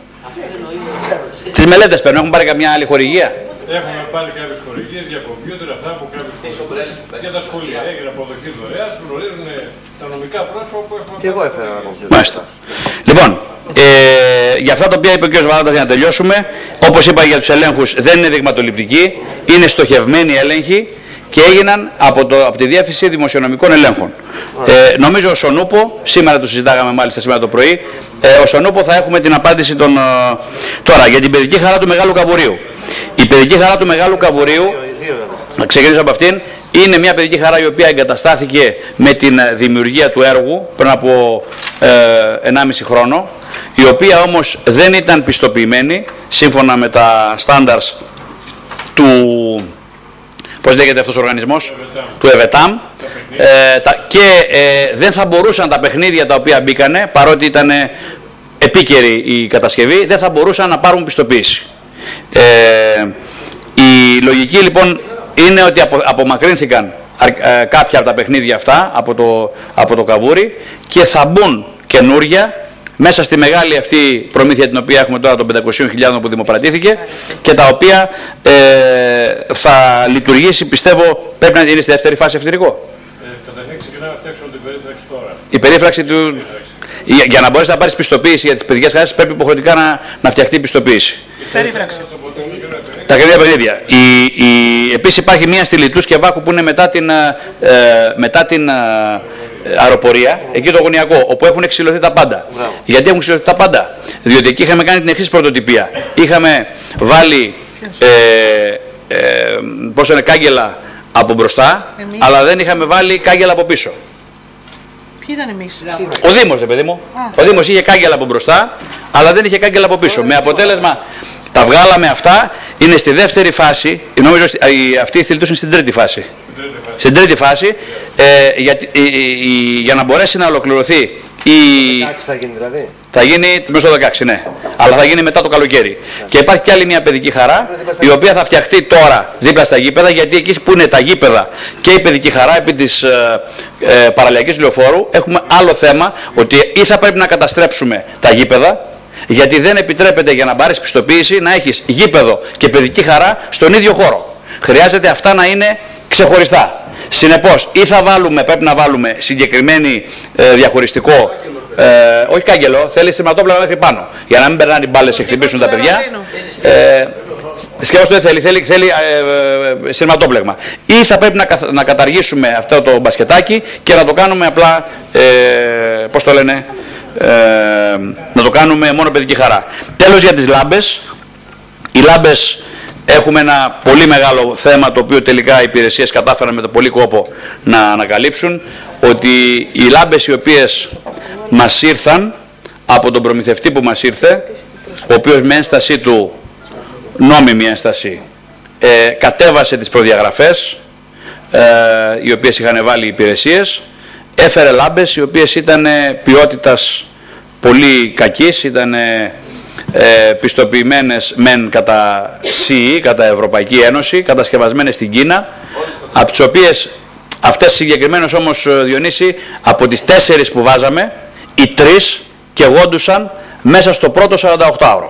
Τις μελέτες παίρνουμε, έχουμε πάρει καμιά άλλη χορηγία. Έχουμε πάρει κάποιες χορηγίες για κομπιούτερ, αυτά από κάποιους χορηγούς και τα σχολεία. Έγινε αποδοχή δωρεάς, γνωρίζουν τα νομικά πρόσωπα που έχουμε. Και εγώ έφερα ένα κομπιούτερ. Μάλιστα. Λοιπόν, για αυτά τα οποία είπε ο κ. Βαράτας, για να τελειώσουμε, όπως είπα για τους ελέγχους, δεν είναι δειγματοληπτικοί, είναι στοχευμένοι έλεγχοι και έγιναν από τη Διεύθυνση Δημοσιονομικών Ελέγχων. Νομίζω ο Σονούπο, σήμερα το συζητάγαμε μάλιστα σήμερα το πρωί, ο Σονούπο θα έχουμε την απάντηση τώρα για την παιδική χαρά του Μεγάλου Καβουρίου. Η παιδική χαρά του Μεγάλου Καβουρίου, να ξεκινήσω από αυτήν, είναι μια παιδική χαρά η οποία εγκαταστάθηκε με την δημιουργία του έργου πριν από 1,5 χρόνο, η οποία όμως δεν ήταν πιστοποιημένη σύμφωνα με τα standards του, πώς λέγεται αυτός ο οργανισμός, του ΕΒΕΤΑΜ, και δεν θα μπορούσαν τα παιχνίδια τα οποία μπήκανε, παρότι ήταν επίκαιρη η κατασκευή, δεν θα μπορούσαν να πάρουν πιστοποίηση. Η λογική λοιπόν είναι ότι απομακρύνθηκαν κάποια από τα παιχνίδια αυτά από το καβούρι και θα μπουν καινούρια μέσα στη μεγάλη αυτή προμήθεια την οποία έχουμε τώρα των 500.000 που δημοπρατήθηκε και τα οποία θα λειτουργήσει, πιστεύω, πρέπει να είναι στη δεύτερη φάση ευθυρικό. Καταρχήν ξεκινάμε να φτιάξουμε την περίφραξη τώρα. Η περίφραξη του... Για να μπορέσει να πάρει πιστοποίηση για τις παιδικές χαρές πρέπει υποχρεωτικά να φτιαχτεί η πιστοποίηση. Περίφραξη. Τα καινούργια παιχνίδια. Επίσης υπάρχει μία στη Λιτού Σκευάκου που είναι μετά την αεροπορία, εκεί το γωνιακό, όπου έχουν ξυλωθεί τα πάντα. Γιατί έχουν ξυλωθεί τα πάντα? Διότι εκεί είχαμε κάνει την εξής πρωτοτυπία. Είχαμε βάλει κάγκελα από μπροστά, αλλά δεν είχαμε βάλει κάγκελα από πίσω. Ποιοι ήταν εμείς? Ο Δήμος, ρε παιδί μου. Ο Δήμος είχε κάγκελα από μπροστά, αλλά δεν είχε κάγκελα από πίσω. Με αποτέλεσμα, τα βγάλαμε αυτά, είναι στη δεύτερη φάση, νομίζω αυτή η στυλιτούς είναι στην τρίτη φάση. Στην τρίτη φάση, για να μπορέσει να ολοκληρωθεί η... θα γίνει δηλαδή. Θα γίνει μέσα στο 16, ναι. Αλλά θα γίνει μετά το καλοκαίρι. Και υπάρχει και άλλη μια παιδική χαρά, η οποία θα φτιαχτεί τώρα δίπλα στα γήπεδα, γιατί εκεί που είναι τα γήπεδα και η παιδική χαρά επί της παραλιακής λεωφόρου, έχουμε άλλο θέμα, ότι ή θα πρέπει να καταστρέψουμε τα γήπεδα, Γιατί δεν επιτρέπεται για να πάρεις πιστοποίηση να έχεις γήπεδο και παιδική χαρά στον ίδιο χώρο. Χρειάζεται αυτά να είναι ξεχωριστά. Συνεπώς, ή πρέπει να βάλουμε συγκεκριμένη διαχωριστικό, όχι κάγκελο, θέλει σειρματόπλεγμα μέχρι πάνω, για να μην περνάνε οι μπάλες και χτυπήσουν τα παιδιά. Σχεδόν δεν θέλει σειρματόπλεγμα. Ή θα πρέπει να καταργήσουμε αυτό το μπασκετάκι και να το κάνουμε απλά, πώς το λένε, να το κάνουμε μόνο παιδική χαρά. Τέλος, για τις λάμπες. Οι λάμπες έχουμε ένα πολύ μεγάλο θέμα, το οποίο τελικά οι υπηρεσίες κατάφεραν με το πολύ κόπο να ανακαλύψουν, ότι οι λάμπες οι οποίες μας ήρθαν από τον προμηθευτή που μας ήρθε, ο οποίος με ένστασή του, νόμιμη ένσταση, κατέβασε τις προδιαγραφές οι οποίες είχαν βάλει οι υπηρεσίες, έφερε λάμπες οι οποίες ήταν ποιότητας πολύ κακής, ήταν πιστοποιημένες μεν κατά CE, κατά Ευρωπαϊκή Ένωση, κατασκευασμένες στην Κίνα, από τις οποίες αυτές συγκεκριμένες όμως, Διονύση, από τις 4 που βάζαμε, οι 3 καιγόντουσαν μέσα στο πρώτο 48ωρο.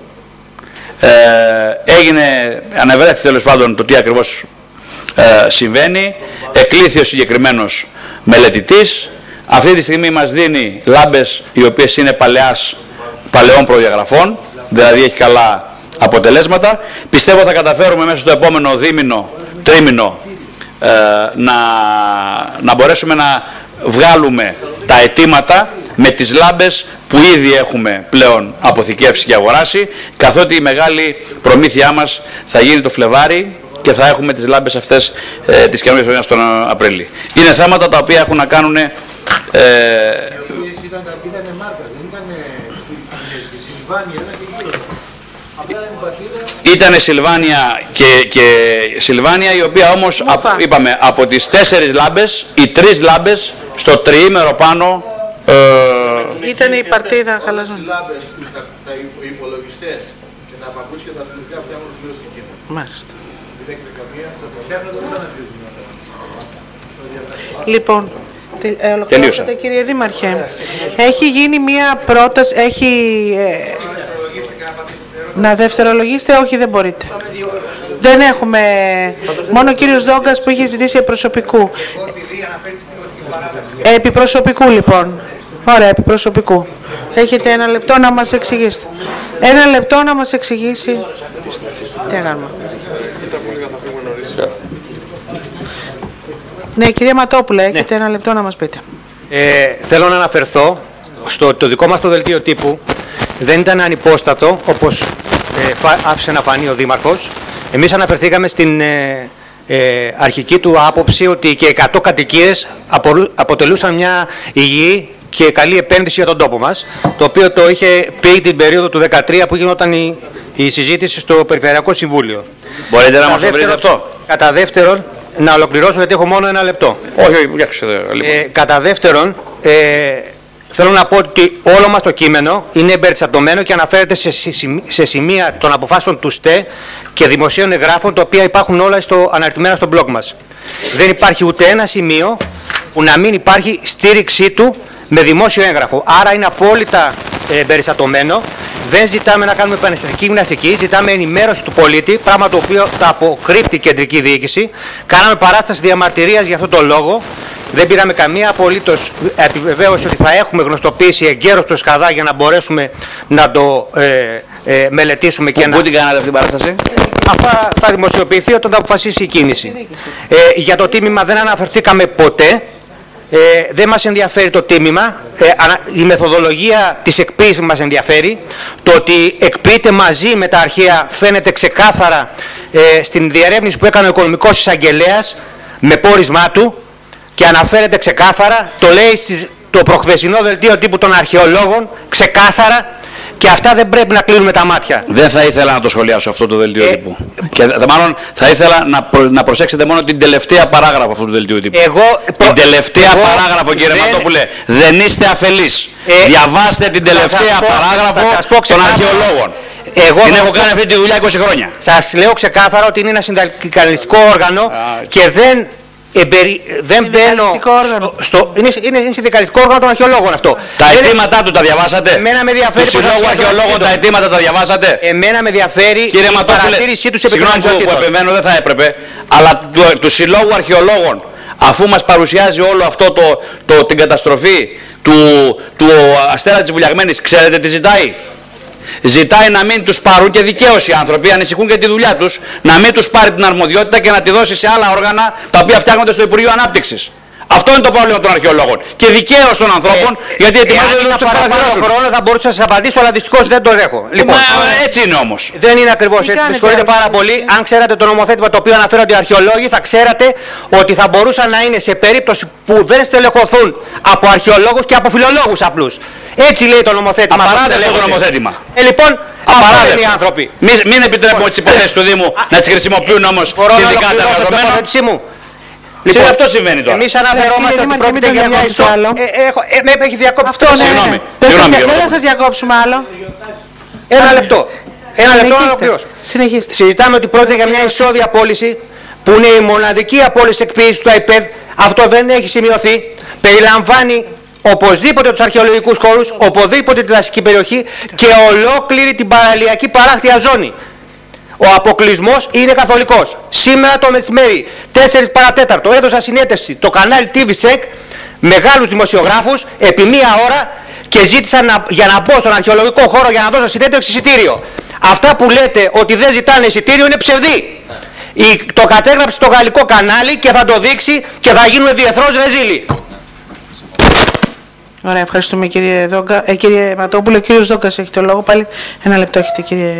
Ανεβρέθηκε τέλος πάντων το τι ακριβώς συμβαίνει, εκλήθη ο συγκεκριμένος μελετητής, αυτή τη στιγμή μας δίνει λάμπες οι οποίες είναι παλαιών προδιαγραφών, δηλαδή έχει καλά αποτελέσματα. Πιστεύω θα καταφέρουμε μέσα στο επόμενο τρίμηνο να μπορέσουμε να βγάλουμε τα αιτήματα με τις λάμπες που ήδη έχουμε πλέον αποθηκεύσει και αγοράσει, καθότι η μεγάλη προμήθειά μας θα γίνει το Φλεβάρι και θα έχουμε τις λάμπες αυτές της καινούργιας χρονιάς τον Απρίλιο. Είναι θέματα τα οποία έχουν να κάνουν... Ήταν Σιλβάνια και Σιλβάνια, η οποία όμως είπαμε από τις 4 λάμπες, οι 3 λάμπες στο τριήμερο πάνω ήταν η παρτίδα χαλασμένη. Τα υπολογιστές και τα παπούτσια τα αθλητικά φτιάχνουν πλέον στην Κίνα. Μάλιστα. Δεν έχετε καμία, το φτιάχνουν το Λοιπόν, ολοκληρώσατε κύριε Δήμαρχε. Έχει γίνει μία πρόταση, να δευτερολογήσετε, όχι δεν μπορείτε. Δεν έχουμε, μόνο ο κύριος Δόγκας που είχε ζητήσει προσωπικού. Επί προσωπικού λοιπόν. Ωραία, επί προσωπικού. Έχετε 1 λεπτό να μας εξηγήσετε. 1 λεπτό να μας εξηγήσει. Τι κάνουμε. Ναι, κυρία Ματόπουλα, έχετε 1 λεπτό να μας πείτε. Θέλω να αναφερθώ στο το δικό μας το δελτίο τύπου. Δεν ήταν ανυπόστατο, όπως άφησε να φανεί ο Δήμαρχος. Εμείς αναφερθήκαμε στην αρχική του άποψη ότι και 100 κατοικίες αποτελούσαν μια υγιή και καλή επένδυση για τον τόπο μας, το οποίο το είχε πει την περίοδο του 2013 που γινόταν η συζήτηση στο Περιφερειακό Συμβούλιο. Μπορείτε να μας το βρείτε αυτό. Κατά δεύτερον, να ολοκληρώσω γιατί έχω μόνο 1 λεπτό. Όχι, κατά δεύτερον, θέλω να πω ότι όλο μας το κείμενο είναι εμπεριστατωμένο και αναφέρεται σε σημεία των αποφάσεων του ΣΤΕ και δημοσίων εγγράφων, τα οποία υπάρχουν όλα αναρτημένα στο blog μας. Δεν υπάρχει ούτε ένα σημείο που να μην υπάρχει στήριξή του με δημόσιο έγγραφο. Άρα είναι απόλυτα εμπεριστατωμένο. Δεν ζητάμε να κάνουμε επαναισθητική γυμναστική, ζητάμε ενημέρωση του πολίτη, πράγμα το οποίο τα αποκρύπτει η κεντρική διοίκηση. Κάναμε παράσταση διαμαρτυρίας για αυτόν τον λόγο. Δεν πήραμε καμία απολύτως επιβεβαίωση ότι θα έχουμε γνωστοποίηση εγκαίρως στο ΣΚΑΔΑ για να μπορέσουμε να το μελετήσουμε. Πού την κάνατε αυτή την παράσταση? Αυτά θα δημοσιοποιηθεί όταν θα αποφασίσει η κίνηση. Για το τίμημα δεν αναφερθήκαμε ποτέ. Δεν μας ενδιαφέρει το τίμημα, η μεθοδολογία της εκποίησης μας ενδιαφέρει. Το ότι εκποιείται μαζί με τα αρχεία φαίνεται ξεκάθαρα στην διερεύνηση που έκανε ο Οικονομικός Εισαγγελέας με πόρισμά του και αναφέρεται ξεκάθαρα, το λέει το προχθεσινό δελτίο τύπου των αρχαιολόγων ξεκάθαρα. Και αυτά δεν πρέπει να κλείνουμε τα μάτια. Δεν θα ήθελα να το σχολιάσω αυτό το δελτίο τύπου. Και μάλλον θα ήθελα να προσέξετε μόνο την τελευταία παράγραφο αυτού του δελτίου τύπου. Την τελευταία παράγραφο, κύριε Ματόπουλε. Δεν είστε αφελείς. Διαβάστε την τελευταία παράγραφο των αρχαιολόγων. Την έχω κάνει αυτή τη δουλειά 20 χρόνια. Σας λέω ξεκάθαρα ότι είναι ένα συνδικαλιστικό όργανο και δεν Δεν μπαίνω. Είναι συνδικαλιστικό όργανο των αρχαιολόγων αυτό. Τα αιτήματά του τα διαβάσατε? Εμένα με ενδιαφέρει. Του Συλλόγου Αρχαιολόγων τα αιτήματα τα διαβάσατε? Εμένα με ενδιαφέρει η παρατήρησή του σε συγγνώμη που επεμβαίνω, δεν θα έπρεπε. Αλλά του Συλλόγου Αρχαιολόγων, αφού μας παρουσιάζει όλο αυτό την καταστροφή του Αστέρα της Βουλιαγμένης, ξέρετε τι ζητάει? Ζητάει να μην τους πάρουν, και δικαίως οι άνθρωποι ανησυχούν για τη δουλειά τους, να μην τους πάρει την αρμοδιότητα και να τη δώσει σε άλλα όργανα τα οποία φτιάχνονται στο Υπουργείο Ανάπτυξης. Αυτό είναι το πρόβλημα των αρχαιολόγων. Και δικαίως των ανθρώπων, γιατί ετοιμάζονται να τους παραδώσουν. χρόνο θα μπορούσα να σας απαντήσω, αλλά δυστυχώς δεν τον έχω. Λοιπόν, έτσι είναι όμως. Δεν είναι ακριβώς έτσι. Με συγχωρείτε πάρα πολύ. Αν ξέρατε το νομοθέτημα το οποίο αναφέρονται οι αρχαιολόγοι, θα ξέρατε ότι θα μπορούσαν να είναι σε περίπτωση που δεν στελεχωθούν από αρχαιολόγους και από φιλολόγους απλούς. Έτσι λέει το νομοθέτημα. Απαράδεκτο το νομοθέτημα. Λοιπόν, απαράδεκτοι οι άνθρωποι. Μην επιτρέπουμε τις υποθέσεις του Δήμου να τις χρησιμοποιούν όμως συνδικάτα εργαζομένων. Λοιπόν, αυτό συμβαίνει τώρα. Εμείς αναφερόμαστε ότι πρόκειται για μια ισότητα. Με έχει διακόψει. Αυτό, συγγνώμη. Δεν θα σας διακόψουμε άλλο. Ένα λεπτό. Ένα λεπτό να ολοκληρώσω. Συνεχίστε. Συζητάμε ότι πρόκειται για μια ισόβια πώληση που είναι η μοναδική απόλυση εκποίηση του ΑΙΠΕΔ. Αυτό δεν έχει σημειωθεί. Περιλαμβάνει οπωσδήποτε τους αρχαιολογικούς χώρους, οπωσδήποτε τη δασική περιοχή και ολόκληρη την παραλιακή παράκτια ζώνη. Ο αποκλεισμός είναι καθολικός. Σήμερα το μεσημέρι, 4 παρατέταρτο, έδωσα συνέντευξη το κανάλι TVSEC, μεγάλους δημοσιογράφους, επί μία ώρα και ζήτησαν για να μπω στον αρχαιολογικό χώρο για να δώσω συνέντευξη εισιτήριο. Αυτά που λέτε ότι δεν ζητάνε εισιτήριο είναι ψευδή. Το κατέγραψε το γαλλικό κανάλι και θα το δείξει και θα γίνουμε διεθνώς ρεζίλοι. Ωραία, ευχαριστούμε κύριε Δόγκα. Κύριε Ματόπουλο, ο κύριος Δόγκας έχει το λόγο. Πάλι ένα λεπτό έχετε κύριε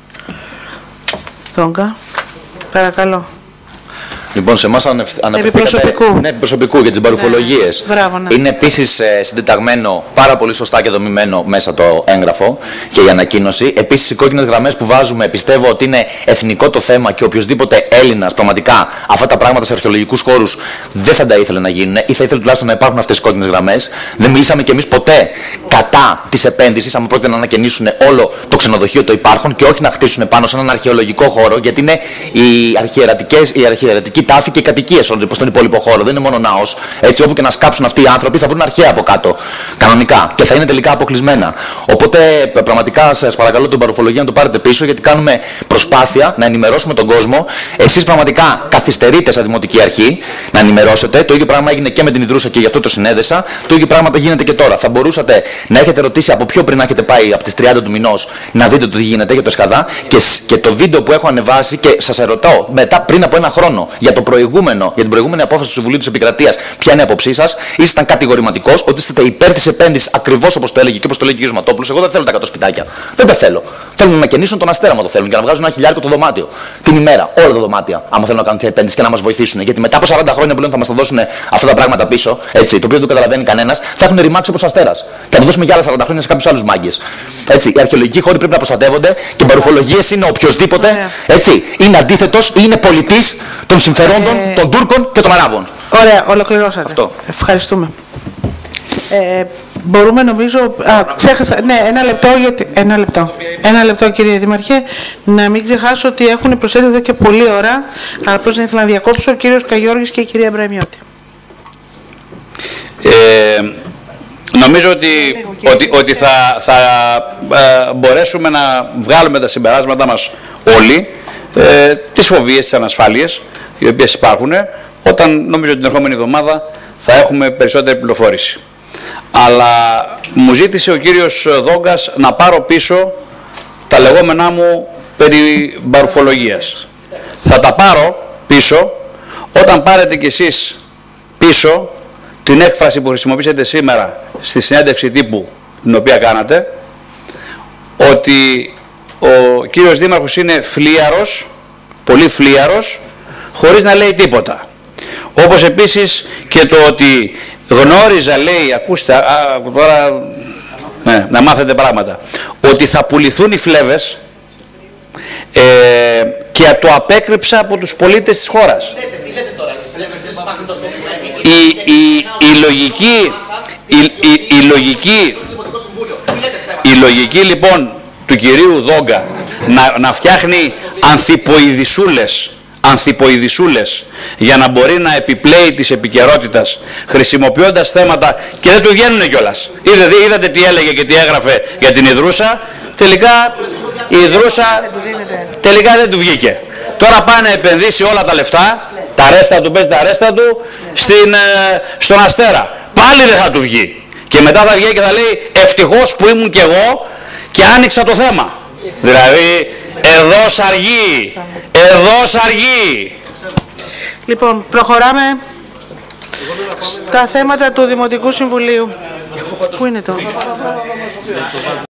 Δόγκα. Παρακαλώ. Λοιπόν, σε εμάς αναφερθήκατε προσωπικού για τις παρουφολογίες. Ναι. Είναι επίσης συντεταγμένο πάρα πολύ σωστά και δομημένο μέσα το έγγραφο και η ανακοίνωση. Επίσης, οι κόκκινες γραμμές που βάζουμε πιστεύω ότι είναι εθνικό το θέμα και οποιοδήποτε Έλληνας πραγματικά αυτά τα πράγματα σε αρχαιολογικούς χώρους δεν θα τα ήθελε να γίνουν ή θα ήθελε τουλάχιστον να υπάρχουν αυτές οι κόκκινες γραμμές. Δεν μιλήσαμε κι εμείς ποτέ κατά της επένδυσης, αν πρόκειται να ανακαινήσουν όλο το ξενοδοχείο το υπάρχον και όχι να χτίσουν πάνω σε έναν αρχαιολογικό χώρο, γιατί είναι οι αρχαιερατικοί τάφοι και οι κατοικίες στον υπόλοιπο χώρο. Δεν είναι μόνο ναός. Έτσι, όπου και να σκάψουν αυτοί οι άνθρωποι, θα βρουν αρχαία από κάτω. Κανονικά. Και θα είναι τελικά αποκλεισμένα. Οπότε, πραγματικά σας παρακαλώ την παρουφολογία να το πάρετε πίσω, γιατί κάνουμε προσπάθεια να ενημερώσουμε τον κόσμο. Εσείς πραγματικά καθυστερείτε σαν Δημοτική Αρχή να ενημερώσετε. Το ίδιο πράγμα έγινε και με την Ιδρούσα και γι' αυτό το συνέδεσα. Το ίδιο πράγμα γίνεται και τώρα. Θα μπορούσατε να έχετε ρωτήσει από πιο πριν να έχετε πάει από τις 30 του μηνός να δείτε το τι γίνεται για το Εσχαδά και το βίντεο που έχω ανεβάσει και σας ερωτώ μετά πριν από ένα χρόνο για την προηγούμενη απόφαση του Συμβουλίου της Επικρατείας, ποια είναι η άποψή σας? Ήσασταν κατηγορηματικός ότι είστε υπέρ της επένδυσης ακριβώς όπως το έλεγε και όπως το λέγει ο κ. Ματόπουλος. Εγώ δεν θέλω τα 100 σπιτάκια. Δεν τα θέλω. Θέλουν να ανακαινήσουν τον Αστέρα, μα το θέλουν, και να βγάζουν 1.000 το δωμάτιο. Την ημέρα, όλα τα δωμάτια, άμα θέλουν να κάνουν τέτοια επένδυση και να μας βοηθήσουν. Γιατί μετά από 40 χρόνια που λένε θα μας τα δώσουν αυτά τα πράγματα πίσω, έτσι, το οποίο δεν το καταλαβαίνει κανένας, θα έχουν ρημάξει όπως Αστέρας. Και θα το δώσουμε για άλλα 40 χρόνια σε κάποιους άλλους μάγκες. Έτσι, οι αρχαιολογικοί χώροι πρέπει να προστατεύονται και οι παρουφολογίες είναι οποιοδήποτε, έτσι, είναι αντίθετος ή είναι πολιτής των συμφερόντων των Τούρκων και των Αράβων. Ωραία, ολοκληρώσατε. Αυτό. Ευχαριστούμε. Μπορούμε νομίζω. Ξέχασα. Ναι, ένα λεπτό κύριε Δήμαρχε. Να μην ξεχάσω ότι έχουν προσέλθει εδώ και πολλή ώρα. Αλλά απλώς δεν ήθελα να διακόψω ο κύριος Καγιώργης και η κυρία Μπραημιώτη. Νομίζω ότι θα μπορέσουμε να βγάλουμε τα συμπεράσματα μας όλοι, τις φοβίες, τις ανασφάλειες οι οποίες υπάρχουν, όταν νομίζω την ερχόμενη εβδομάδα θα έχουμε περισσότερη πληροφόρηση. Αλλά μου ζήτησε ο κύριος Δόγκας να πάρω πίσω τα λεγόμενά μου περί μπαρουφολογίας. Θα τα πάρω πίσω όταν πάρετε κι εσείς πίσω την έκφραση που χρησιμοποιήσατε σήμερα στη συνέντευξη τύπου την οποία κάνατε, ότι ο κύριος Δήμαρχος είναι φλίαρος, πολύ φλίαρος, χωρίς να λέει τίποτα. Όπως επίσης και το ότι γνώριζα, λέει, ακούστε, τώρα να μάθετε πράγματα, ότι θα πουληθούν οι φλέβες και το απέκρυψα από τους πολίτες της χώρας. Η λογική λοιπόν του κυρίου Δόγκα να φτιάχνει ανθιποειδισούλες ανθιποειδισούλες για να μπορεί να επιπλέει της επικαιρότητας χρησιμοποιώντας θέματα και δεν του βγαίνουν κιόλας. Είδατε τι έλεγε και τι έγραφε για την Ιδρούσα, τελικά η Ιδρούσα τελικά δεν του βγήκε. Τώρα πάει να επενδύσει όλα τα λεφτά, τα ρέστα του, παίζει τα ρέστα του, στον Αστέρα. Πάλι δεν θα του βγει. Και μετά θα βγει και θα λέει ευτυχώς που ήμουν κι εγώ και άνοιξα το θέμα. Δηλαδή εδώ σαργεί, εδώ σαργεί. Λοιπόν, προχωράμε στα θέματα του Δημοτικού Συμβουλίου. Πού είναι το?